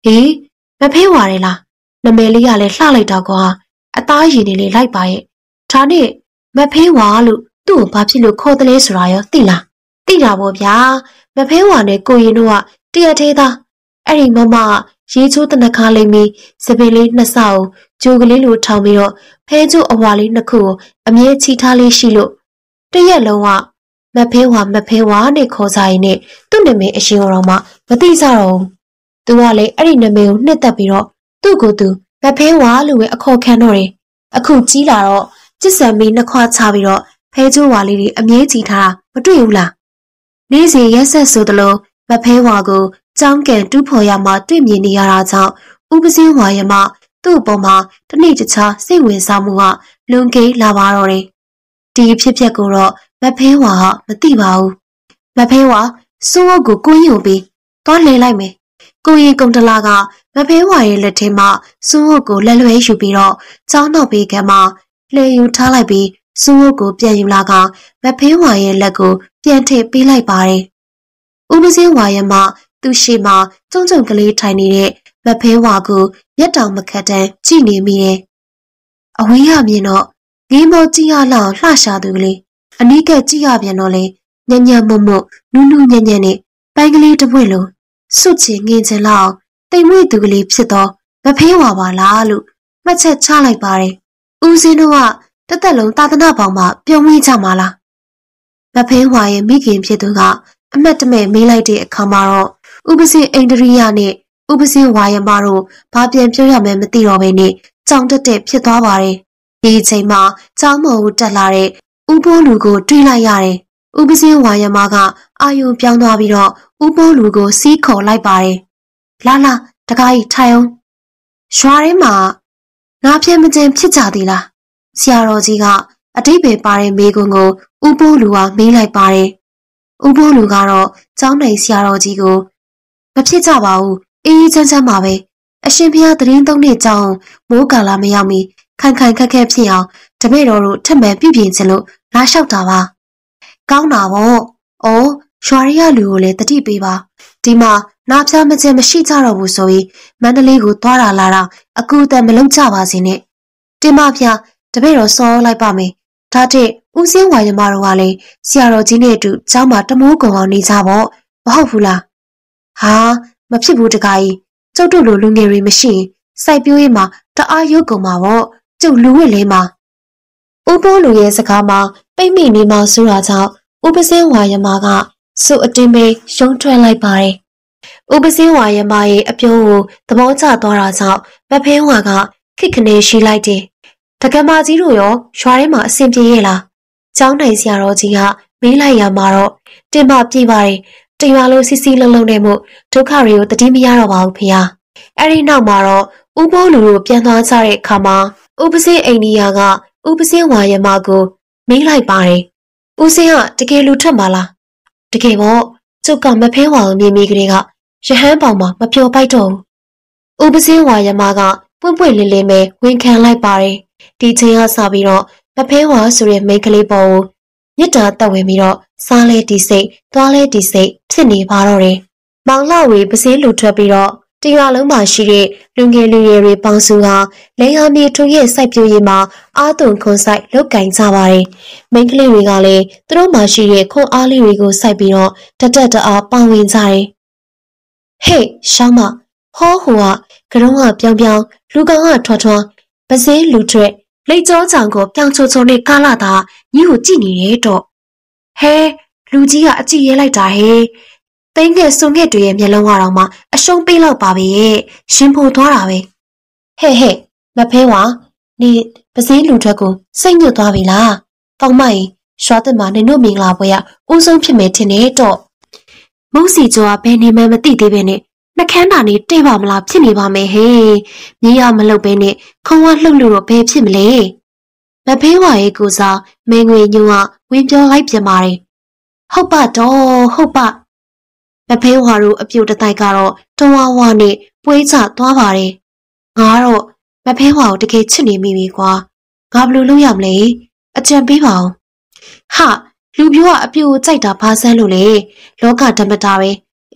ဟေးမဖေးဝါရဲလားနမဲလေးကလည်းလှလိုက်တော့ကွာအသားရည်နေလေးလိုက်ပါရဲ့ဒါနဲ့မဖေးဝါလို့သူ့ကိုဘာဖြစ်လို့ခေါ်တယ်လဲဆိုတာရောသိလားသိတာပေါ့ဗျာမဖေးဝါနဲ့ကိုရင်တို့ကတရက်သေးသားအဲ့ဒီမမရေချိုးတနခါလိမ့်ပြီးစပင်လေးနှစ်ဆောက်ဂျိုကလေးလိုထောင်ပြီးတော့ဖဲကျိုးအဝါလေးနှစ်ခုကိုအမြဲချီထားလေးရှိလို့တရက်လုံးကမဖေးဝါနဲ့ခေါ်စားရင်နဲ့သူ့နာမည်အရှင်တော်မှမသိကြတော့ဘူးသူကလည်းအဲ့ဒီနာမည်ကိုနှစ်သက်ပြီးတော့သူ့ကိုယ်သူမဖေးဝါလို့ပဲအခေါ်ခံတော့တယ်အခုကြီးလာတော့ကျစ်ဆံမီနှစ်ခွချပြီးတော့ဖဲကျိုးဝါလေးတွေအမြဲချီထားတာမတွေ့ဘူးလားနေ့စဉ်ရက်ဆက်ဆိုသလိုမဖေးဝါကိုကြောင်းကန်တူးဖော်ရမှတွေ့မြင်နေရတာကြောင့်ဥပစင်းဝါရမသူ့အပေါ်မှာတနေ့တခြားစိတ်ဝင်စားမှုကလွန်ကဲလာပါတော့တယ်ဒီဖြစ်ပျက်ကိုတော့မဖေးဝါမသိပါဘူးမဖေးဝါစိုးအုပ်ကိုကိုရင်ပြီးသွားလဲလိုက်မယ်ကိုရင်ကုံတလာကမဖေးဝါရဲ့လက်ထဲမှာစိုးအုပ်ကိုလက်လွဲယူပြီးတော့ကြောင်းနောက်ဘေးကမှလှေယူထားလိုက်ပြီးစိုးအုပ်ကိုပြန်ယူလာကမဖေးဝါရဲ့လက်ကိုပြန်ထည့်ပေးလိုက်ပါတယ်ဥပစင်းဝါရမသူ့ရှိမှကျုံကလေးထိုင်နေတဲ့မဖေးဝါကိုမျက်တောင်မခတ်တန်းကြည့်နေမိတယ်အဝေးရမြင်တော့ငင်းမောကြည့်ရလောက်လှရှာသူကလေးအနီးကကြည့်ရပြန်တော့လေညံ့ညံ့မွတ်မွတ်နူးနူးညံ့ညံ့နဲ့ပိုင်းကလေးတစ်ပွင့်လုံးစွတ်ချင်ငင်းချင်လောက်တိမ်မွေ့သူကလေးဖြစ်တော့မဖေးဝါပါလားလို့မှတ်ချက်ချလိုက်ပါတယ်ဦးစင်းတို့ကတသက်လုံးသာသနာပေါင်းမှာပြုံးဝေးကြမှာလားမဖေးဝါရဲ့မိခင်ဖြစ်သူကအမတ်တမဲ့မေးလိုက်တဲ့အခါမှာတော့ဥပစင်းအိန္ဒြိယနဲ့ဥပစင်းဝါယမတို့ဘာပြန်ပြောရမယ်မသိတော့ဘဲနဲ့ကြောင်တက်ဖြစ်သွားပါတယ်ဒီအချိန်မှာကျောင်းမော်ဦးတက်လာတဲ့ဥပိုးလူကိုတွေးလိုက်ရတယ်ဥပစင်းဝါယမကအာယုံပြောင်းသွားပြီးတော့ဥပိုးလူကိုစီးခေါ်လိုက်ပါတယ်လာတကားကြီးထိုင်အောင်ရွာထဲမှာငါပြင်းမကျင်ဖြစ်ကြသေးလားဆရာတော်ကြီးကအတိတ်ပဲပါတဲ့မိကွန်းကိုဥပိုးလူကမေးလိုက်ပါတယ်ဥပိုးလူကတော့ကျောင်းနိုင်ဆရာတော်ကြီးကိုမဖြစ်ကြပါဘူးအေးချမ်းပါပဲအရှင်ဘုရားသတင်းသုံးတဲ့ကြောင်းမိုးကာလာမရောက်မီခိုင်ခက်ဖြစ်အောင်တပည့်တော်တို့ထက်မှန်ပြုပြင်ချင်လို့လာလျှောက်တာပါကောင်းတာပေါ့အော်ရွာရရလူကိုလည်းတတိပေးပါဒီမှာနားဖျားမကျင်မရှိကြတော့ဘူးဆိုရင်မန္တလေးကိုသွားတာလာတာအကူအတန်မလုံးကြပါစေနဲ့တင်မဖျားတပည့်တော်စောလိုက်ပါမယ်ဒါတဲ့ဦးစင်းဝါရမတို့ကလည်းဆရာတော်ကြီးနဲ့အတူကျောင်းမှာတမိုးကုံအောင်နေကြပေါ့မဟုတ်ဘူးလားဟာမဖြစ်ဘူးတကားကြီးကျုပ်တို့လိုလူငယ်တွေမရှိရင်စိုက်ပျိုးရေးမှာတအားရုပ်ကုန်မှာပေါ့ကျုပ်လူဝစ်လေးမှာဥပိုးလူရဲ့စကားမှာပိတ်မိနေမှဆိုတာကြောင့်ဥပစင်းဝါရမကစုအတင်းပဲရုံးထွက်လိုက်ပါတယ်ဥပစင်းဝါရမရဲ့အပြုံးကိုသဘောကျသွားတာကြောင့်မဖေးဝါကခိခနေရှိလိုက်တယ်တက္ကမကြီးတို့ရောရွာထဲမှာအဆင်ပြေရဲ့လားကျောင်းနိုင်ဆရာတော်ကြီးကမေးလိုက်ရမှာတော့တင်မပြေးပါတယ်တရွာလုံးစီစီလုံးလုံးနဲ့မို့ဒုက္ခတွေကိုတတိမရတော့ပါဘူးဖေဟာအဲ့ဒီနောက်မှာတော့ဥပိုးလူတို့ပြန်သွားကြတဲ့အခါမှာဥပစင်းအိန္ဒိယကဥပစင်းဝါရမကိုမေးလိုက်ပါတယ်ဦးစင်းကတကယ်လူထွက်ပါလားတကယ်ပေါ့ကျုပ်ကမဖေးဝါကိုမြင်မိကလေးကရဟန်းပေါင်မှာမပြောပိုက်တော့ဘူးဥပစင်းဝါရမကပွင့်ပွင့်လင်းလင်းပဲဝန်ခံလိုက်ပါတယ်ဒီချိန်ကစပြီးတော့မဖေးဝါဆိုတဲ့မိန်းကလေးပေါ်ကိုမြစ်တာတက်ဝင်ပြီးတော့စားလဲတီစိတ်သွားလဲတီစိတ်ဖြစ်နေပါတော့တယ်မောင်လှဝေပစင်းလူထွက်ပြီးတော့တရွာလုံးမှာရှိတဲ့လူငယ်လူရွယ်တွေပေါင်းစုဟာလင်ဟာမြေထုံရဲ့စိုက်ပျိုးရေးမှာအားသွန်ခွန်ဆိုင်လုပ်ကင်ကြပါတယ်မိန်းကလေးတွေကလည်းသူတို့မှာရှိတဲ့ခွန်အားလေးတွေကိုစိုက်ပြီးတော့တအားပေါင်ဝင်ကြတယ်ဟေးရှောင်းမဟောဟိုကကရုံးကပြောင်းလူကောင်ကထွန်းပစင်းလူထွက်လိတ်ကြောကြောင်ကိုပြောင်းချိုနဲ့ကားလာတာညီကိုကြည့်နေတယ်တော့ဟဲလူကြီးကအကြည့်ရဲလိုက်တာဟဲသိန်းငယ်စုံငယ်တွေရဲ့မျက်လုံးကတော့မှအရှုံးပေးလောက်ပါပဲရှင်ဖို့သွားတာပဲဟဲ့မဖေးဝါနေပစည်းလူထွက်ကိုစိတ်ညွတ်သွားပြီလားကောင်းမကြီးရွာသက်မှာနင်တို့မင်္ဂလာပွဲကဦးဆုံးဖြစ်မယ်ထင်တယ်တော့မုတ်စီကျော်ကဘယ်နေမှမသိသေးပဲနဲ့နှခမ်းတာနေတိတ်ပါမလားဖြစ်နေပါမယ်ဟေးမြေရမလုပ်ပဲနဲ့ခေါင်းဝလှုပ်လို့တော့ဘယ်ဖြစ်မလဲမဖေးဝါရဲ့ကိုစားမင်းငွေညို့ကဝင်ပြောလိုက်ပြန်ပါတယ်ဟုတ်ပါတော့ဟုတ်ပါမဖေးဝါတို့အပြုတ်တတိုက်ကတော့တဝါဝါနဲ့ပွေးချသွားပါတယ်ငါတော့မဖေးဝါကိုတကယ်ချစ်နေမိပြီကွာငါဘယ်လိုလုပ်ရမလဲအကြံပေးပါဦးဟာလူပြိုးကအပြုတ်ကိုကြိုက်တာဘာဆန်းလို့လဲလောကဓမ္မတာပဲအေး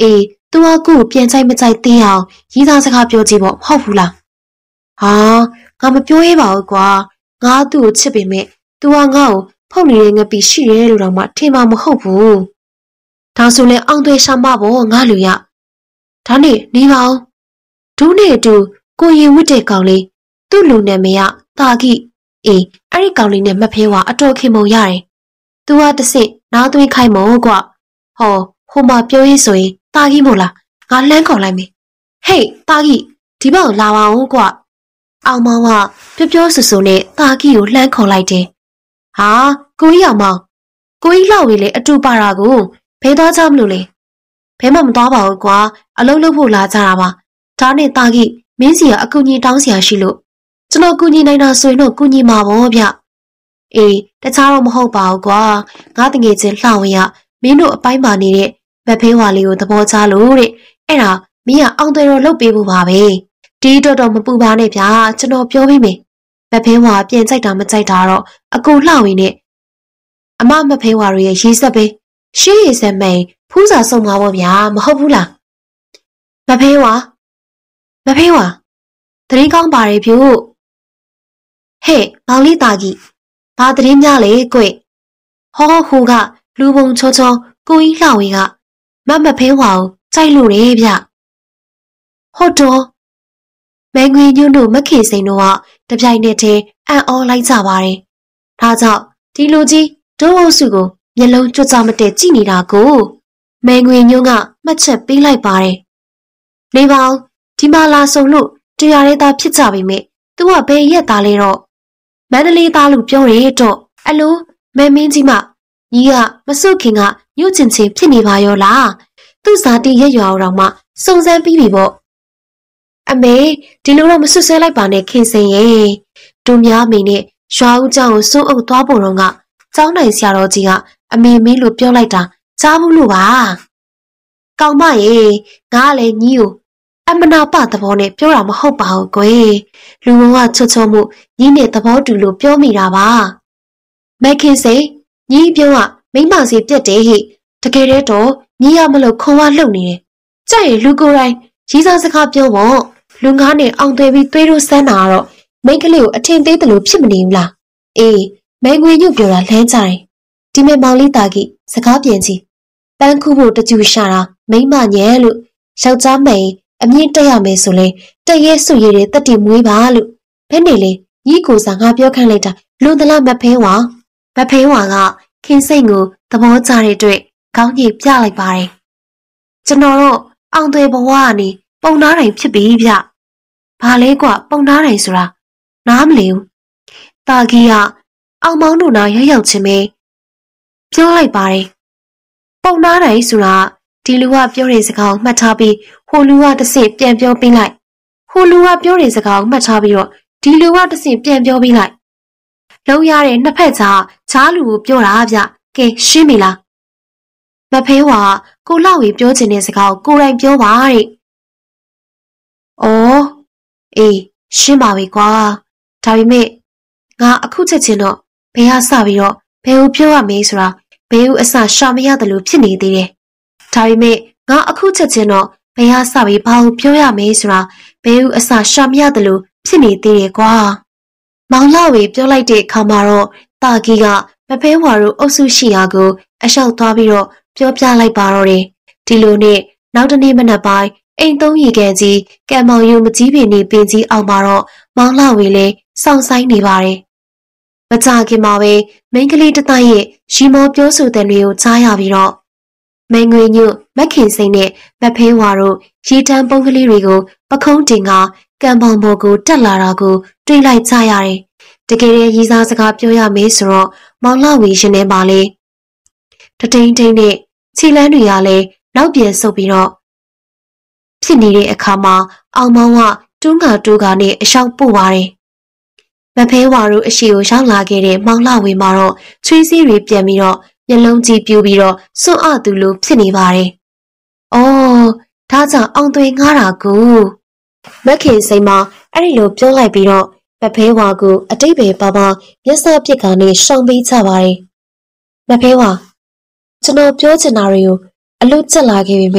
သူကကိုကိုပြန်ကြိုက်မကြိုက်သိအောင်ရီးသားစကားပြောကြည့်ပေါ့ဟုတ်ဘူးလားဟာငါမပြောရဲပါဘူးကွာငါသူ့ကိုချစ်ပေမဲ့သူကငါ့ကိုဖုတ်နေတဲ့ငပိရှိရဲလို့တော့မှထင်မှာမဟုတ်ဘူးဒါဆိုလဲအောင်သွေးရှာမပေါ့ငါလူရဒါနဲ့နေပါဦးဒူးနဲ့အတူကိုရင်ဝတ်တဲ့ကောင်လေးသူ့လူနာမည်ကတာကိအေးအဲ့ဒီကောင်လေးနဲ့မဖဲဝါအတော်ခင်မုံရတယ်သူကတစ်စစ်နားသွင်းခိုင်းမို့ကွဟောဟိုမှာပြောရေးဆိုရင်တာကိမို့လားငါလှမ်းခေါ်လိုက်မယ်ဟေးတာကိဒီဘက်လာပါဦးကွအောင်မောင်ကပြောဆူဆူနဲ့တာကိကိုလှမ်းခေါ်လိုက်တယ်ဟာကိုကြီးအောင်မောင်ကိုကြီးလောက်ကြီးလေအတူပါတာကိုဘဲသွားကြမလို့လေဘဲမှမသွားပါဘူးကွာအလုံးလုံးဖို့လာကြတာပါဒါနဲ့တာကိမင်းစီကအကူကြီးတောင်းစရာရှိလို့ကျွန်တော်ကူညီနိုင်တာဆိုရင်တော့ကူညီမှာပေါ့ဗျအေးတခြားတော့မဟုတ်ပါဘူးကွာငါတငယ်ချင်းလှဝင်ရမင်းတို့အပိုင်းပါနေတဲ့မဖေးဝါလေးကိုသဘောချလို့တဲ့အဲ့ဒါမင်းကအောင်သွေးတော့လှုပ်ပေးဖို့ပါပဲဒီတော့မပူပါနဲ့ဗျာကျွန်တော်ပြောပေးမယ်မဖေးဝါပြန်ကြိုက်တာမကြိုက်တာတော့အကူလှဝင်နဲ့အမမဖေးဝါရဲ့ရေးဆက်ပေးရှေးရည်စက်မိန်ဖူးစာ送မှာပေါ့ဗျာမဟုတ်ဘူးလားမဖေးဝါတတိကောင်းပါရဲ့ဖြူဟဲ့မောင်လေးတာကြီးဘာတရင်များလေကွဟောဟူကလူပုံချောချောကိုကြီးလှဝင်ကမဖေးဝါကိုကြိုက်လို့လေဗျဟုတ်တော့မန်ငွေညွန့်တို့မခေစိန်တို့ကတပြိုင်နက်တည်းအံ့ဩလိုက်ကြပါတယ်ဒါကြောင့်ဒီလူကြီးဒုအုပ်စုကိုမျက်လုံးကြွကြမတဲ့ကြည့်နေတာကိုမန်ငွေညွန့်ကမှတ်ချက်ပေးလိုက်ပါတယ်နေပါဦးဒီမှာလာဆုံလို့တရားရဲသားဖြစ်ကြပြီမဲ့သူကဘယ်ရက်သားလဲတော့မန္တလေးသားလို့ပြောရဲတော့အလိုမမင်းကြီးမညီကမစွခင်ကညှို့ချင်ချင်းဖြစ်နေပါရောလားသူ့ဇာတိရက်ရွာတော်မှစုံစမ်းပြီးပြီပေါ့အမေဒီလိုတော့မဆွဆွဲလိုက်ပါနဲ့ခင်စင်ရဲ့တို့များအမေနဲ့ရွာဦးเจ้าကိုစိုးအုပ်သွားဖို့တော့ကကျောင်းနိုင်ဆရာတော်ကြီးကအမေမင်းလို့ပြောလိုက်တာကြားဘူးလို့ပါကောင်းမရဲ့ငါကလည်းညီကိုအမနာပသဘောနဲ့ပြောတာမဟုတ်ပါဘူးကွယ်လူဘဝချွတ်ချောမှုညီနဲ့သဘောတူလို့ပြောမိတာပါမခင်စိန်ညီပြောကမိမစီပြက်တယ်ဟိတကယ်တော့ညီရမလို့ခွန်ဝလှုပ်နေတယ်ကြိုက်ရင်လူကိုယ်တိုင်ရီးစားစကားပြောပေါ့လူငါးနဲ့အောင်သွေးပြီးသွေးတို့စမ်းတာတော့မိန်းကလေးကိုအထင်သေးတယ်လို့ဖြစ်မနေဘူးလားအေးမဲငွေညွတ်ပြောတာလှမ်းကြတယ်ဒီမဲ့မောင်လေးတာကြီးစကားပြန်ကြည့်ပန်းခုဖို့တကြူရှာတာမိမညံလို့ယောက်ျားမိန်အမြင့်တက်ရမယ်ဆိုလဲတက်ရဲစွရည်တဲ့တက်တီမွေးပါလို့ဘယ်နေလေညီကိုစားငါပြောခန့်လိုက်တာလွန်သလားမဖေးဝါကခင်စိတ်ကိုသဘောကျတဲ့အတွက်ခေါင်းကြီးပြလိုက်ပါတယ်ကျွန်တော်တော့အောင်သွေးဘဝကနေပုံနာတိုင်းဖြစ်ပြီဗျဘာလဲကွပုံနာတိုင်းဆိုတာနားမလည်ဘူးတာကြီးကအောင်မောင်းတို့နာရောက်ချင်းပဲပြောလိုက်ပါတယ်ပုံနာတိုင်းဆိုတာဒီလူကပြောတဲ့စကားကိုမှတ်ထားပြီးဟိုလူကတစ်စစ်ပြန်ပြောပေးလိုက်ဟိုလူကပြောတဲ့စကားကိုမှတ်ထားပြီးတော့ဒီလူကတစ်စစ်ပြန်ပြောပေးလိုက်လုံးရတဲ့နှစ်ဖက်ကြားချားလူကိုပြောတာဗျကဲရှင်းပြီလားမဖေးဝါကိုလောက်ကြီးပြောချင်တဲ့စကားကိုကိုယ်တိုင်ပြောပါတဲ့အော်အေးရှင်းပါပြီကွာဒါပေမဲ့ငါအခုချက်ချင်းတော့ဘယ်ကစပြီးတော့ဘယ်ကိုပြောရမေးဆိုတာဘယ်ကိုအစရှာမရတယ်လို့ဖြစ်နေသေးတယ်ဒါပေမဲ့ငါအခုချက်ချင်းတော့ဘယ်ကစပြီးဘာကိုပြောရမေးဆိုတာဘယ်ကိုအစရှာမရတယ်လို့ဖြစ်နေသေးတယ်ကွာမောင်လောက်ကြီးပြောလိုက်တဲ့အခါမှာတော့တာကြီးကမဖေးဝါတို့အုပ်စုရှိရာကိုအလျှောက်သွားပြီးတော့ပြောပြလိုက်ပါတော့တယ်ဒီလိုနဲ့နောက်တနေ့မနက်ပိုင်းအိမ်သုံးရေကန်ကြီးကံမောင်ယူမကြီးပင်နေပင်ကြီးအောင်မှာတော့မောင်လောက်ကြီးလည်းစောင့်ဆိုင်နေပါတယ်မကြခင်မှာပဲမိန်းကလေးတသားရဲ့ရီမောပြောဆိုတဲ့တွေကိုကြားရပြီးတော့မင်းငွေညွတ်မခင်စိန်နဲ့မဖေးဝါတို့ရေတန်းပုံးကလေးတွေကိုပခုံးတင်ကကံပေါင်ပေါ်ကိုတက်လာတာကိုတွေ့လိုက်ကြရတယ်တကယ်ရည်စားစကားပြောရမေးဆိုတော့မောင်လောက်ဝီရှင်နေပါလေတတိန်တိန်နဲ့ခြေလန်းတွေကလည်းနောက်ပြန်ဆုပ်ပြီးတော့ဖြစ်နေတဲ့အခါမှာအောင်မောင်ကတူးကာနဲ့အရှောက်ပို့ပါတယ်မဖေးဝါတို့အရှိကိုရောက်လာခဲ့တဲ့မောင်လောက်ဝီမှာတော့ချွေးစည်းတွေပြန်ပြီးတော့မျက်လုံးကြီးပြူပြီးတော့စွန့်အသူလိုဖြစ်နေပါတယ်အော်ဒါကြောင့်အောင်သွေးငားတာကိုမခင်စိန်မအဲ့ဒီလိုပြောလိုက်ပြီးတော့မဖေးဝါကိုအတိတ်ပဲပါပါမျက်စပ်ပြစ်ကနေရှောင်ပေးချပါတယ်မဖေးဝါကျွန်တော်ပြောချင်တာတွေကိုအလို့ကျက်လာခဲ့ပြီမဲ့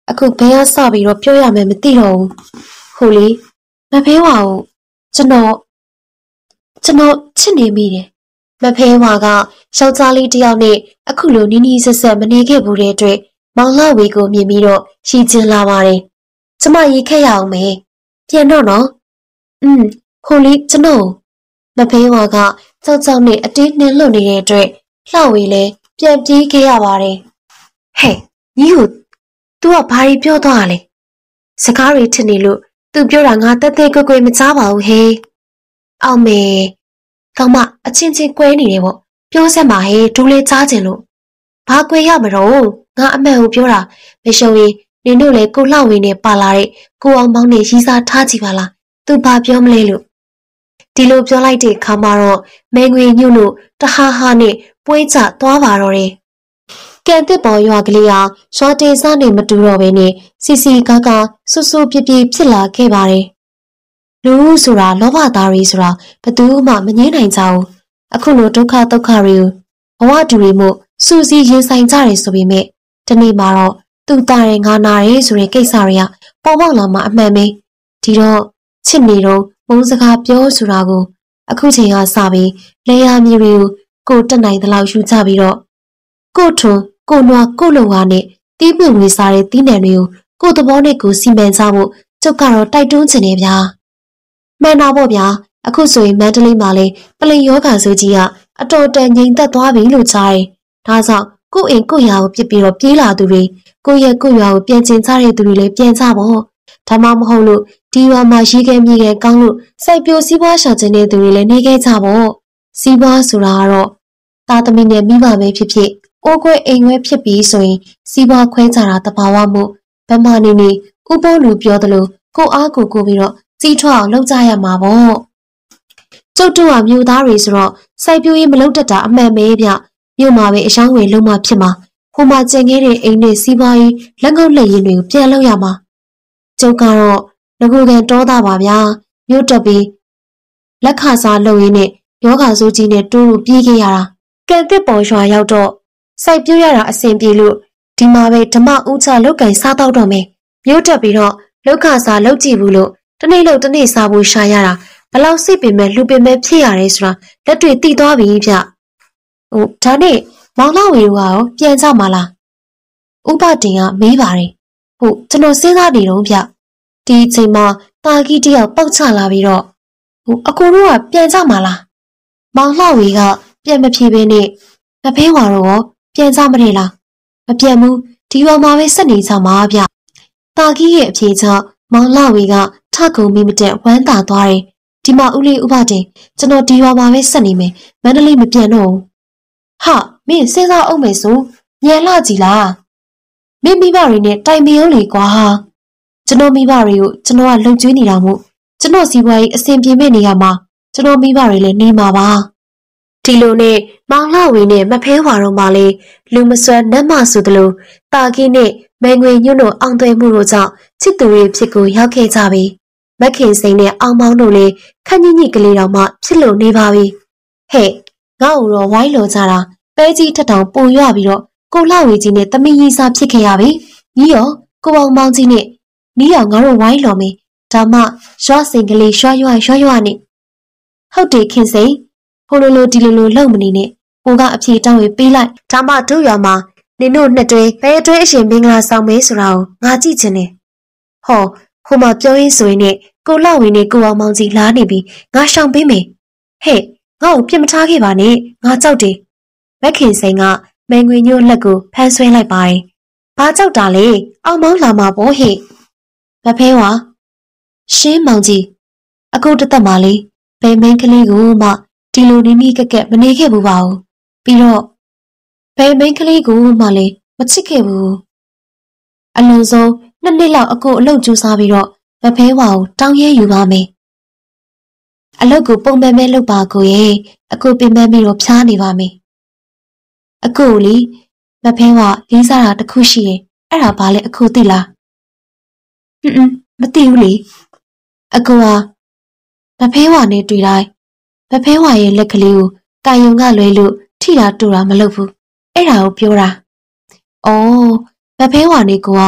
အခုဘယ်ကစပြီးတော့ပြောရမယ်မသိတော့ဘူးဟိုလေမဖဲဝါကိုကျွန်တော်ချစ်နေမိတယ်မဖဲဝါကယောက်ျားလေးတစ်ယောက်နဲ့အခုလိုနီးနီးဆက်ဆက်မနေခဲ့ဘူးတဲ့အတွက်မောင်လှဝေကိုမြင်ပြီးတော့ရှိချင်လာပါတယ်ကျမရေးခဲ့ရအောင်မယ်ပြန်တော့နော်ဟိုလေကျွန်တော်မဖဲဝါကကြောက်ကြောက်နဲ့အတင်းနှင်းလွတ်နေတဲ့အတွက်လှဝေလည်းပြန်ပြေးခဲ့ရပါတယ်ဟဲ့ညီကိုतूကဘာတွေပြောသွားလဲစကားတွေထစ်နေလို့သူပြောတာငါတက်တက်ကွယ်ကွယ်မကြားပါဘူးဟေးအောင်မေကောင်မအချင်းချင်းကွဲနေတယ်ပေါ့ပြောစမ်းပါဟေးဒူးလေးကြားချင်လို့ဘာကွယ်ရမလို့ငါအမှန်ကိုပြောတာမရှုံရင်နင်တို့လည်းကိုလှဝေနဲ့ပါလာတဲ့ကိုအောင်မောင်နဲ့ရီးစားထားကြည့်ပါလားသူဘာပြောမလဲလို့ဒီလိုပြောလိုက်တဲ့အခါမှာတော့မဲငွေညွတ်လို့တဟားဟားနဲ့ပွဲကျသွားပါတော့တယ်ကံတစ်ပေါ်ရွာကလေးဟာရွာတေစားနဲ့မတူတော့ဘဲနဲ့စီစီကားကားဆူဆူပြပြဖြစ်လာခဲ့ပါတယ်လူဆိုတာလောဘသားတွေဆိုတာဘယ်သူမှမငြင်းနိုင်ကြဘူးအခုလိုဒုက္ခတွေကိုဘဝတူတွေမို့စူးစီးရင်ဆိုင်ကြတယ်ဆိုပေမဲ့ဒီနေ့မှာတော့သူတာရင်ငါနာရဲဆိုတဲ့ကိစ္စတွေကပေါ်ပေါက်လာမှအမှန်ပဲဒီတော့ချစ်နေတော့မုန်းစကားပြောဆိုတာကိုအခုချိန်ကစပြီးလေယာမြေတွေကိုတက်နိုင်သလောက်ယူကြပြီးတော့ကိုထွန်းကိုနွားကိုလုံဝါနဲ့တီးပွင့်ဝေစားတဲ့တီးနှံတွေကိုသဘောနဲ့ကိုစီမံကြဖို့ကျုပ်ကတော့တိုက်တွန်းချင်တယ်ဗျာမှန်တော့ပေါ့ဗျာအခုဆိုရင်မန္တလေးမှာလေပလိန်ယောဂါဆိုကြီးကအတော်တန်ငြိမ်သက်သွားပြီလို့ကြားတယ်ဒါကြောင့်ကိုအိမ်ကိုရာကိုပြစ်ပြီးတော့ပြေးလာသူတွေကိုရဲ့ကိုရွာကိုပြန်ကျင်ကြတဲ့သူတွေလည်းပြန်ကြပေါ့ဒါမှမဟုတ်လို့ဒီရွာမှာရှိခဲ့မြေခဲ့ကောင်းလို့စိုက်ပျိုးစီးပွားရှာကျင်တဲ့သူတွေလည်းနေခဲ့ကြပေါ့စီးပွားဆိုတာကတော့သားသမီးနဲ့မိဘပဲဖြစ်ဖြစ်အိုးခွဲအိမ်ခွဲဖြစ်ပြီးဆိုရင်စီးပွားခွဲကြတာတဘာဝမို့ဗမာနေနေဥပိုးလူပြောသလိုကိုအားကိုပြီးတော့ကြီးထွားအောင်လုပ်ကြရမှာပေါ့ကျုပ်တို့ကမြို့သားတွေဆိုတော့စိုက်ပျိုးရေးမလုပ်တတ်တာအမှန်ပဲဗျမြို့မှာပဲအယောင်းဝယ်လုံးမှဖြစ်မှာဟိုမှာကျန်ခဲ့တဲ့အိမ်နဲ့စီးပွားရေးလက်ငုပ်လက်ရည်တွေကိုပြန်လုပ်ရမှာကျုပ်ကတော့ငကူကန်တောသားပါဗျာမြို့တက်ပြီးလက်ခစားလုပ်ရင်းနဲ့ယောဂါဆိုးကြီးနဲ့တိုးပြေးခဲ့ရတာကံတစ်ပေါ်ရွာရောက်တော့စိုက်ပျိုးရတာအဆင်ပြေလို့ဒီမှာပဲဓမ္မဥချလောက်ကင်စားတော့တော့မယ်မြို့တက်ပြီးတော့လောက်ခစားလုပ်ကြည့်ဘူးလို့တနေ့လို့တနေ့စားဖို့ရှာရတာဘလောက်စိတ်ပင်မဲ့လူပင်မဲ့ဖြစ်ရတယ်ဆိုတာလက်တွေ့သိသွားပြီဗျဒါနဲ့မောင်လှဝေတို့ကရောပြန်ကြမှာလားဥပတင်ကမေးပါတယ်ကျွန်တော်စဉ်းစားနေတော့ဗျဒီအချိန်မှာတာကြီးတယောက်ပေါက်ချလာပြီးတော့အကိုတို့ကပြန်ကြမှာလားမောင်လှဝေကပြန်မဖြေဘဲနဲ့မဖဲဝါတော့ရောပြန်ကြမလဲလားမပြန်ဘူးဒီရွာမှာပဲဆက်နေကြမှာဗျတာကြီးရဲ့အဖြေကြောင့်မောင်လှဝေကထကုံမိမတက်ဝမ်းသာသွားတယ်ဒီမှာဦးလေးဥပတင်ကျွန်တော်ဒီရွာမှာပဲဆက်နေမယ်မန္တလေးမပြန်တော့ဘူးဟာမင်းစဉ်းစားအောင်မယ်ဆိုညံလှကြည်လားမင်းမိဘတွေနဲ့တိုင်ပင်အောင်လေကွာကျွန်တော်မိဘတွေကိုကျွန်တော်ကလှုပ်ကြွေးနေတာမို့ကျွန်တော်စီးပွားရေးအဆင်ပြေမဲ့နေရမှာကျွန်တော်မိဘတွေလည်းနေမှာပါဒီလိုနဲ့မောင်လှဝေနဲ့မဖဲဝါတော့မှလေလူမစွမ်းနတ်မဆိုသလိုတာကင်းနဲ့မန်ငွေညွန့်တို့အောင်သွဲမှုတို့ကြောင့်ချစ်သူတွေဖြစ်ကိုရောက်ခဲ့ကြပြီမခင်စိန်နဲ့အောင်မောင်းတို့လည်းခက်ညစ်ညစ်ကလေးတော်မှဖြစ်လို့နေပါပြီဟဲ့ငါ့ဦးတော့ဝိုင်းလော်ကြတာပဲကြီးထက်တောင်ပုံရွပြီးတော့ကိုလှဝေကြီးနဲ့တမီးကြီးစားဖြစ်ခဲ့ရပြီညီရောကိုပေါင်းမောင်းကြီးနဲ့နီးအောင်ငါတို့ဝိုင်းလော်မယ်ဒါမှရွှစိန်ကလေးရွှရွနဲ့ဟုတ်တယ်ခင်စိန်ဟိုလိုဒီလိုလုံမနေနဲ့ကိုကအဖြေတောင်းဝေပေးလိုက်ဒါမှတို့ရွာမှာနင်တို့နှစ်တွဲဘယ်တွဲအရှင်မင်္ဂလာဆောင်မဲဆိုတာကိုငါကြည့်ချင်တယ်ဟောဟိုမှာပြောရင်းဆိုရင်နဲ့ကိုလှဝေနဲ့ကိုအောင်မောင်ကြီးလားနေပြီးငါရှောင်ပေးမယ်ဟဲ့ငါ့ကိုပြစ်မထားခဲ့ပါနဲ့ငါကြောက်တယ်မခင်စိန်ကမန်ငွေညို့လက်ကိုဖမ်းဆွဲလိုက်ပါတယ်ဘာကြောက်တာလဲအောင်မောင်းလာမှာပေါ့ဟဲ့မဖဲဝါရှင်းမောင်ကြီးအခုတသက်မှလေဘယ်မင်းကလေးကိုမှဒီလိုနီးနီးကက်ကက်မနေခဲ့ဘူးပါဘူးပြီးတော့ဘယ်မင်းကလေးကိုမှလည်းမချစ်ခဲ့ဘူးအလုံးစုံ2 နှစ်လောက်အကိုအလုပ်ကြိုးစားပြီးတော့မဖဲဝါကိုတောင်းရဲယူပါမယ်အလုပ်ကိုပုံမှန်ပဲလုပ်ပါကိုရဲ့အကိုပြင်ပန်းပြီးတော့ဖျားနေပါမယ်အကိုလေမဖဲဝါလေးစားတာတစ်ခုရှိတယ်အဲ့ဒါဘာလဲအကိုသိလားမသိဘူးလေအကိုကမဖဲဝါနဲ့တွေ့တိုင်းမဖဲဝါရဲ့လက်ကလေးကိုကာယုံကလွဲလို့ထိတာတူတာမလုပ်ဘူးအဲ့ဒါကိုပြောတာ။အော်မဖဲဝါနဲ့ကိုက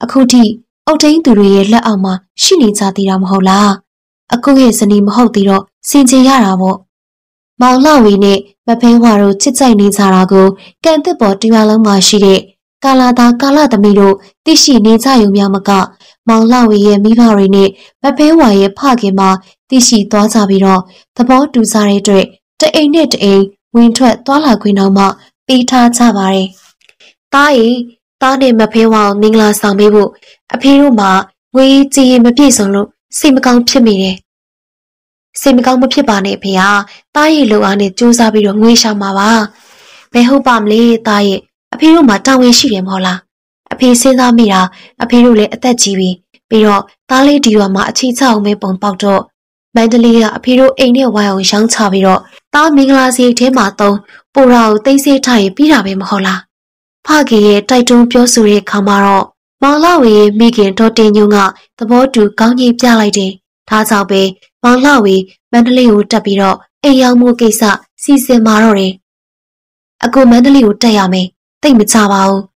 အခုထိအုတ်ထင်းသူတွေရဲ့လက်အောက်မှာရှိနေကြသေးတာမဟုတ်လားအခုရဲ့ဇနီးမဟုတ်သေးတော့စင်ကြင်ရတာပေါ့မောင်လှဝီနဲ့မဖဲဝါတို့ချစ်ကြိုက်နေကြတာကိုကံတစ်ပေါ်တရားလုံးမှာရှိတဲ့ကာလာသားကာလာသမီးတို့သိရှိနေကြရုံများမကမောင်လှဝီရဲ့မိဘတွေနဲ့မဖဲဝါရဲ့ဖခင်မှာသိရှိသွားကြပြီးတော့သဘောတူစားတဲ့အတွက်တအိမ်နဲ့တအိမ်ဝင်ထွက်သွားလာခွင့်တော့မှပေးထားကြပါတယ်။တားရီတားနဲ့မဖဲဝါကိုမင်္ဂလာဆောင်ပေးဖို့အဖေတို့မှငွေကြေးမပြည့်စုံလို့စိတ်မကောင်းဖြစ်မိတယ်။စိတ်မကောင်းမဖြစ်ပါနဲ့ဖေဟာတားရီလိုအားနဲ့စူးစမ်းပြီးတော့ငွေရှာမှာပါ။ဘယ်ဟုတ်ပါမလဲတားရီအဖေတို့မှတာဝန်ရှိတယ်မဟုတ်လား။အဖေစဉ်းစားမိတာအဖေတို့လည်းအသက်ကြီးပြီပြီးတော့တားလေးဒီရွာမှာအချီချအောင်ပဲပုံပေါက်တော့မန္တလေးကအဖေတို့အိမ်နဲ့ဝိုင်းအောင်ရောင်းချပြီးတော့တားမင်္ဂလာစီထဲမှာသုံးပိုရာကိုသိမ်းဆည်းထားရင်ပြီးတာပဲမဟုတ်လားဖခင်ရဲ့တိုက်တွန်းပြောဆိုတဲ့အခါမှာတော့မောင်လှဝေရဲ့မိခင်ဒေါ်တင်ညုံကသဘောတူကောင်းကြီးပြလိုက်တယ်ဒါကြောင့်ပဲမောင်လှဝေမန္တလေးကိုတက်ပြီးတော့အိမ်ရောက်မှုကိစ္စစီစဉ်มาတော့တယ်အခုမန္တလေးကိုတက်ရမယ်တိတ်မကြပါဘူး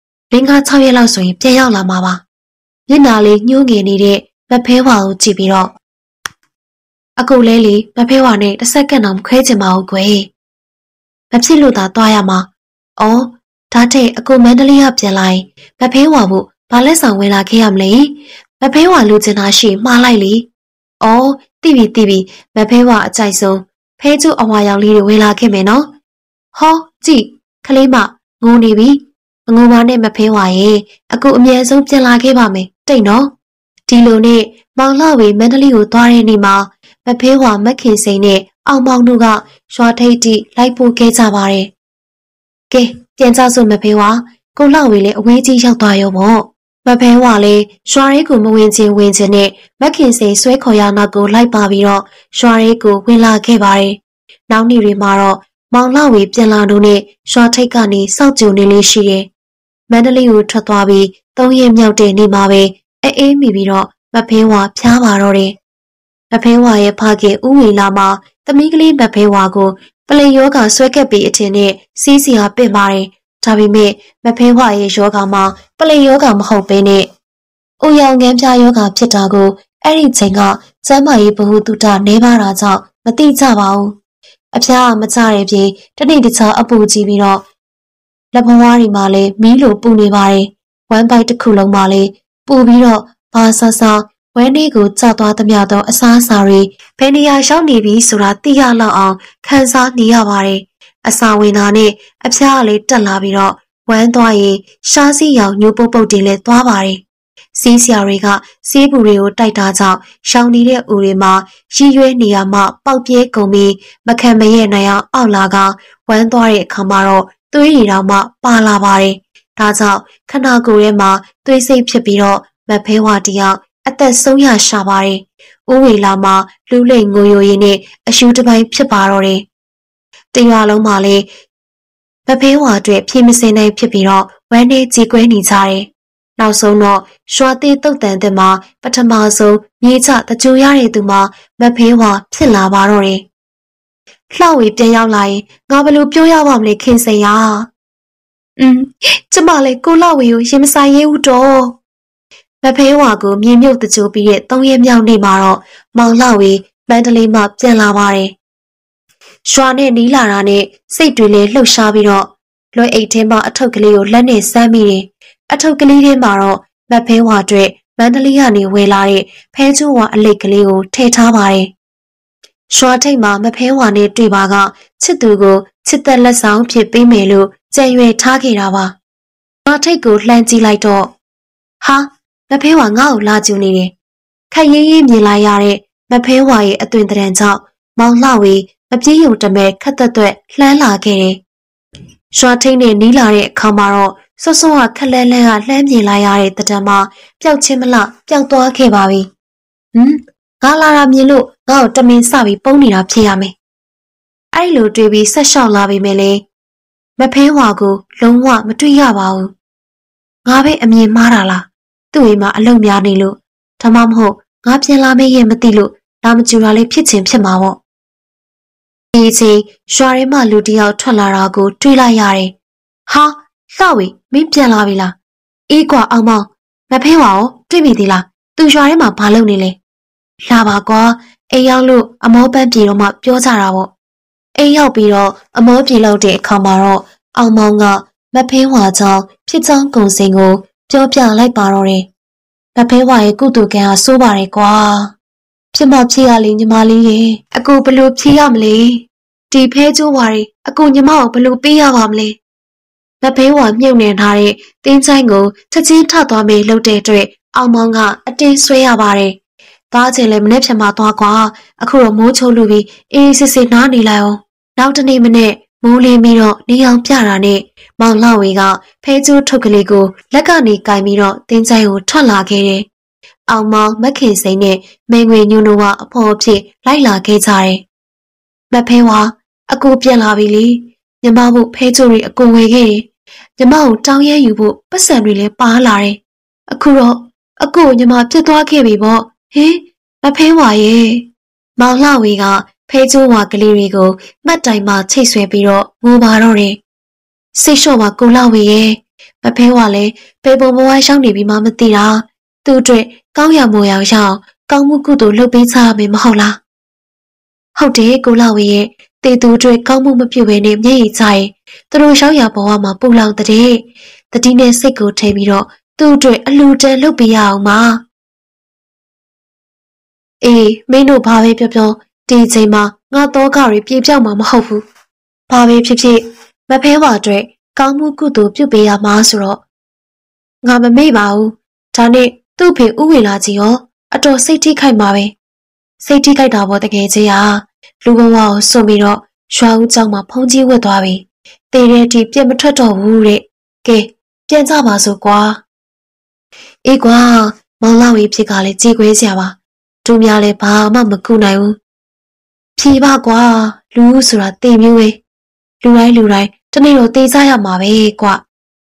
5-6ရက်လောက်ဆိုရင်ပြန်ရောက်လာမှာပါမျက်နှာလေးညှိုးငယ်နေတဲ့မဖဲဝါကိုကြည့်ပြီးတော့အခုလဲလေမဖဲဝါနဲ့တစ်စက္ကန့်တော့မခွဲချင်ပါဘူးကွယ်မဖြစ်လို့သာသွားရမှာအော်ဒါထက်အခုမန္တလေးကပြန်လာရင်မဖဲဝါဖို့ဘာလက်ဆောင်ဝင်လာခဲ့ရမလဲမဖဲဝါလူချင်တာရှိမှားလိုက်လေအော်တိပြီမဖဲဝါအကြိုက်ဆုံးဖဲကျုပ်အဝါရောင်လေးတွေဝင်လာခဲ့မယ်နော်ဟောကြည့်ခလေးမငိုနေပြီငိုပါနဲ့မဖဲဝါရဲ့အခုအမြဲဆုံးပြန်လာခဲ့ပါမယ်တိတ်နော်ဒီလိုနဲ့မောင်လှဝေမန္တလေးကိုသွားတဲ့နေ့မှာမဖဲဝါမက်ခင်စိန်နဲ့အောင်မောင်တို့ကရွာထိပ်တိလိုက်ပို့ခဲ့ကြပါတယ်ကဲပြန်ကြစို့မဖဲဝါကိုလှဝေလည်းအဝေးကြီးရောက်သွားရောပေါ့မဖဲဝါလည်းရွာရဲကိုမဝင်ချင်းနဲ့မက်ခင်စိန်ဆွဲခေါ်ရနောက်ကိုလိုက်ပါပြီးတော့ရွာရဲကိုဝင်လာခဲ့ပါတယ်နောက်နေ့တွေမှာတော့မောင်လှဝေပြန်လာတော့နဲ့ရွာထိပ်ကနေစောက်ကြုံနေလေးရှိတယ်မန္တလေးကိုထွက်သွားပြီး3ရက်မြောက်တဲ့နေ့မှာပဲအေးမိပြီးတော့မဖဲဝါဖျားပါတော့တယ်မဖဲဝါရဲ့ဖခင်ဦးဝေလာမှာသမီးကလေးမဖဲဝါကိုပလိယောဂါဆွဲကပ်ပြီးအထင်နဲ့စီးစီဟာပင့်ပါတယ်ဒါပေမဲ့မဖဲဝါရဲ့ယောဂါမှာပလိယောဂါမဟုတ်ဘဲနဲ့ဦးရောင်ငန်းပြားယောဂါဖြစ်တာကိုအဲ့ဒီချိန်ကကျမ်းမာရေးဗဟုသုတနေပါတာကြောင့်မသိကြပါဘူးအဖျားမကြတဲ့ပြင်တနေ့တခြားအပူကြီးပြီးတော့လက်ဘဝတွေမှာလည်းမီးလိုပူနေပါတယ်ဝမ်းပိုက်တစ်ခုလုံးမှာလည်းပူပြီးတော့ဘာဆဆဝဲနေကိုကြောက်သွားသမျှသောအစားအစာတွေဘယ်နေရာရောက်နေပြီဆိုတာသိရလောက်အောင်ခံစားနေရပါတယ်အစာဝင်တာနဲ့အဖျားကလေးတက်လာပြီးတော့ဝမ်းသွားရင်ရှားစီရောင်ညိုပုတ်တွေလည်းသွားပါတယ်စီးစရာတွေကစီးပူတွေကိုတိုက်တာကြောင့်ရှောင်နေတဲ့ဦးတွေမှာရည်ရွယ်နေရမှပေါက်ပြဲကုန်ပြီးမခံမရဲ့နိုင်အောင်အောက်လာကဝမ်းသွားတဲ့အခါမှာတော့သွေးရည်တောင်မှပါလာပါတယ်ဒါကြောင့်ခန္ဓာကိုယ်ထဲမှာသွေးစိတ်ဖြစ်ပြီးတော့မဖဲဝါတယောက်အသက်ဆုံးရရှာပါတယ်။ဦးဝေလာမှာလူလိမ်ငိုယိုရင်းနဲ့အရှူတစ်ပိုင်းဖြစ်ပါတော့တယ်။တရွာလုံးမှာလည်းမဖဲဝါအတွက်ဖြေမစင်နိုင်ဖြစ်ပြီးတော့ဝမ်းနဲ့ကြေကွဲနေကြတယ်။နောက်ဆုံးတော့ရွာသေးတုတ်တန်တဲ့မှာပထမဆုံးမြေချတကြိုရတဲ့သူမှာမဖဲဝါဖြစ်လာပါတော့တယ်။လှဝေပြန်ရောက်လာရင်ငါဘယ်လိုပြောရပါမလဲခင်စိန်ရ။ကျမလည်းကိုလှဝေကိုရင်မဆိုင်ရဲဘူးတော့မဖဲဝါကိုမြေမြုပ်တကြိုပြီးတဲ့3ရက်မြောက်နေ့မှာတော့မောင်လှဝေမန္တလေးမှပြန်လာပါတယ်။ရွာနဲ့နီးလာတာနဲ့စိတ်တွေလည်းလှုပ်ရှားပြီးတော့လွယ်အိတ်ထဲမှာအထုပ်ကလေးကိုလက်နဲ့ဆမ်းမိတယ်။အထုပ်ကလေးထဲမှာတော့မဖဲဝါအတွက်မန္တလေးကနေဝယ်လာတဲ့ဖဲချိုးဝါအလိတ်ကလေးကိုထည့်ထားပါတယ်။ရွာထိပ်မှာမဖဲဝါနဲ့တွေ့ပါကချစ်သူကိုချစ်သက်လက်ဆောင်ဖြစ်ပေးမယ်လို့ကြံရွယ်ထားခဲ့တာပါ။ရွာထိပ်ကိုလှမ်းကြည့်လိုက်တော့ဟာမဖဲဝါငါ့ကိုလာကြည့်နေတယ်။ခက်ရေးရေးမြင်လိုက်ရတဲ့မဖဲဝါရဲ့အသွင်တရံကြောင့်မောင်လှဝေမပြေးရုံတမဲခက်သက်သက်လှမ်းလာခဲ့တယ်။ရွာထိပ်နဲ့နီးလာတဲ့အခါမှာတော့စောစောကခက်လဲလဲကလှမ်းမြင်လိုက်ရတဲ့တံတန်မှာပျောက်ချင်းမလားပျောက်သွားခဲ့ပါပြီ။ငါလာတာမြင်လို့ငါ့ကိုတမင်စပြီးပုံနေတာဖြစ်ရမယ်။အဲ့လိုတွေးပြီးဆက်လျှောက်လာပြီမဲ့လေမဖဲဝါကိုလုံးဝမတွေ့ရပါဘူး။ငါပဲအမြင်မှားတာလား။သူ့အိမ်မှာအလုပ်များနေလို့ဒါမှမဟုတ်ငါပြန်လာမေးရဲ့မသိလို့လာမကြူတာလေးဖြစ်ချင်းဖြစ်မှာပေါ့။ဒီချိန်ရွာထဲမှာလူတယောက်ထွက်လာတာကိုတွေးလိုက်ရတယ်။ဟာလှဝေမင်းပြန်လာပြီလား။အေးကွာအောင်မောင်မဖေးဝါကိုတွေ့ပြီသီလားသူရွာထဲမှာဘာလုပ်နေလဲလာပါကွာအိမ်ရောက်လို့အမောပန်းပြေတော့မှပြောကြတာပေါ့အိမ်ရောက်ပြီးတော့အမောပြေလောက်တဲ့အခါမှာတော့အောင်မောင်ကမဖေးဝါကြောင့်ဖြစ်ချောင်းကုံစင်ကိုပြောပြလိုက်ပါတော့တယ်မဖေးဝါရဲ့ကုသိုလ်ကံဟာဆိုးပါတယ်ကွာဖြစ်မဖြစ်ရလေညီမလေးရေအကူဘလို့ဖြေရမလဲဒီဖဲကျိုးဝါရီအကူညီမကိုဘလို့ပေးရပါမလဲမဖေးဝါမြုပ်နေထားတဲ့တင်းချိုင်းကိုချက်ချင်းထသွားမေးလှုပ်တဲ့အတွက်အောင်မောင်ကအတင်းဆွဲရပါတယ်သားချင်လည်းမနေ့ဖြန်မှသွားကွာအခုတော့မိုးချိုးလူပြီးအေးစစ်စစ်နားနေလိုက်အောင်နောက်တနေ့မနေ့မိုးလင်းပြီးတော့နေအောင်ပြတာနဲ့မောင်လှဝေကဖဲကျိုးထုတ်ကလေးကိုလက်ကနေကင်ပြီးတော့တင်းချိုင်းကိုထွက်လာခဲ့တယ်အောင်မောင်မခင်စိန်နဲ့မင်းငွေညွန့်တို့ကအဖော်အဖြစ်လိုက်လာခဲ့ကြတယ်မဖေးဝါအကူပြန်လာပြီလေညီမတို့ဖဲကျိုးတွေအကုန်ဝယ်ခဲ့တယ်ညီမကိုတောင်းရဲယူဖို့ပတ်စံတွေလည်းပါလာတယ်အခုတော့အကူညီမပြတ်သွားခဲ့ပြီပေါ့ဟင်မဖေးဝါရဲ့မောင်လှဝေကဖဲကျိုးဝါကလေးတွေကိုမှတ်တိုင်မှချိတ်ဆွဲပြီးတော့ငိုပါတော့တယ်စိတ်လျှော့ပါကိုလှဝေရဲ့မဖေးဝါလည်းပေပုံဘဝရှောင်းနေပြီးမှမသိတာသူ့အတွက်ကောင်းရမို့ရအောင်ကောင်းမှုကုသိုလ်လုပ်ပေးချရမယ်မဟုတ်လားဟုတ်တယ်ကိုလှဝေရဲ့တေသူအတွက်ကောင်းမှုမပြုဘဲနဲ့မျက်ရည်ကျရင်သူတို့ရှောင်းရဘဝမှာပူလောင်တဲ့တတိနဲ့စိတ်ကိုထိပြီးတော့သူ့အတွက်အလူတန်လုပ်ပေးရအောင်ပါအေးမင်းတို့ဘာပဲပြောပြောဒီချိန်မှာငါတော့ကတွေပြေပြောက်မှာမဟုတ်ဘူးဘာပဲဖြစ်ဖြစ်မဖဲဝါအတွက်ကောင်းမှုကုသိုလ်ပြုပေးရမှာဆိုတော့ငါမမေ့ပါဘူးဒါနဲ့သူ့ဖေဥဝေလာကြီးရောအတော်စိတ်ထိခိုက်မှာပဲစိတ်ထိခိုက်တာပေါ့တကယ်ကြီးဟာလူဘဝကိုစွန့်ပြီးတော့ရွာဦးကျောင်းမှာဖုံးကြီးဝတ်သွားပြီတေတဲ့အထိပြတ်မထွက်တော့ဘူးတဲ့ကဲပြန်ကြပါစို့ကွာအေးကွာမောင်လောက်ရေးဖြစ်ကလည်းကြည်ခွေးစရာပါသူများလည်းဘာမှမကူနိုင်ဘူးဖြေပါကွာလူဆိုတာတေမျိုးပဲလူတိုင်းတနေ့တော့တေးစားရမှာပဲကွာ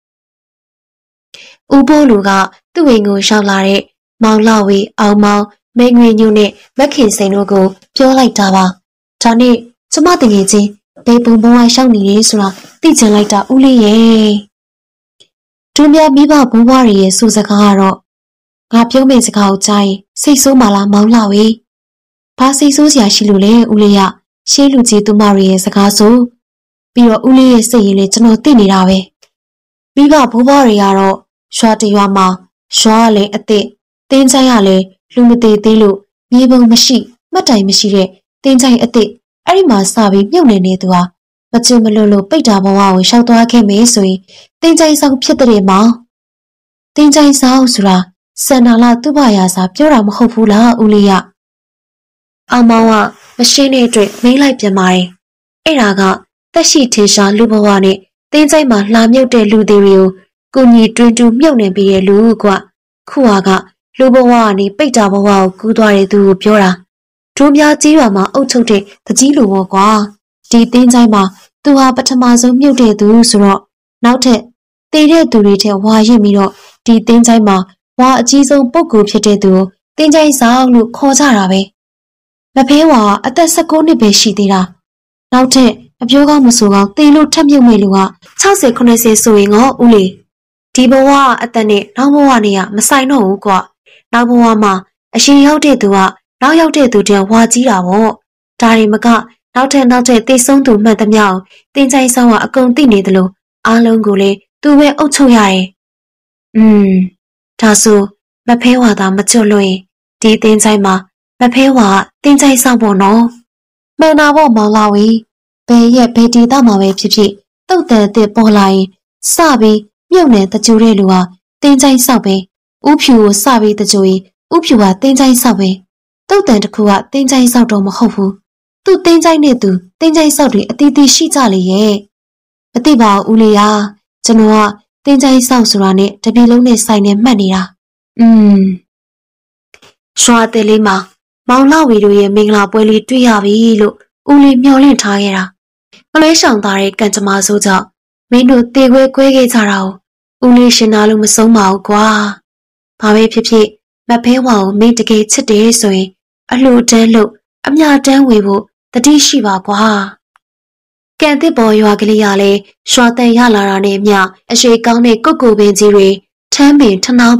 ဦးဘိုးလူကသူ့ဝင်ကိုရှောက်လာတဲ့မောင်လောက်ဝေအောင်မောင်မင်းငွေညွန့်နဲ့မခင်စိန်တို့ကိုပြောလိုက်တာပါဒါနဲ့ကျမတကယ်ချင်းဘေးပုံဘဝရှောက်နေရေးဆိုတာသိချင်လိုက်တာဦးလေးရဲ့သူများမိဘဘဝတွေရဲ့စူစကားကတော့ငါပြောမယ့်စကားကိုကြားရင်စိတ်ဆိုးမှလားမောင်လောက်ဝေဘာစိတ်ဆိုးစရာရှိလို့လဲဦးလေးရရှေးလူကြီးသူမတွေရဲ့စကားဆိုပြီးတော့ဦးလေးရဲ့စိတ်ရည်လေးကျွန်တော်သိနေတာပဲမိဘဘဝတွေကတော့ရွာတရွာမှာရွာလည်းအစ်တင်းချိုင်းရလည်းလူမသေးသေးလို့မြေပုံမရှိမှတ်တိုင်မရှိတဲ့တင်းချိုင်းအစ်အဲ့ဒီမှာစပြီးမြုပ်နေသူဟာမကျွမလို့ပိတ်တာဘဝကိုရှောက်သွားခဲ့မယ်ဆိုရင်တင်းချိုင်းဆောင်ဖြစ်တဲ့မောင်တင်းချိုင်းဆောင်ဆိုတာစန္ဒာလာသူ့ဘာယာစာပြောတာမဟုတ်ဘူးလားဦးလေးရအောင်မောင်ကမရှင်းတဲ့အတွက်မိလိုက်ပြန်ပါတယ်အဲ့ဒါကတက်ရှိထင်ရှားလူဘဝနဲ့တင်းချိုင်းမှာလှမြုပ်တဲ့လူတွေကိုကိုညီတွင်တူမြုပ်နေပြီးတဲ့လူကခုဟာကလူဘဝကနေပိတ်တာဘဝကိုကူးသွားတဲ့သူကိုပြောတာဒုများကြီးရွာမှာအုပ်ချုပ်တဲ့တကြီးလူဘောကွာဒီတင်းချိုင်းမှာသူဟာပထမဆုံးမြုပ်တဲ့သူဆိုတော့နောက်ထပ်တည်တဲ့သူတွေထက်ဝါရစ်ပြီးတော့ဒီတင်းချိုင်းမှာဝါအကြီးဆုံးပုဂ္ဂိုလ်ဖြစ်တဲ့သူကိုတင်းချိုင်းဆောင်လို့ခေါ်ကြတာပဲမဖေးဝါအသက်19နှစ်ပဲရှိသေးတာနောက်ထပ်အပြောကောင်းမဆိုကောင်းတည်လို့ထက်မြုပ်မဲ့လူက60 90ဆိုရင်ငေါဦးလေးဒီဘဝအသက်နဲ့နောက်ဘဝနဲ့ကမဆိုင်တော့ဘူးကွာနောက်ဘဝမှာအရှင်ရောက်တဲ့သူကနောက်ရောက်တဲ့သူတည်းဝါကြီးတာပေါ့ဒါတွေမကနောက်ထပ်တိတ်ဆုံးသူမှတ်သမျှတင်းချိုင်းဆောင်ကအကုန်သိနေသလိုအားလုံးကိုလည်းသူပဲအုပ်ချုပ်ရတယ်ဒါဆိုမဖေးဝါသာမချွတ်လို့ရင်ဒီတင်းချိုင်းမှာမဖေးဝါတင်းချိုင်းဆောင်ဖို့နော်မှန်တာပေါ့မောင်လာဝီဘယ်ရဲ့ဘယ်ဒီသားမှာပဲဖြစ်ဖြစ်တုတ်တန်အစ်ပေါ်လာရင်စပြီးမြုပ်နေတကြူတဲ့လူဟာတင်းချိုင်းဆောက်ပဲဥဖြူကိုစပြီးတကြူရင်ဥဖြူကတင်းချိုင်းဆောက်ပဲတုတ်တန်တစ်ခုကတင်းချိုင်းဆောက်တော့မဟုတ်ဘူးသူ့တင်းချိုင်းနဲ့သူတင်းချိုင်းဆောက်တွေအတီးတီးရှိကြလေရဲ့မသိပါဘူးဦးလေးရာကျွန်တော်ကတင်းချိုင်းဆောက်ဆိုတာနဲ့တပီလုံးနဲ့ဆိုင်နေမှတ်နေတာရွာတယ်လေးမှာမောင်လှဝီတို့ရဲ့မင်္ဂလာပွဲလေးတွေ့ရပြီလို့ဦးလေးမျှော်လင့်ထားခဲ့တာမလွဲရှောင်သားတဲ့ကံကြမ္မာဆိုကြောင့်မင်းတို့တေခွဲကွဲခဲ့ကြတာကိုဦးလေးရှင်နာလို့မဆုံးပါဘူးကွာဘာပဲဖြစ်ဖြစ်မဖဲဝါကိုမင်းတကယ်ချစ်တယ်ဆိုရင်အလှတန်းလို့အမြတန်းဝေဖို့တတိရှိပါကွာကံတစ်ပေါ်ရွာကလေးရလဲရွာတန်ရလာတာနဲ့အမျှအရှိကောင်းတဲ့ကုတ်ကူပင်ကြီးတွေထမ်းပင်ထနှောင်းပင်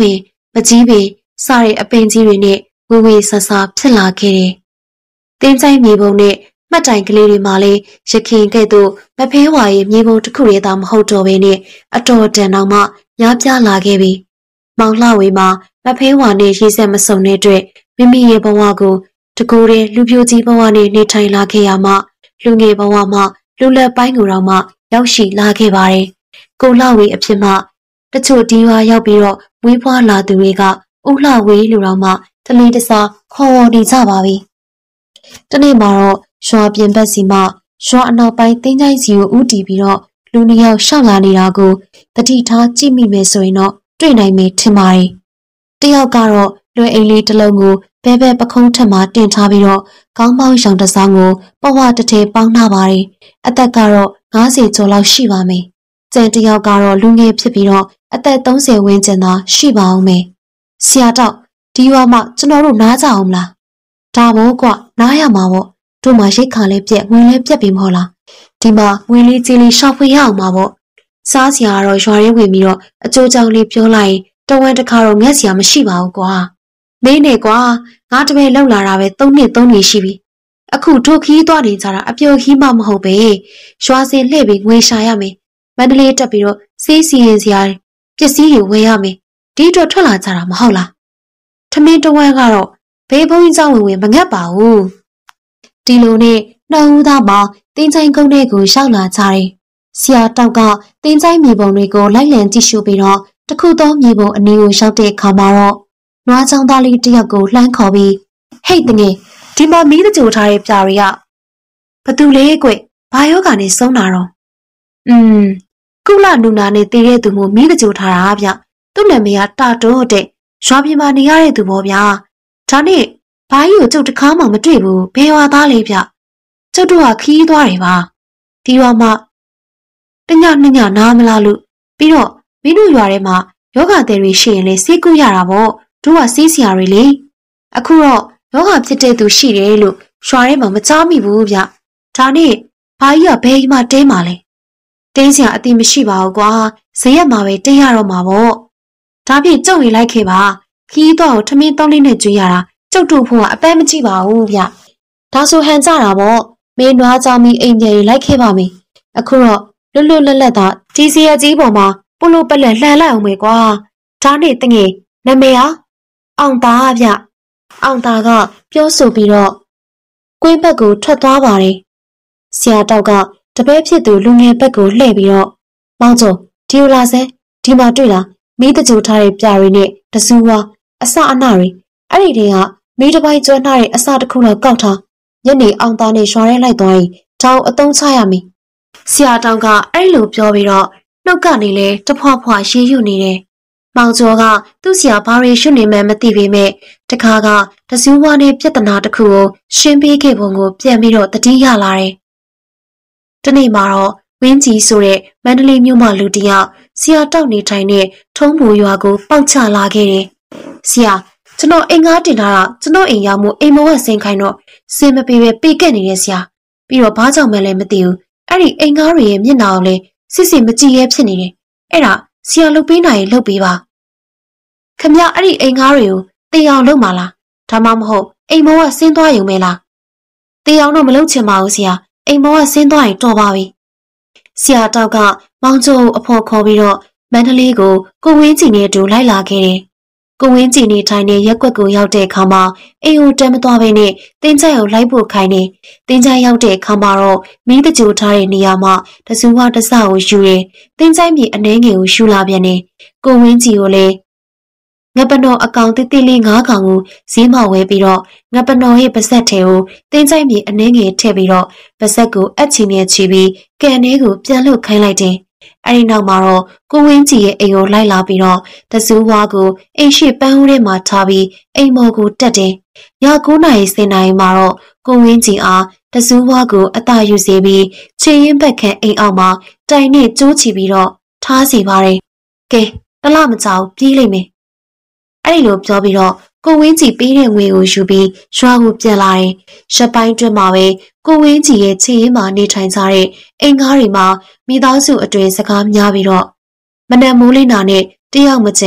မကြီးပင်စားတဲ့အပင်ကြီးတွေနဲ့ဝေဝေဆဆဖြစ်လာခဲ့တယ်။တင်းချိုင်းမြေပုံနဲ့မှတ်တိုင်ကလေးတွေမှာလည်းရခင်ကဲ့သို့မဖဲဝါရဲ့မြေပုံတစ်ခုတည်းသာမဟုတ်တော့ဘဲနဲ့အတော်တန်တော့မှများပြားလာခဲ့ပြီ။မောင်လှဝေမှာမဖဲဝါနဲ့ရေးဆက်မစုံတဲ့အတွက်မိမိရဲ့ဘဝကိုတကူတဲ့လူပြိုကြီးဘဝနဲ့နေထိုင်လာခဲ့ရမှလူငယ်ဘဝမှာလူလက်ပိုင်းကိုတော့မှရောက်ရှိလာခဲ့ပါတယ်။ကိုလှဝေအဖြစ်မှတချို့ဒီရွာရောက်ပြီးတော့မွေးဖွားလာသူတွေကဦးလှဝေလူတော်မှတလီတစားခေါ်ဝေါ်နေကြပါပြီ။တနေ့မှာတော့ရွာပြင်ဘက်စီမှရွာအနောက်ပိုင်းတင်းချိုင်းစီကိုဦးတည်ပြီးတော့လူနှစ်ယောက်ရှောက်လာနေတာကိုတတိထားကြည့်မိမယ်ဆိုရင်တော့တွေ့နိုင်မယ်ထင်ပါတယ်။တယောက်ကတော့လွယ်အိမ်လေးတစ်လုံးကိုဘဲဘဲပခုံးထက်မှတင်ထားပြီးတော့ခေါင်းပေါင်းရောင်တစားကိုပဝတထဲပေါင်းထားပါတယ်။အသက်ကတော့90ကျော်လောက်ရှိပါမယ်။ကျန်တယောက်ကတော့လူငယ်ဖြစ်ပြီးတော့အသက်30ဝန်းကျင်သာရှိပါအောင်မယ်။ဆရာတော့ဒီရွာမှာကျွန်တော်တို့နားကြအောင်မလား။ဒါဘောကွနားရမှာပေါ့။တို့မှရိတ်ခါလေးပြက်ငွေလေးပြက်ပြီမဟုတ်လား။ဒီမှာငွေလေးကြီးလေးရှောက်ဖွေရအောင်မှာပေါ့။စားစရာကတော့ရွာရင်းဝင်ပြီးတော့အကျိုးကြောင့်လေးပြောလိုက်ရင်တဝက်တစ်ခါတော့ငက်စရာမရှိပါဘူးကွာ။မင်းနဲ့ကွာငါတပည့်လောက်လာတာပဲ3နှစ်ရှိပြီ။အခုတို့ခီးသွားနေကြတာအပျော်ခီးမှမဟုတ်ပဲ။ရွာစင်လှည့်ပြီးငွေရှာရမယ်။မန္တလေးတက်ပြီးတော့စီးစီရင်စရာပစ္စည်းတွေဝယ်ရမယ်။ဒီအတွက်ထွက်လာကြတာမဟုတ်လား။ထမင်းတဝက်ကတော့ဘေးဘုံကြီးเจ้าဝင်မငတ်ပါဘူး။ဒီလိုနဲ့နှောင်းဦးသားမှာတင်းချိုင်းကုန်းတွေကိုရှောက်လာကြတယ်။ဆရာတောက်ကတင်းချိုင်းမြေပုံတွေကိုလိုက်လံကြည့်ရှုပြီးတော့တခုသောမြေပုံအနီးကိုရောက်တဲ့အခါမှာတော့နွားချောင်းသားလေးတစ်ယောက်ကိုလှမ်းခေါ်ပြီးဟိတ်တငယ်ဒီမှာမီးတကြိုထားတဲ့ပြာတွေကဘသူလေးကွဘာယောဂာနဲ့ဆုံးတာတော့ကုလနူနာနဲ့တည်တဲ့သူမျိုးမီးတကြိုထားတာဗျသူ့နာမည်ကတာတွန်းတဲ့ရွာပြင်မှာနေရတဲ့သူပေါ့ဗျာဒါနဲ့ဘာကြီးကိုကျုပ်တခါမှမတွေ့ဘူးဘယ်ရွာသားလေးဗျကျုပ်တို့ကခီးသွားတယ်ပါဒီရွာမှာတညနှစ်ညနားမလားလို့ပြီးတော့မင်းတို့ရွာထဲမှာယောဂသည်တွေရှိရင်လေဆေးကုရတာပေါ့တို့ကဆေးဆရာတွေလေအခုတော့ယောဂဖြစ်တဲ့သူရှိတယ်လို့ရွာထဲမှာမကြားမိဘူးဗျဒါနဲ့ဘာကြီးကဘယ်မှတဲမှာလဲတင်းစရာအတိမရှိပါဘူးကွာဈေးရမှာပဲတင်းရတော့မှာပေါ့ဒါဖြင့်ကျုပ်ရင်လိုက်ခဲ့ပါခီးတော့ထမင်းတောင်းလေးနဲ့ကျွေးရတာကျုပ်တို့ဖို့ကအပန်းမကြည့်ပါဘူးဗျဒါဆိုဟန်ကြတာပေါ့မင်းနွားကြောင်မီအိမ်ကြီးလိုက်ခဲ့ပါမယ်အခုတော့လွတ်လွတ်လပ်လပ်သာဒီစီရကြီးပေါ်မှာပုလို့ပလက်လှန်လိုက်အောင်ပဲကွာဒါနဲ့တငယ်နာမည်ဟာအောင်သားဗျအောင်သားကပြောဆိုပြီးတော့ကွင်းဘက်ကိုထွက်သွားပါတယ်ဆရာတောက်ကတပည့်ဖြစ်သူလူငယ်ဘက်ကိုလှည့်ပြီးတော့မောင်ကျော်ဒီလိုလာစဲဒီမှာတွေ့လားမီးတကြိုထားတဲ့ပြာတွေနဲ့တစူးဝါအစအနတွေအဲ့ဒီတွေကမီးတစ်ပိုင်းကျွမ်းထားတဲ့အစတစ်ခုလောက်ကောက်ထားညနေအောင်သားနဲ့ရွာရဲလိုက်သွားရင်တောင်အတုံးချရမယ်ဆရာတောက်ကအဲ့လိုပြောပြီးတော့နှုတ်ကနေလဲတဖွာဖွာရေးယူနေတယ်မောင်ကျော်ကသူ့ဆရာဘာတွေရှုနေမှန်းမသိပေမဲ့တခါကတစူးဝါနဲ့ပြဿနာတစ်ခုကိုရှင်းပေးခဲ့ပုံကိုပြန်ပြီးတော့တတိယလာတယ်။ဒီနေ့မှာတော့ဝင်းကြီးဆိုတဲ့မန္တလေးမြို့မှာလူတယောက်ဆရာတောက်နေထိုင်တဲ့ထုံးဘူရွာကိုပေါက်ချလာခဲ့တယ်။ဆရာကျွန်တော်အိမ်ငါးတင်ထားတာကျွန်တော်အိမ်ရောက်မှုအိမ်မောကဆင်းခိုင်းတော့စင်မပြေပဲပြေကက်နေတဲ့ဆရာပြီးတော့ဘာကြောင့်မှလည်းမသိဘူး။အဲ့ဒီအိမ်ငါးတွေရဲ့မျက်နှာကိုလည်းစစ်စစ်မကြည့်ရဲဖြစ်နေတယ်။အဲ့ဒါဆရာလုပ်ပေးနိုင်ရင်လုပ်ပေးပါ။ခမအဲ့ဒီအိမ်ငါးတွေကိုတေအောင်လုပ်မှာလား။ဒါမှမဟုတ်အိမ်မောကဆင်းသွားရုံပဲလား။တေအောင်တော့မလုပ်ချင်ပါဘူးဆရာ။အိမ်မောကဆင်းသွားရင်တော်ပါပြီ။ဆရာတောက်ကမောင်ကျော်အဖော်ခေါ်ပြီးတော့မန္တလေးကိုကိုဝင်းကြည်နဲ့အတူလိုက်လာခဲ့တယ်။ကိုဝင်းကြည်နေထိုင်တဲ့ရက်ွက်ကိုရောက်တဲ့အခါမှာအိမ်ကိုတမ်းမသွားဘဲနဲ့တင်းချိုင်ကိုလိုက်ဖို့ခိုင်းနေ။တင်းချိုင်ရောက်တဲ့အခါမှာတော့မီးတကြိုထားတဲ့နေရာမှာတစူးဝါတစကိုယူတယ်။တင်းချိုင်မြေအနှဲငယ်ကိုယူလာပြန်တယ်။ကိုဝင်းကြည်ကိုလည်းငပနော်အကောင်တိတိလေး9ကောင်ကိုဈေးမှာဝဲပြီးတော့ငပနော်ရဲ့ပါဇက်ထဲကိုတင်းချိုင်မြေအနှဲငယ်ထည့်ပြီးတော့ပါဇက်ကိုအက်ချီနဲ့ချီပြီးကန်ထဲကိုပြန်လွတ်ခိုင်းလိုက်တယ်။အဲဒီနောက်မှာတော့ကိုဝင်းကြည်ရဲ့အိမ်ကိုလိုက်လာပြီးတော့တစူးဝါကိုအိမ်ရှိပန်းဦးထဲမှာထားပြီးအိမ်မော်ကိုတက်တယ်။ည9နာရီ10နာရီမှာတော့ကိုဝင်းကြည်အားတစူးဝါကိုအသာယူစေပြီးချေရင်ဘက်ခန့်အိမ်အောက်မှာတိုင်နဲ့ကျိုးချီပြီးတော့ထားစီပါတယ်။ကဲတလမကြောက်ပြေးလိမ့်မယ်။အဲ့ဒီလိုပြောပြီးတော့ကိုဝင်းကြည်ပေးတဲ့ငွေကိုယူပြီးရွာကိုပြန်လာတယ်။ရှက်ပိုင်းတွင်မှာပဲကိုဝင်းကြည်ရဲ့ချေရင်မှာနေထိုင်ကြတဲ့အိမ်ကားတွေမှာမိသားစုအတွင်စကားများပြီးတော့မနက်မိုးလင်းတာနဲ့တယောက်မကျန်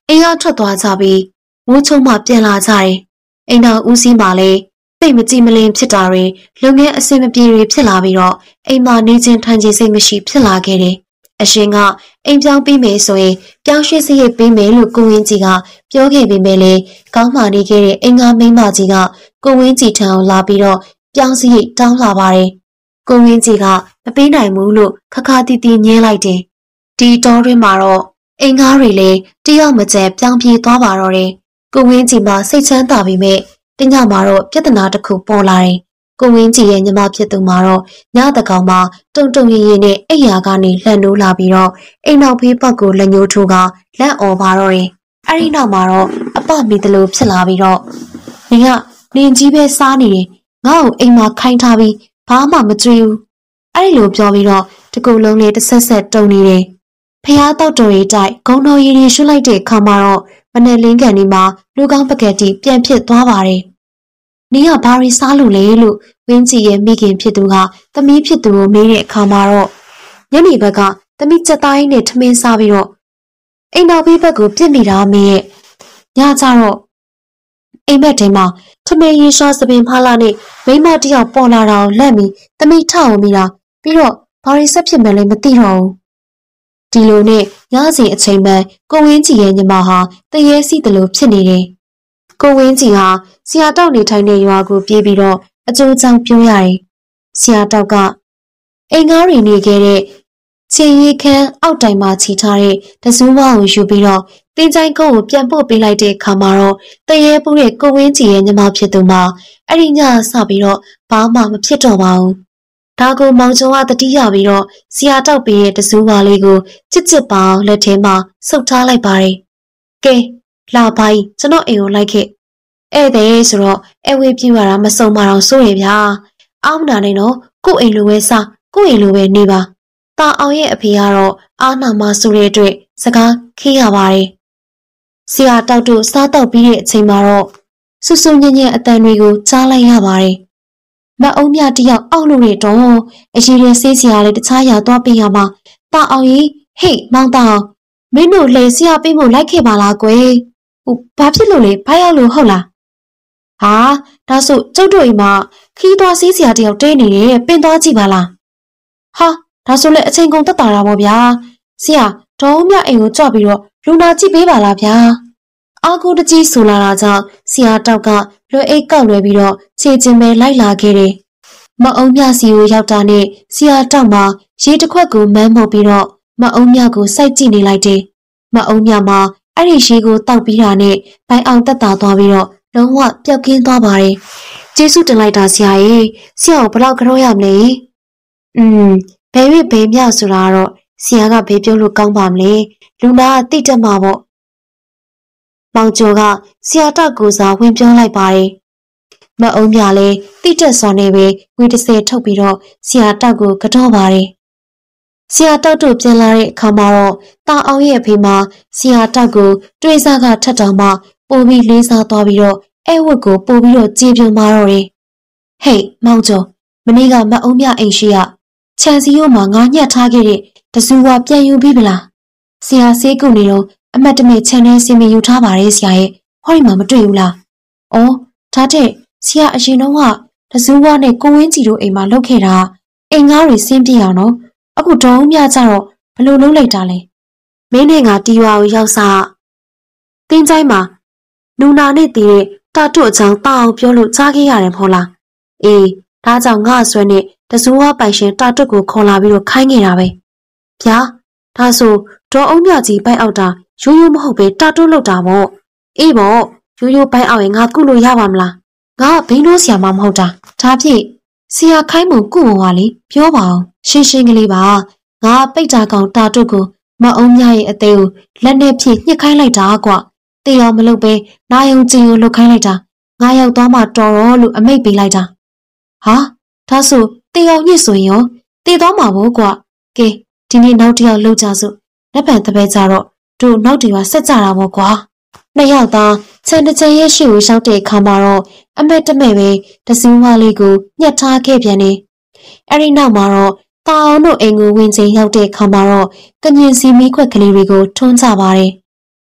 အိမ်ကထွက်သွားကြပြီးမိုးချုံမှပြန်လာကြတယ်။အိမ်တော်ဦးစီးမှလည်းတိတ်မကြည်မလင်ဖြစ်တာတွေလုပ်ငန်းအဆင်မပြေတွေဖြစ်လာပြီးတော့အိမ်မှာနေချင်းထိုင်ချင်းစိတ်မရှိဖြစ်လာခဲ့တယ်။အရှင်ကအိမ်ပြောင်းပြီးမယ်ဆိုရင်ပြောင်းရွှေ့စရိတ်ပေးမယ်လို့ကိုဝင်းကြီးကပြောခဲ့ပေမဲ့လည်းကောင်းမှနေခဲ့တဲ့အိမ်ကမိန်းမကြီးကကိုဝင်းကြီးထံလာပြီးတော့ပြောင်းစရိတ်တောင်းလာပါတယ်။ကိုဝင်းကြီးကမပေးနိုင်ဘူးလို့ခခတီတီညင်းလိုက်တယ်။ဒီတောတွင်မှာတော့အိမ်ကားတွေလည်းတယောက်မကျန်ပြောင်းပြေးသွားပါတော့တယ်။ကိုဝင်းကြီးမှစိတ်ချမ်းသာပြီးမဲ့တညမှာတော့ပြဿနာတစ်ခုပေါ်လာတယ်။ကိုဝင်းကြီးရဲ့ညီမဖြစ်သူမှာတော့ညတကောင်မှာတုံတုံရည်ရည်နဲ့အိယာကနေလှန်နိုးလာပြီးတော့အိမ်နောက်ဖေးပတ်ကိုလက်ညှိုးထိုးကလက်អော်ပါတော့တယ်။အဲဒီနောက်မှာတော့အပမိတလို့ဖြစ်လာပြီးတော့နင်ကနင်ကြီးပဲစားနေတယ်။ငါ့ကိုအိမ်မှာခိုင်းထားပြီးဘာမှမကြွေးဘူး။အဲဒီလိုပြောပြီးတော့တကူလုံးလေးတစ်ဆက်ဆက်တုံနေတယ်။ဖះတောက်တော်ရီတိုက်ဂုံတော်ရည်ရည်ရွှတ်လိုက်တဲ့ခါမှာတော့မနဲ့လင်းကန်ဒီမှာလူကောင်းပကက်တီပြန်ဖြစ်သွားပါတယ်။နင်ကဘာရီစားလို့လဲလို့ဝင်းကြီးရဲ့မိခင်ဖြစ်သူကသမီးဖြစ်သူကိုမေးတဲ့အခါမှာတော့ညနေဘက်ကသမီးချက်သားရင်းနဲ့ထမင်းစားပြီးတော့အိမ်နောက်ဘေးဘက်ကိုပြစ်နေတာမင်းရဲ့ညကြတော့အိမ်ဘက်ထဲမှာထမင်းရင်းရှားစပင်ဖားလာနဲ့မိမတယောက်ပေါ်လာတာကိုလက်ပြီးသမီးထအောင်မိတာပြီးတော့ဘာရီဆက်ဖြစ်မယ်လဲမသိတော့ဘူးဒီလိုနဲ့ညစီအချိန်မှကိုဝင်းကြီးရဲ့ညီမဟာတရေစီတလို့ဖြစ်နေတယ်ကိုဝင်းကြီးဟာဆရာတောက်နေထိုင်တဲ့ရွာကိုပြေးပြီးတော့အကျိုးချောင်းပြောရတယ်ဆရာတောက်ကအိမ်ကားတွေနေခဲ့တဲ့ခြေရီခန်းအောက်တိုင်မှာခြိထားတဲ့တစူးဝါကိုယူပြီးတော့တင်းချိုင်းကုန်းကိုပြန်ပို့ပေးလိုက်တဲ့အခါမှာတော့တရေပူတဲ့ကိုဝင်းကြီးရဲ့ညီမဖြစ်သူမှာအဲ့ဒီညစပြီးတော့ဘာမှမဖြစ်တော့ပါဘူးဒါကိုမောင်ကျော်ကတတိယပြီးတော့ဆရာတောက်ပေးတဲ့တစူးဝါလေးကိုချစ်ချစ်ပေါင်းလက်ထဲမှာဆုပ်ထားလိုက်ပါတယ်။ကဲလာပါကြီးကျွန်တော်အိမ်ကိုလိုက်ခဲ့။ဧည့်သည်ဆိုတော့အဝေးပြရတာမစုံမအောင်စိုးရဗျာ။အောင်းနာနေတော့ကို့အိမ်လိုပဲစားကို့အိမ်လိုပဲနေပါ။တာအောင်ရဲ့အဖေကတော့အာနာမဆိုတဲ့အတွက်စကားခေးရပါတယ်။ဆရာတောက်တို့စားတော့ပြီးတဲ့အချိန်မှာတော့ဆူဆူညံ့ညံ့အတန်တွေကိုကြားလိုက်ရပါတယ်။မအုံးမြတယောက်အောက်လို့နေတော့အရေးရဆေးစရာလေးတခြားရာသွားပြင်ရမှာတာအောင်ကြီးဟေ့မောင်တောင်မင်းတို့လေဆရာပေးဖို့လိုက်ခဲ့ပါလားကွယ်ဟိုဘာဖြစ်လို့လဲဘာရောက်လို့ဟုတ်လားဟာဒါဆိုကျုပ်တို့အိမ်မှာခီးသွားဆေးစရာတယောက်တဲနေတယ်ပင်သွားကြည့်ပါလားဟာဒါဆိုလေအချိန်ကုန်တက်တာတာပေါ့ဗျာဆရာဒေါင်းမြအိမ်ကိုကြွပြီးတော့လူနာကြည့်ပေးပါလားဗျာအာကိုတကြီးဆိုလာတာကြောင့်ဆရာတောက်ကလွယ်အိတ်ကောက်လွယ်ပြီးတော့ခြေချင်းပဲလိုက်လာခဲ့တယ်။မအုံမြစီကိုရောက်တာနဲ့ဆရာတောက်မှာရေတစ်ခွက်ကိုမန်းမှုတ်ပြီးတော့မအုံမြကိုစိုက်ကြည့်နေလိုက်တယ်။မအုံမြမှာအဲ့ဒီရေကိုတောက်ပြီးတာနဲ့ဘိုင်အောင်တက်တာသွားပြီးတော့လုံးဝပျောက်ကင်းသွားပါတယ်။ကျေးဇူးတင်လိုက်တာဆရာကြီး။ဆရာကိုဘယ်လောက်ကြောရမလဲ။ဘယ်၍ဘယ်မြဆိုတာတော့ဆရာကဘေးပြောလို့ကောင်းပါမလဲ။လူနာကတိတက်မှာပေါ့။မောင်ကျော်ကဆရာတောက်ကိုစားဝင်ပြောလိုက်ပါတယ်။မအုံမြလည်းတိတက်စွာနဲ့ပဲငွေ30ထုတ်ပြီးတော့ဆရာတောက်ကိုကတော့ပါတယ်။ဆရာတောက်တို့ပြန်လာတဲ့အခါမှာတော့တာအောင်ရဲ့အဖေမှာဆရာတောက်ကိုတွေးစားကထက်တောင်မှပိုပြီးလေးစားသွားပြီးတော့အဲဝတ်ကိုပိုပြီးတော့ကြေပြွန်မာတော့တယ်။ဟေးမောင်ကျော်မနေ့ကမအုံမြအိမ်ရှိရခြံစည်းရိုးမှာငါညှက်ထားခဲ့တဲ့တစူဝါပြန်ယူပြီးပလား။ဆရာဆေးကုနေတော့အမတ်တမဲ့ခြံထဲဆင်းပြီးယူထားပါတယ်ဆရာရဲ့ဟောဒီမှာမတွေ့ဘူးလား။အော်ဒါတဲ့ဆရာအရင်တော့ကတစူးဝါနဲ့ကိုဝင်းကြီးတို့အိမ်မှာလုပ်ခဲ့တာအိမ်ငါးတွေဆင်းပြေအောင်နော်အခုဒေါင်းမြကြတော့ဘလို့လုံးလိုက်တာလဲမင်းနဲ့ငါတီရွာကိုရောက်စားတင်းချိုင်းမှာနူနာနဲ့တည်တဲ့တာတွတ်အကြောင်းတောင်းပြောလို့ကြားခဲ့ရတယ်မဟုတ်လားအေးဒါကြောင့်ငါအစွဲနဲ့တစူးဝါပိုင်ရှင်တာတွတ်ကိုခေါ်လာပြီးတော့ခိုင်းနေတာပဲဗျာဒါဆိုဒေါ်အုံးမြကြီးပိုက်အောက်တာရိုးရိုးမဟုတ်ပဲတာတွတ်လောက်တာပေါ့အေးပေါ့ရိုးရိုးပိုက်အောက်ရင်ငါကုလို့ရပါမလားငါဘိန်းတို့ဆရာမမဟုတ်တာဒါဖြင့်ဆရာခိုင်းမကုမပါလေပြောပါအောင်ရှင်းရှင်းကလေးပါငါပိတ်တာကောင်တာတွတ်ကိုမအုံးမြရဲ့အသေးကိုလက်နဲ့ဖြည့်ညှစ်ခိုင်းလိုက်တာကွတေးအောင်မလုပ်ပဲနာယုံကျင်ကိုလှုပ်ခိုင်းလိုက်တာငါရောက်သွားမှတော်တော့လို့အမိတ်ပေးလိုက်တာဟာဒါဆိုတေးအောင်ညစ်ဆိုရင်ရောတေးသွားမှာပေါ့ကွကဲဒီနေ့နောက်တစ်ယောက်လှုပ်ကြစို့လက်ပံတပည့်ကြတော့တို့နောက်တစ်ယောက်ဆက်ကြတာပေါ့ကွာနှစ်ယောက်သားခြံတစ်ခြံရဲ့ရှေ့ကိုရောက်တဲ့အခါမှာတော့အမက်တမဲ့ပဲတစူးဝါလေးကိုညှက်ထားခဲ့ပြန်နေအဲ့ဒီနောက်မှာတော့တာအောင်တို့အိမ်ကိုဝင်ချိန်ရောက်တဲ့အခါမှာတော့ကညင်စီမီးခွက်ကလေးတွေကိုထွန်းချပါတယ်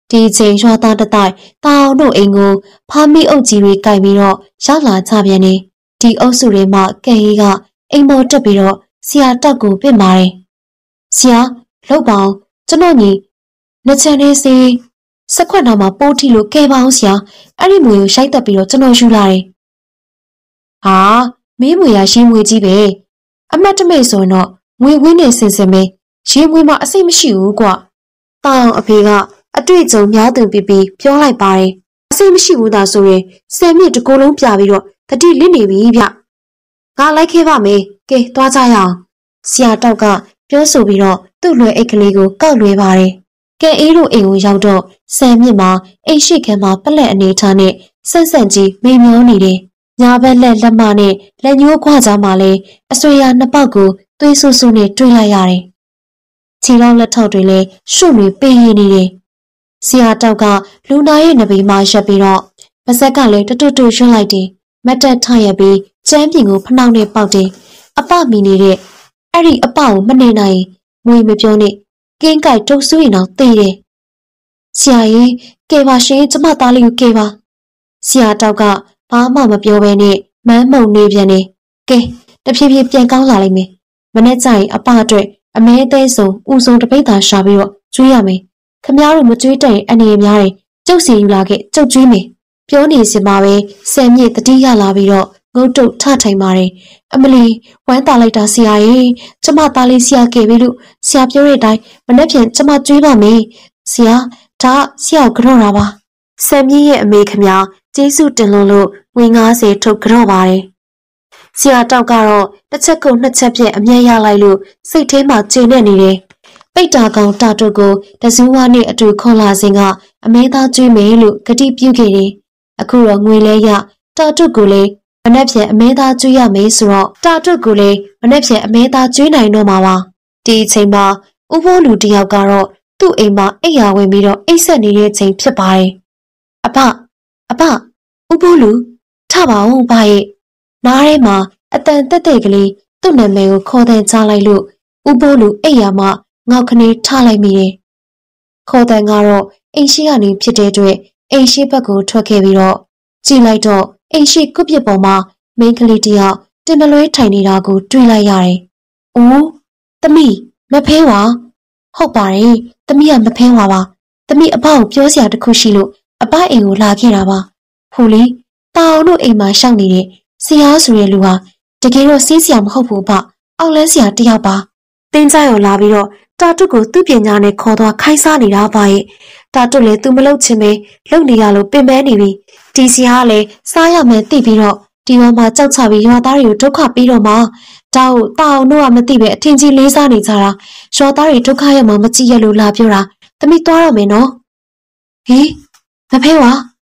ဒီချိန်ရွာသားတတိုက်တာအောင်တို့အိမ်ကိုဖားမိအုပ်ကြီးတွေကင်ပြီးတော့ရောက်လာကြပြန်နေဒီအုပ်စုတွေမှာကဲဟီကအိမ်ပေါ်တက်ပြီးတော့ဆရာတောက်ကိုပြစ်မာတယ်ဆရာလှုပ်ပါအောင်ကျွန်တော်ညီနှစ်ချန်လေးစီစက်ခွက်နာမှာပိုးထီလို့ကဲပါအောင်ဆရာအဲ့ဒီမွေကိုရှိုက်တက်ပြီးတော့ကျွန်တော်ယူလာတယ်ဟာမင်းမွေရရှင်းမွေကြီးပဲအမတ်တမိတ်ဆိုရင်တော့ငွေဝင်းနေစင်စင်ပဲရေမွေမှာအစိတ်မရှိဘူးကွာတောင်အဖေကအတွေ့အကြုံများသူပြပြပြောလိုက်ပါတယ်အစိတ်မရှိဘူးသာဆိုရင်ဆယ်မြစ်တကိုယ်လုံးပြပြီးတော့တတိလစ်နေပြီဗျငါလိုက်ခဲ့ပါမယ်ကဲသွားကြရအောင်ဆရာတောက်ကပြောဆိုပြီးတော့သူ့လွယ်အိတ်ကလေးကိုကောက်လွဲပါတယ်ကဲအေးတို့အိမ်ကိုရောက်တော့ဆယ်မြစ်မှာအိမ်ရှိခန်းမှာပလက်အနေထားနဲ့ဆန့်ဆန့်ကြီးမိန်မျောနေတယ်ညာဘက်လက်မနဲ့လက်ညှိုးခွာကြားမှာလဲအဆွေရနှစ်ပေါက်ကိုသွေးဆူဆူနဲ့တွေးလိုက်ရတယ်ခြေထောက်လက်ထောက်တွေလည်းရှုပ်နေပေးနေတယ်ဆရာတောက်ကလူနာရဲ့နဘေးမှာရက်ပြီးတော့ပါဇက်ကလည်းတွတ်တွတ်ရွှတ်လိုက်တယ်မတ်တက်ထရပြီးကျမ်းပြင်ကိုဖနှောင်းနဲ့ပေါက်တယ်အပမီနေတဲ့အဲ့ဒီအပကိုမနေနိုင်ငွေမပြောနဲ့ကင်းကြိုက်တုတ်ဆူရင်တော့သေတယ်ဆရာကြီးကဲပါရှင်ကျမသားလေးကိုကဲပါဆရာတောက်ကဘာမှမပြောဘဲနဲ့မန်းမုံနေပြန်နေကဲတဖြည်းဖြည်းပြန်ကောင်းလာလိမ့်မယ်မနေ့ကျရင်အပအတွက်အမဲသေးဆုံးဦးဆုံးတပိတ်သာရှာပြီးတော့ကျွေးရမယ်ခမ ्या တို့မကျွေးတဲ့ရင်အနေများတယ်ကျုပ်စီယူလာခဲ့ကျုပ်ကျွေးမယ်ပြောနေစမှာပဲဆယ်မြင့်တတိရလာပြီးတော့ငုတ်တုတ်ထထိုင်ပါတယ်အမလီဝမ်းသာလိုက်တာဆရာကြီးကျမသားလေးဆရာကဲပြီလို့ဆရာပြောတဲ့အတိုင်းမနေ့ပြန်ကျမကျွေးပါမယ်ဆရာဒါဆရာကိုကြော့တာပါဆယ်မြင့်ရဲ့အမေခမ ्या ကျေးဇူးတင်လို့ငွေ90ထုတ်ကြော့ပါတယ်ဆရာတောက်ကတော့တစ်ချက်ကုန်နှစ်ချက်ပြည့်အမြဲရလိုက်လို့စိတ်ထဲမှာကျေနပ်နေတယ်ပိတ်တာကောင်တာတုတ်ကိုတစူးဝါးနဲ့အတူခေါ်လာစဉ်ကအမဲသားကျွေးမယ်လို့ဂတိပြုခဲ့တယ်အခုတော့ငွေလဲရတာတုတ်ကိုလည်းမနှက်ဖြန်အမဲသားကျွေးရမယ်ဆိုတော့တာတုတ်ကိုလည်းမနှက်ဖြန်အမဲသားကျွေးနိုင်တော့မှာပါဒီအချိန်မှာဥဖိုးလူတယောက်ကတော့သူ့အိမ်မှာအိပ်ယာဝင်ပြီးတော့အိပ်ဆက်နေတဲ့ချိန်ဖြစ်ပါတယ်အဖဥဖိုးလူထပါဦးဘာရဲ့နားထဲမှာအတန်တက်တဲ့ကလေးသူ့နာမည်ကိုခေါ်တဲ့ကြားလိုက်လို့ဥဖိုးလူအိပ်ယာမှငေါက်ခနေထလိုက်မိတယ်ခေါ်တဲ့ကတော့အိမ်ရှိကနေဖြစ်တဲ့အတွက်အိမ်ရှိဘက်ကိုထွက်ခဲ့ပြီးတော့ကြည့်လိုက်တော့အိမ်ရှိကုပစ်ပေါ်မှာမိန်းကလေးတယောက်တင်မလွဲထိုင်နေတာကိုတွေ့လိုက်ရတယ်။အိုးသမီးမဖဲဝါဟုတ်ပါတယ်သမီးကမဖဲဝါပါသမီးအဖကိုပြောစရာတခုရှိလို့အဖအိမ်ကိုလာခဲ့တာပါဖိုးလေးတာအောင်တို့အိမ်မှာရှောက်နေတဲ့ဆရာဆိုတဲ့လူဟာတကယ်တော့စီးစရာမဟုတ်ဘူးဖအောက်လန်းဆရာတယောက်ပါတင်းကြရောလာပြီးတော့တာတုကိုသူ့ပညာနဲ့ခေါ်သွားခိုင်းစားနေတာပါရဲ့တာတုလည်းသူမလုပ်ချင်ပဲလုပ်နေရလို့ပင်ပန်းနေပြီဒီဆရာကလည်းစားရမယ်သိပြီးတော့ဒီဘက်မှာကြောက်ချပြီးရွာသားတွေကိုဒုက္ခပေးတော့မှဒါကိုတာအောင်တို့ကမသိပဲအထင်ကြီးလေးစားနေကြတာရွာသားတွေဒုက္ခရမှမကြည့်ရလို့လာပြောတာသမီးသွားရမယ်နော်ဟေးမဖဲဝါ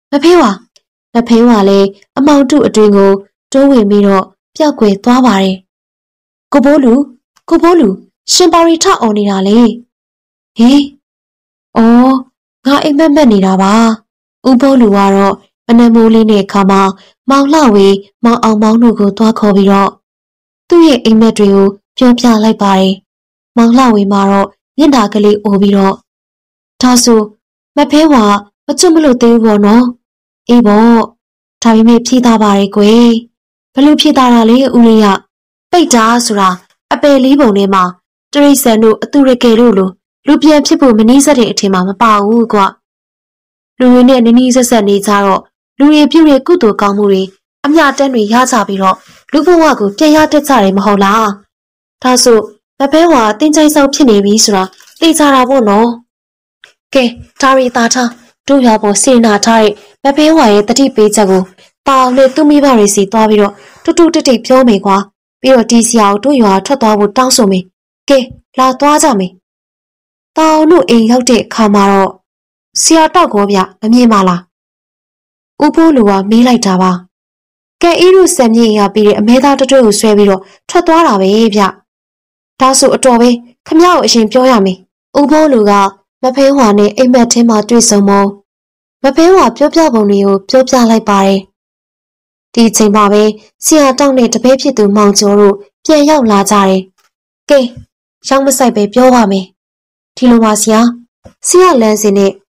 လည်းအမောင်တုအတွင်ကိုတိုးဝင်ပြီးတော့ပျောက်ကွယ်သွားပါတယ်ကိုဘိုးလူရှင်ပါရီထအောင်နေတာလေဟေးအော်ငါအိမ်မက်မက်နေတာပါဥပိုးလူကတော့မနက်မိုးလေးနဲ့ခါမှမောင်လှဝေမောင်အောင်မောင်တို့ကိုသွားခေါ်ပြီးတော့သူ့ရဲ့အိမ်မက်တွေကိုပြောပြလိုက်ပါတယ်မောင်လှဝေမှာတော့မျက်နှာကလေးအိုပြီးတော့ဒါဆိုမဖဲဝါမကျွတ်မလို့သေးဘူးပေါ့နော်အေးပေါ့ဒါပေမဲ့ဖြေးသားပါတယ်ကွယ်ဘလို့ဖြေးသားတာလဲဦးလေးရပိတ်တာဆိုတာအပယ်လေးပုံထဲမှာတရိษံတို့အသူရကယ်တို့လိုလူပြန်ဖြစ်ဖို့မနှီးစက်တဲ့အထင်မှာမပါဘူးကွလူတွေနဲ့နီးနီးဆက်ဆက်နေကြတော့လူတွေပြုတဲ့ကုသိုလ်ကောင်းမှုတွေအမျှတန်းတွေရကြပြီးတော့လူဘဝကိုပြန်ရတတ်ကြတယ်မဟုတ်လားဒါဆိုမဖဲဝါတင်းချိုင်းဆောက်ဖြစ်နေပြီဆိုတာသိကြတာပေါ့နော်ကဲဒါရီသားထားတို့ရွာပေါ်စေနာထားတဲ့မဖဲဝါရဲ့တတိပေးချက်ကိုတာအောင်နဲ့သူ့မိဘတွေစီသွားပြီးတော့တူတူတိတ်တိတ်ပြောမယ်ကွာပြီးတော့ဒီဆရာကိုတို့ရွာထွက်သွားဖို့တောင်းဆိုမယ်ကဲလာသွားကြမယ်တာအောင်တို့အိမ်ရောက်တဲ့အခါမှာတော့ဆရာတောက်ကောဗျမမြင်ပါလားဥဖိုးလူကမေးလိုက်တာပါကဲအေးတို့ဆံမြေရပြီးတဲ့အမဲသားတတွဲကိုဆွဲပြီးတော့ထွက်သွားတာပဲဗျဒါဆိုအတော်ပဲခမ ्या ကိုအရင်ပြောရမယ်ဥဖိုးလူကမဖဲဝါနဲ့အိမ်မက်ထဲမှာတွေ့ဆုံမဖဲဝါပြောပြပုံတွေကိုပြောပြလိုက်ပါတယ်ဒီချိန်မှာပဲဆရာတောက်နဲ့တပည့်ဖြစ်သူမောင်ကျော်တို့ပြန်ရောက်လာကြတယ်ကဲရောက်မဆိုင်ပဲပြောပါမယ်ဒီလိုပါဆရာလမ်းစဉ်နဲ့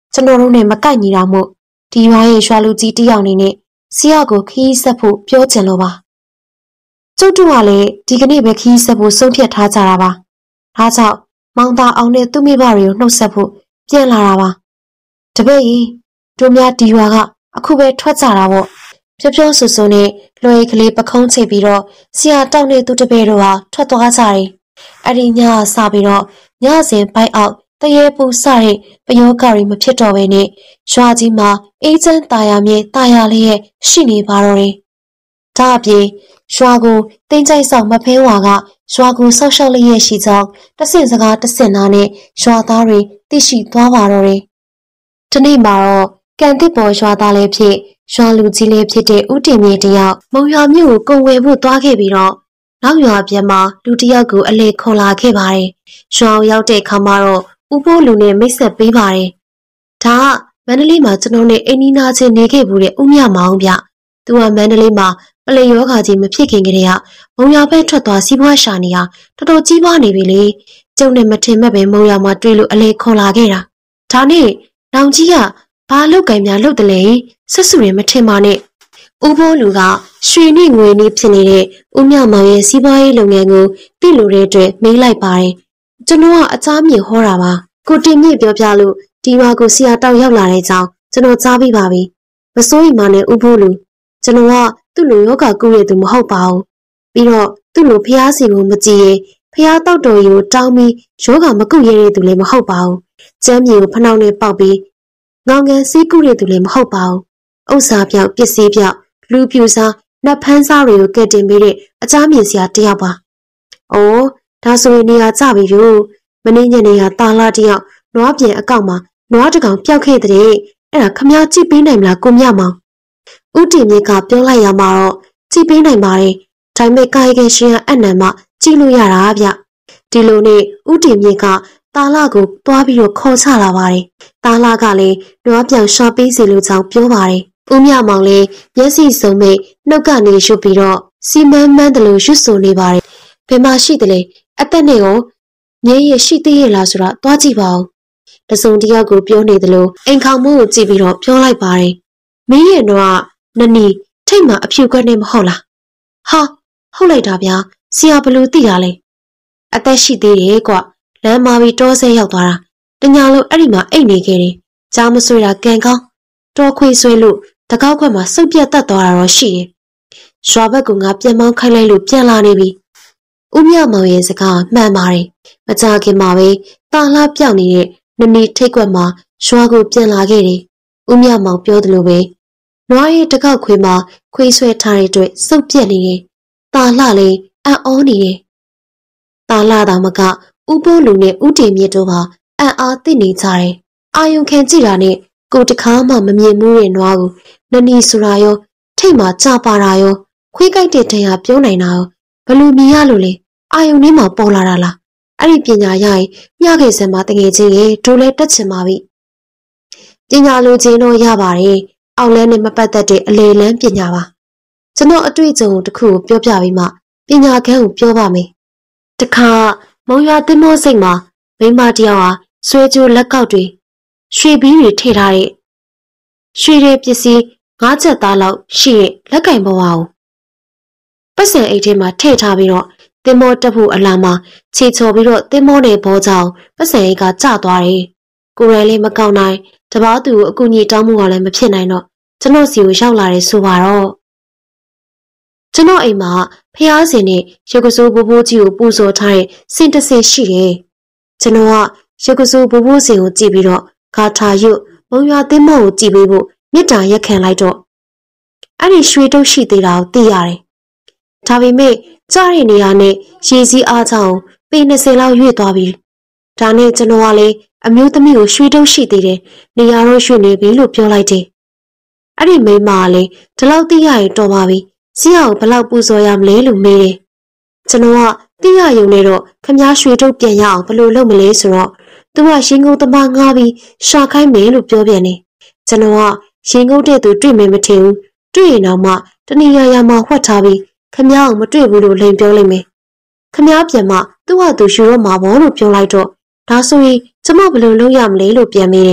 ကျွန်တော်တို့နဲ့မကိုက်ညီတာမို့ဒီရွာရဲ့ရွာလူကြီးတယောက်အနေနဲ့ဆရာကိုခီးဆက်ဖို့ပြောချင်လို့ပါကျုပ်တို့ကလည်းဒီကနေ့ပဲခီးဆက်ဖို့ဆုံးဖြတ်ထားကြတာပါဒါကြောင့်မောင်သားအောင်နဲ့သူ့မိဘတွေကိုနှုတ်ဆက်ဖို့ပြန်လာတာပါတပည့်ကြီးတို့များဒီရွာကအခုပဲထွက်ကြတာပေါ့ပြောဆူဆူနဲ့လွယ်ကလေးပခုံးချိတ်ပြီးတော့ဆရာတောက်နဲ့သူ့တပည့်တို့ဟာထွက်သွားကြတယ်အဲ့ဒီညစပြီးတော့ညစဉ်ပိုက်အောက်တရေပူစတဲ့ပယောဂရီမဖြစ်တော့ဘဲနဲ့ရွာကြီးမှာအေးချမ်းတာယာမြေတာယာလေးရဲ့ရှိနေပါတော့တယ်ဒါအပြင်ရွာကိုတင်းကျိုက်ဆောင်မဖဲဝါကရွာကိုဆောက်ရှောက်လေးရဲ့ရှိကြောင်းတဆင့်စကားတဆင့်သားနဲ့ရွာသားတွေသိရှိသွားပါတော့တယ်ဒီနေ့မှာတော့ကံတစ်ပေါ်ရွာသားလေးဖြစ်ရွာလူကြီးလေးဖြစ်တဲ့ဦးတင်မြေတယောက်မုံရွာမြို့ကိုကုန်ဝယ်ဖို့သွားခဲ့ပြီးတော့နောက်ရွာပြန်မှာလူတယောက်ကိုအလေခေါ်လာခဲ့ပါတယ်ရွာရောက်တဲ့အခါမှာတော့ဦးဖိုးလူနဲ့မိတ်ဆက်ပေးပါတယ်ဒါကမန္တလေးမှာကျွန်တော်နဲ့အိမ်နီးနားချင်းနေခဲ့ဘူးတဲ့ဦးမြမောင်ဗျသူကမန္တလေးမှာပလေယောဂါကြီးမဖြစ်ခင်ကတည်းကမုံရွာဘက်ထွက်သွားစီးပွားရှာနေတာတော်တော်ကြီးပွားနေပြီလေကျုံနဲ့မထင်မဲ့ပဲမုံရွာမှာတွေ့လို့အလေခေါ်လာခဲ့တာဒါနဲ့နောင်ကြီးကဘာလုတ်ကင်များလုတ်တယ်လဲဆက်စုရင်မထင်ပါနဲ့ဦးဖိုးလူကရွှေနဲ့ငွေနဲ့ဖြစ်နေတဲ့ဦးမြမောင်ရဲ့စီးပွားရေးလုပ်ငန်းကိုသိလို့တဲ့အတွက်မေးလိုက်ပါတယ်ကျွန်တော်ကအချားမြေဟောတာပါကိုတင်မြင့်ပြောပြလို့ဒီရွာကိုဆရာတောက်ရောက်လာတဲ့အကြောင်းကျွန်တော်ကြားပြီးပါပြီမစိုးရိမ်ပါနဲ့ဦးဖိုးလူကျွန်တော်ကသူ့လိုယောဂကုရသူမဟုတ်ပါဘူးပြီးတော့သူ့လိုဖျားစီကိုမကြည့်ရင်ဖျားတောက်တော်ကြီးကိုတောင်းပြီးယောဂမကုရတဲ့သူလည်းမဟုတ်ပါဘူးကျမ်းမြေကိုဖနှောက်နဲ့ပေါက်ပြီးငောင်ငန်းစီးကုရတဲ့သူလည်းမဟုတ်ပါဘူးဥစ္စာပြောက်ပစ္စည်းပြောက်လူပြူစားနတ်ဖန်းစားတွေကိုကဲတင်ပေးတဲ့အချားမြင်စရာတယောက်ပါ။အိုးဒါဆိုရင်နေရာကြပြီလို့မင်းညနေကတာလာတယောက်နွားပြင်အကောက်မှာနွားတကောင်ပျောက်ခဲ့တဲ့အဲ့ဒါခမ ्या ကြည့်ပေးနိုင်မလားကိုမြမောင်ဦးတင်မြင့်ကပြောလိုက်ရမှာတော့ကြည့်ပေးနိုင်ပါတယ်ဒါပေမဲ့ကာယကံရှင်ကအနံမှကြည့်လို့ရတာဗျဒီလိုနဲ့ဦးတင်မြင့်ကတာလာကိုတွားပြီးတော့ခေါ်ချလာပါတယ်တာလာကလည်းနွားပြောင်ရှာပေးစီလို့ကြောင့်ပြောပါတယ်ဦးမြမောင်လည်းမျက်စိစုံမဲ့နှုတ်ကနေရွတ်ပြီးတော့စီမန်းမန်းတလို့ရွတ်ဆိုနေပါတယ်ဘယ်မှာရှိတယ်လဲအသက်နဲ့ရောမျက်ရည်ရှိသေးရဲ့လားဆိုတာတွားကြည့်ပါဦးတစုံတယောက်ကိုပြောနေတယ်လို့အိမ်ခေါင်မိုးကိုကြည့်ပြီးတော့ပြောလိုက်ပါတယ်မင်းရဲ့တော့နနီထိတ်မှအဖြူခွက်နဲ့မဟုတ်လားဟာဟုတ်လိုက်တာဗျာဆရာဘလို့သိတာလဲအသက်ရှိသေးတယ်ကွလမ်းမာပြီးတောဆဲရောက်သွားတာတညာလုံးအဲ့ဒီမှာအိတ်နေခဲ့တယ်ကြားမဆွေတာကံကောင်းတော်ခွေဆွဲလို့တကောက်ခွက်မှာစုပ်ပြတ်တက်သွားတာတော့ရှိတယ်ရွာဘက်ကငါပြန်မောင်းခိုင်းလိုက်လို့ပြန်လာနေပြီဦးမြမောင်ရဲ့စကားမှန်ပါတယ်မကြခင်မှာပဲတာလှပြောက်နေတဲ့နနီထိတ်ခွက်မှာရွာကိုပြန်လာခဲ့တယ်ဦးမြမောင်ပြောတယ်လို့ပဲနွားရဲ့တကောက်ခွေမှာခွေဆွဲထားတဲ့အတွက်စုပ်ပြတ်နေတယ်တာလှလည်းအံ့ဩနေတယ်တာလှတော်မကဦးပိုးလူနဲ့ဦးတင်မြင့်တို့ဟာအံ့အားသင့်နေကြတယ်အာယုံခံကြည့်တာနဲ့ကိုတခါမှမမြင်မှုတဲ့နွားကိုနနီဆိုတာရောထိတ်မှကြပါတာရောခွေးကြိုက်တဲ့တရားပြောနိုင်တာရောဘလို့မြင်ရလို့လဲအာယုံထဲမှာပေါ်လာတာလားအဲ့ဒီပညာရရင်ညခဲ့စံမှာတငယ်ချင်းရဲ့ဒိုးလဲတက်ချင်ပါပြီပညာလိုချင်တော့ရပါတယ်အောက်လန်းနဲ့မပတ်သက်တဲ့အလေလန်းပညာပါကျွန်တော်အတွေ့အကြုံတစ်ခုကိုပြောပြပြီးမှပညာခန်းကိုပြောပါမယ်တခါမုံရွာတင်မောစိတ်မှာမိမတယောက်ဟာဆွဲကြိုးလက်ကောက်တွေရွှေဘီးတွေထည့်ထားတဲ့ရွှေတဲ့ပစ္စည်း9ချက်သားလောက်ရှိတဲ့လက်ကင်ဘဝကိုပတ်စံအိတ်ထဲမှာထည့်ထားပြီးတော့တင်မောတက်ဖို့အလားမှာခြေချော်ပြီးတော့တင်မောနဲ့ဘောကြောင်ပတ်စံအိတ်ကကျသွားတယ်ကိုယ်ရယ်လေးမကောင်းနိုင်တပားသူကိုအကူကြီးတောင်းမှုကလည်းမဖြစ်နိုင်တော့ကျွန်တော်စီကိုရောက်လာတယ်ဆိုပါတော့ကျွန်တော်အိမ်မှာဖျားစင်နဲ့ရုပ်ကစိုးဘိုးဘိုးကြီးကိုပူဇော်ထားတဲ့စင်တစင်ရှိတယ်ကျွန်တော်ကရုပ်ကစိုးဘိုးဘိုးစင်ကိုကြည့်ပြီးတော့ဂါထာရွတ်မုံရွာတင်မောကိုကြည့်ပေးဖို့မေတ္တာရက်ခံလိုက်တော့အဲ့ဒီရွှေတုပ်ရှိသေးတာကိုသိရတယ်ဒါပေမဲ့ကြားတဲ့နေရာနဲ့ရေစည်းအားချောင်းပေ20လောက်ရွေ့သွားပြီဒါနဲ့ကျွန်တော်ကလည်းအမျိုးသမီးကိုရွှေတုပ်ရှိသေးတယ်နေရာတော့ရွှေ့နေပြီလို့ပြောလိုက်တယ်အဲ့ဒီမိန်းမကလည်းဒီလောက်သိရရင်တော်ပါပြီဆရာကိုဘလောက်ပူဇော်ရမလဲလို့မေးတယ်ကျွန်တော်ကသိရရုံနဲ့တော့ခမားရွှေတုပ်ပြန်ရအောင်ဘယ်လိုလုပ်မလဲဆိုတော့သူကရှင်ကုန်းသမားငားပြီးရှာခိုင်းမယ်လို့ပြောပြန်တယ်ကျွန်တော်ကရှင်ကုန်းတဲ့သူတွေ့မယ်မထင်ဘူးတွေ့ရင်တော့မှတဏှာရမှာဝှက်ထားပြီးခမားအောင်မတွေ့ဘူးလို့လိန်ပြောလိုက်မယ်ခမားပြန်မှသူ့ဟာသူယူတော့မှာဘောလို့ပြောလိုက်တော့ဒါဆိုရင်ကျမဘယ်လိုလုပ်ရမလဲလို့ပြန်မေးတယ်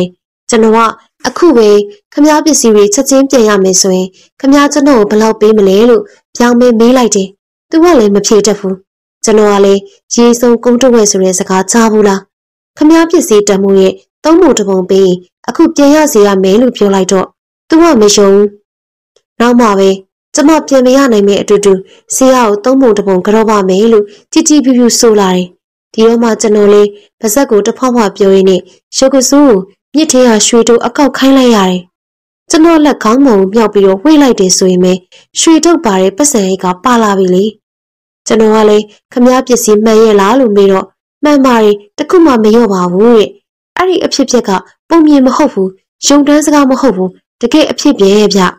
ကျွန်တော်ကအခုပဲခမည်းပစ္စည်းတွေချက်ချင်းပြင်ရမယ်ဆိုရင်ခမည်းကျွန်တော်ကိုဘယ်လောက်ပေးမလဲလို့ပြောင်းမေးလိုက်တယ်။သူကလည်းမဖြေတတ်ဘူး။ကျွန်တော်ကလည်းရေစုံကုန်းတဝဲဆိုတဲ့စကားကြားဘူးလား။ခမည်းပစ္စည်းတမှုရဲ့သုံးပုံတစ်ပုံပေးအခုပြင်ရစီရမယ်လို့ပြောလိုက်တော့သူကမယုံဘူး။နောက်မှပဲကျွန်မပြင်မရနိုင်မယ့်အတူတူဆရာကိုသုံးပုံတစ်ပုံကြောပါမယ်လို့ကြည်ကြည်ပြူပြူဆိုလာတယ်။ဒီတော့မှကျွန်တော်လေးပါဇက်ကိုတစ်ဖောက်ဖောက်ပြောရင်းနဲ့ရှုပ်ကဆူးကိုမြစ်ထဲကရွှေတုပ်အကောက်ခိုင်းလိုက်ရတယ်။ကျွန်တော်လက်ခေါင်းမုံမြောက်ပြီးတော့ဝှေ့လိုက်တယ်ဆိုရင်ပဲရွှေတုပ်ပါတဲ့ပတ်စံအိတ်ကပါလာပြီလေ။ကျွန်တော်ကလည်းခမည်းပစ္စည်းမှန်ရဲ့လားလို့မေးတော့မှန်ပါတယ်တခုမှမလျော့ပါဘူးတဲ့။အဲ့ဒီအဖြစ်ကပုံမြင်မဟုတ်ဘူး။ရုံတန်းစကားမဟုတ်ဘူး။တကယ်အဖြစ်ပြဲဗျ။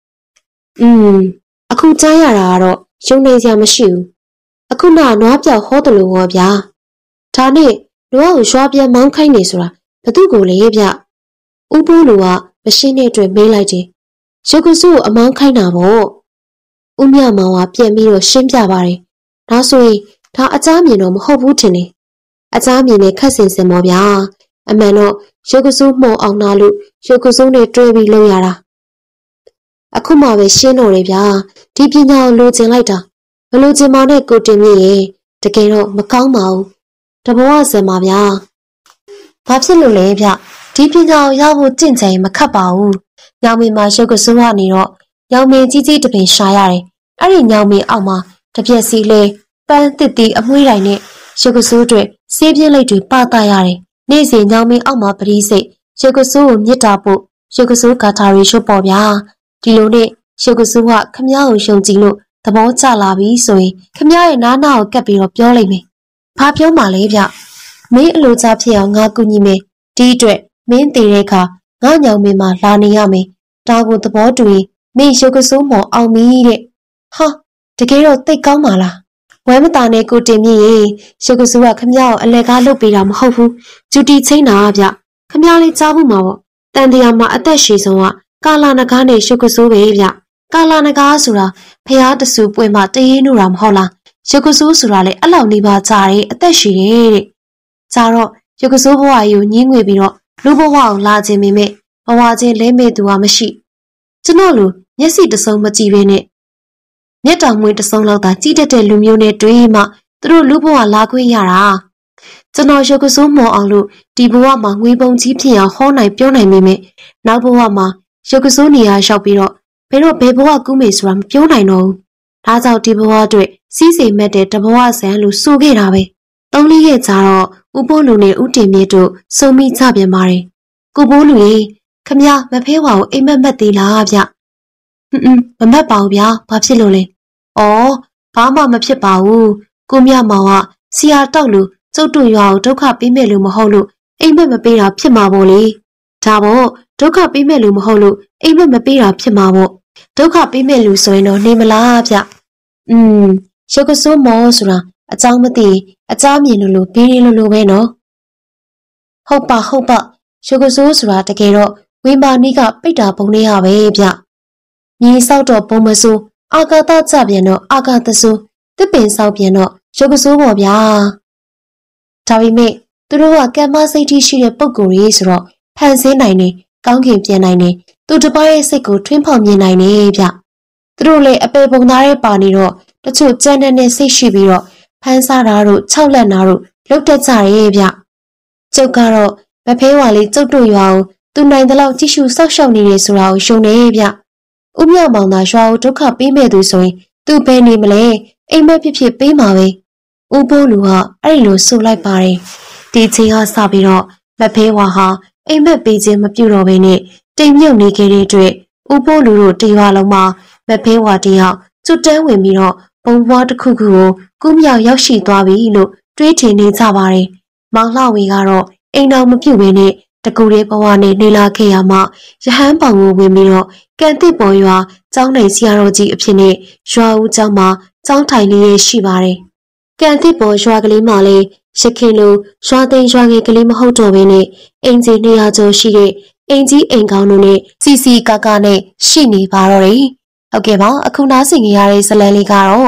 အခုကြားရတာကတော့ရုံနေစရာမရှိဘူး။အခုနွားပြောက်ဟောတယ်လို့ဟောဗျာ။ဒါနဲ့နွားကိုရွှာပြန်မောင်းခိုင်းနေဆိုတာဘသူကိုလေဗျ။ဦးပိုးလူကမရှင်းတဲ့အတွက်မေးလိုက်တယ်။ရုပ်ကစုကိုအမောင်းခိုင်းတာပေါ့။ဦးမြမောင်ကပြန်ပြီးတော့ရှင်းပြပါတယ်။ဒါဆိုရင်ဒါအကြားမြင်တော့မဟုတ်ဘူးထင်တယ်။အကြားမြင်နဲ့ခက်စင်စင်ပေါ့ဗျာ။အမှန်တော့ရုပ်ကစုမှုံအောင်လာလို့ရုပ်ကစုနဲ့တွဲပြီးလုပ်ရတာ။အခုမှပဲရှင်းတော့တယ်ဗျာ။ဒီပညာကိုလိုချင်လိုက်တာ။မလိုချင်ပါနဲ့ကိုတင်မြင့်ရဲ့တကယ်တော့မကောင်းပါဘူး။တဘောကစံပါဗျာ။ဘာဖြစ်လို့လဲဗျ။ဒီပညာကိုရဖို့ကြင့်ကြံမခတ်ပါဘူး။ညောင်မင်းမှာရုပ်ကစိုးကနေတော့ညောင်မင်းကြီးကြီးတပင်ရှာရတယ်။အဲ့ဒီညောင်မင်းအောက်မှာတပြက်စီလဲပန်းတစ်တီအမွှေးတိုင်းနဲ့ရုပ်ကစိုးတွေဆေးပြင်းလိုက်တွေပတာရတယ်။နေ့စဉ်ညောင်မင်းအောက်မှာပရိစိတ်ရုပ်ကစိုးကိုမြစ်တာပို့ရုပ်ကစိုးဂါထာရီရှုပ်ပေါ်ဗျာ။ဒီလိုနဲ့ရုပ်ကစိုးကခမည်းကိုယုံကြည်လို့သဘောကျလာပြီဆိုရင်ခမည်းရဲ့နားနာကိုကပ်ပြီးတော့ပြောလိုက်မယ်။ဘာပြောမှလဲဗျ။မင်းအလိုချဖြစ်အောင်ငါကူညီမယ်။ဒီအတွက်မင်းတည်တဲ့အခါငါညောင်မင်းမှာလာနေရမယ်။ဒါကိုသဘောတူရင်မင်းရုပ်ကစိုးမော်အောင်ပြီတဲ့။ဟာတကယ်တော့သိကောင်းပါလား။ဝမ်းမတာနဲ့ကိုတင်မြင့်ရေရုပ်ကစိုးကခမည်းကိုအလဲကားလုပ်ပေးတာမဟုတ်ဘူး။ဂျူတီချင်းတာဗျ။ခမည်းလေးကြားဖို့မှာပေါ့။တန်တရားမှာအသက်ရှည်ဆုံးကကာလာနဂါးနဲ့ရုပ်ကစိုးပဲဗျ။ကာလာနဂါးဆိုတာဖျားတဆူပွင့်မှတရေနူတာမဟုတ်လား။ရုပ်ကစိုးဆိုတာလေအဲ့လောက်နေပါကြတယ်အသက်ရှည်တယ်တဲ့။ကြာတော့ရုပ်ကစိုးဘဝကြီးကိုညှင်းငွေပြီးတော့လူဘဝအောင်လာခြင်းမိမဲ့ဘဝချင်းလဲမေသူကမရှိကျွန်တော်လူမျက်စိတစုံမကြည့်ဘဲနဲ့မျက်တောင်မွေးတစုံလောက်သာကြည့်တတ်တဲ့လူမျိုးနဲ့တွေ့မှသူတို့လူဘဝလာခွင့်ရတာကျွန်တော်ရုပ်ကစိုးမော်အောင်လို့ဒီဘဝမှာငွေပုံကြီးဖြစ်အောင်ဟောနိုင်ပြောနိုင်မိမဲ့နောက်ဘဝမှာရုပ်ကစိုးနေရာရောက်ပြီးတော့ဘယ်ဘဝကူးမယ်ဆိုတာမပြောနိုင်တော့ဘူးဒါကြောင့်ဒီဘဝအတွက်စီးစိမ်မဲ့တဲ့တဘဝဆန်လို့ဆိုခဲ့တာပဲ3-4ရက်ကြာတော့ဦးပိုးလူနဲ့ဦးတင်မြင့်တို့စုံမိကြပြန်ပါတယ်ကိုပိုးလူရေခမည်းမဖဲဝါကိုအိမ်မက်မက်သေးလားဗျမမက်ပါဘူးဗျာဘာဖြစ်လို့လဲဩဘာမှမဖြစ်ပါဘူးကိုမြမောင်ကဆရာတောက်လို့ကျုပ်တို့ရွာကိုဒုက္ခပေးမဲ့လို့မဟုတ်လို့အိမ်မက်မပေးတာဖြစ်မှာပေါ့လေဒါပေါ့ဒုက္ခပေးမဲ့လို့မဟုတ်လို့အိမ်မက်မပေးတာဖြစ်မှာပေါ့ဒုက္ခပေးမဲ့လူဆိုရင်တော့နေမလားဗျရုပ်ကစိုးမောဆိုတာအကြောင်းမသိအကြားမြင်လို့ပြီးရလို့ပဲနော်ဟုတ်ပါရုပ်ကစိုးဆိုတာတကယ်တော့ဝင်းပါနီးကပိတ်တာပုံလေးရပဲဗျညီဆောက်တော့ပုံမစိုးအာကာသကြပြန်တော့အာကာသစိုးတစ်ပင်ဆောက်ပြန်တော့ရုပ်ကစိုးပေါ့ဗျာဒါပေမဲ့သူတို့ကကမ္မစိတ်ထိရှိတဲ့ပုံကိုယ်ကြီးဆိုတော့ဖန်ဆင်းနိုင်တယ်ကောင်းကင်ပြန်နိုင်တယ်သူတစ်ပါးရဲ့စိတ်ကိုထွင်းဖောက်မြင်နိုင်တယ်ဗျသူတို့လည်းအပေပုံသားရဲ့ပါနေတော့တချို့ကြမ်းတဲ့စိတ်ရှိပြီးတော့ဖန်ဆားတာတို့၆လက်နာတို့လုတ်တက်ကြရဲ့ဗျကျုပ်ကတော့မဖဲဝါလေးကျုပ်တို့ရွာကိုသူနိုင်တဲ့လောက်ကြည့်ရှုစောက်ရှောက်နေတယ်ဆိုတာကိုရှုံနေဗျဦးမြောက်မောင်သာရွာကိုဒုက္ခပေးမဲ့သူဆိုရင်သူဘယ်နေမလဲအိမ်မက်ဖြစ်ပေးမှာပဲဦးပိုးလူကအဲ့လိုဆိုလိုက်ပါတယ်ဒီချိန်ကစပြီးတော့မဖဲဝါဟာအိမ်မက်ပေးခြင်းမပြုတော့ဘဲနဲ့တိမ်မြုပ်နေခဲ့တဲ့အတွက်ဦးပိုးလူတို့တရွာလုံးမှာမဖဲဝါတယောက်ကျွတ်တန်းဝင်ပြီးတော့ပုံပွားတစ်ခုခုကိုကူးမြောက်ရောက်ရှိသွားပြီလို့တွေးထင်နေကြပါတယ်မောင်လှဝေကတော့အိမ်တော်မပြုတ်ဘဲနဲ့တကူလေးဘဝနဲ့နေလာခဲ့ရမှရဟန်းပေါင်ကိုဝင်ပြီးတော့ကန်တစ်ပေါ်ရွာကျောင်းနိုင်ဆရာတော်ကြီးအဖြစ်နဲ့ရွာဦးကျောင်းမှာကျောင်းထိုင်လေးရရှိပါတယ်ကန်တစ်ပေါ်ရွာကလေးမှာလည်းရခင်လိုရွာသိမ်းရွာငယ်ကလေးမဟုတ်တော့ဘဲနဲ့အင်ဂျီ200ကျော်ရှိတဲ့အင်ကြီးအိမ်ကောင်းတို့နဲ့စီစီကာကာနဲ့ရှိနေပါတော့တယ်ဟုတ်ကဲ့ပါအခုနားဆင်ကြရတဲ့ဇလန်လေးကတော့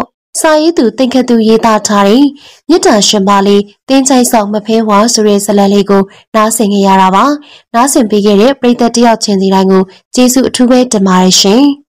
စာရေးသူတင်ခတ်သူရေးသားထားတဲ့မြစ်တာရှင်ပါလေးတင်းချိုင်ဆောင်မဖဲဝါဆိုတဲ့ဇာတ်လမ်းလေးကိုနားဆင်ခဲ့ရတာပါနားဆင်ပေးခဲ့တဲ့ပရိသတ်တယောက်ချင်းစီတိုင်းကိုကျေးဇူးအထူးပဲတင်ပါတယ်ရှင်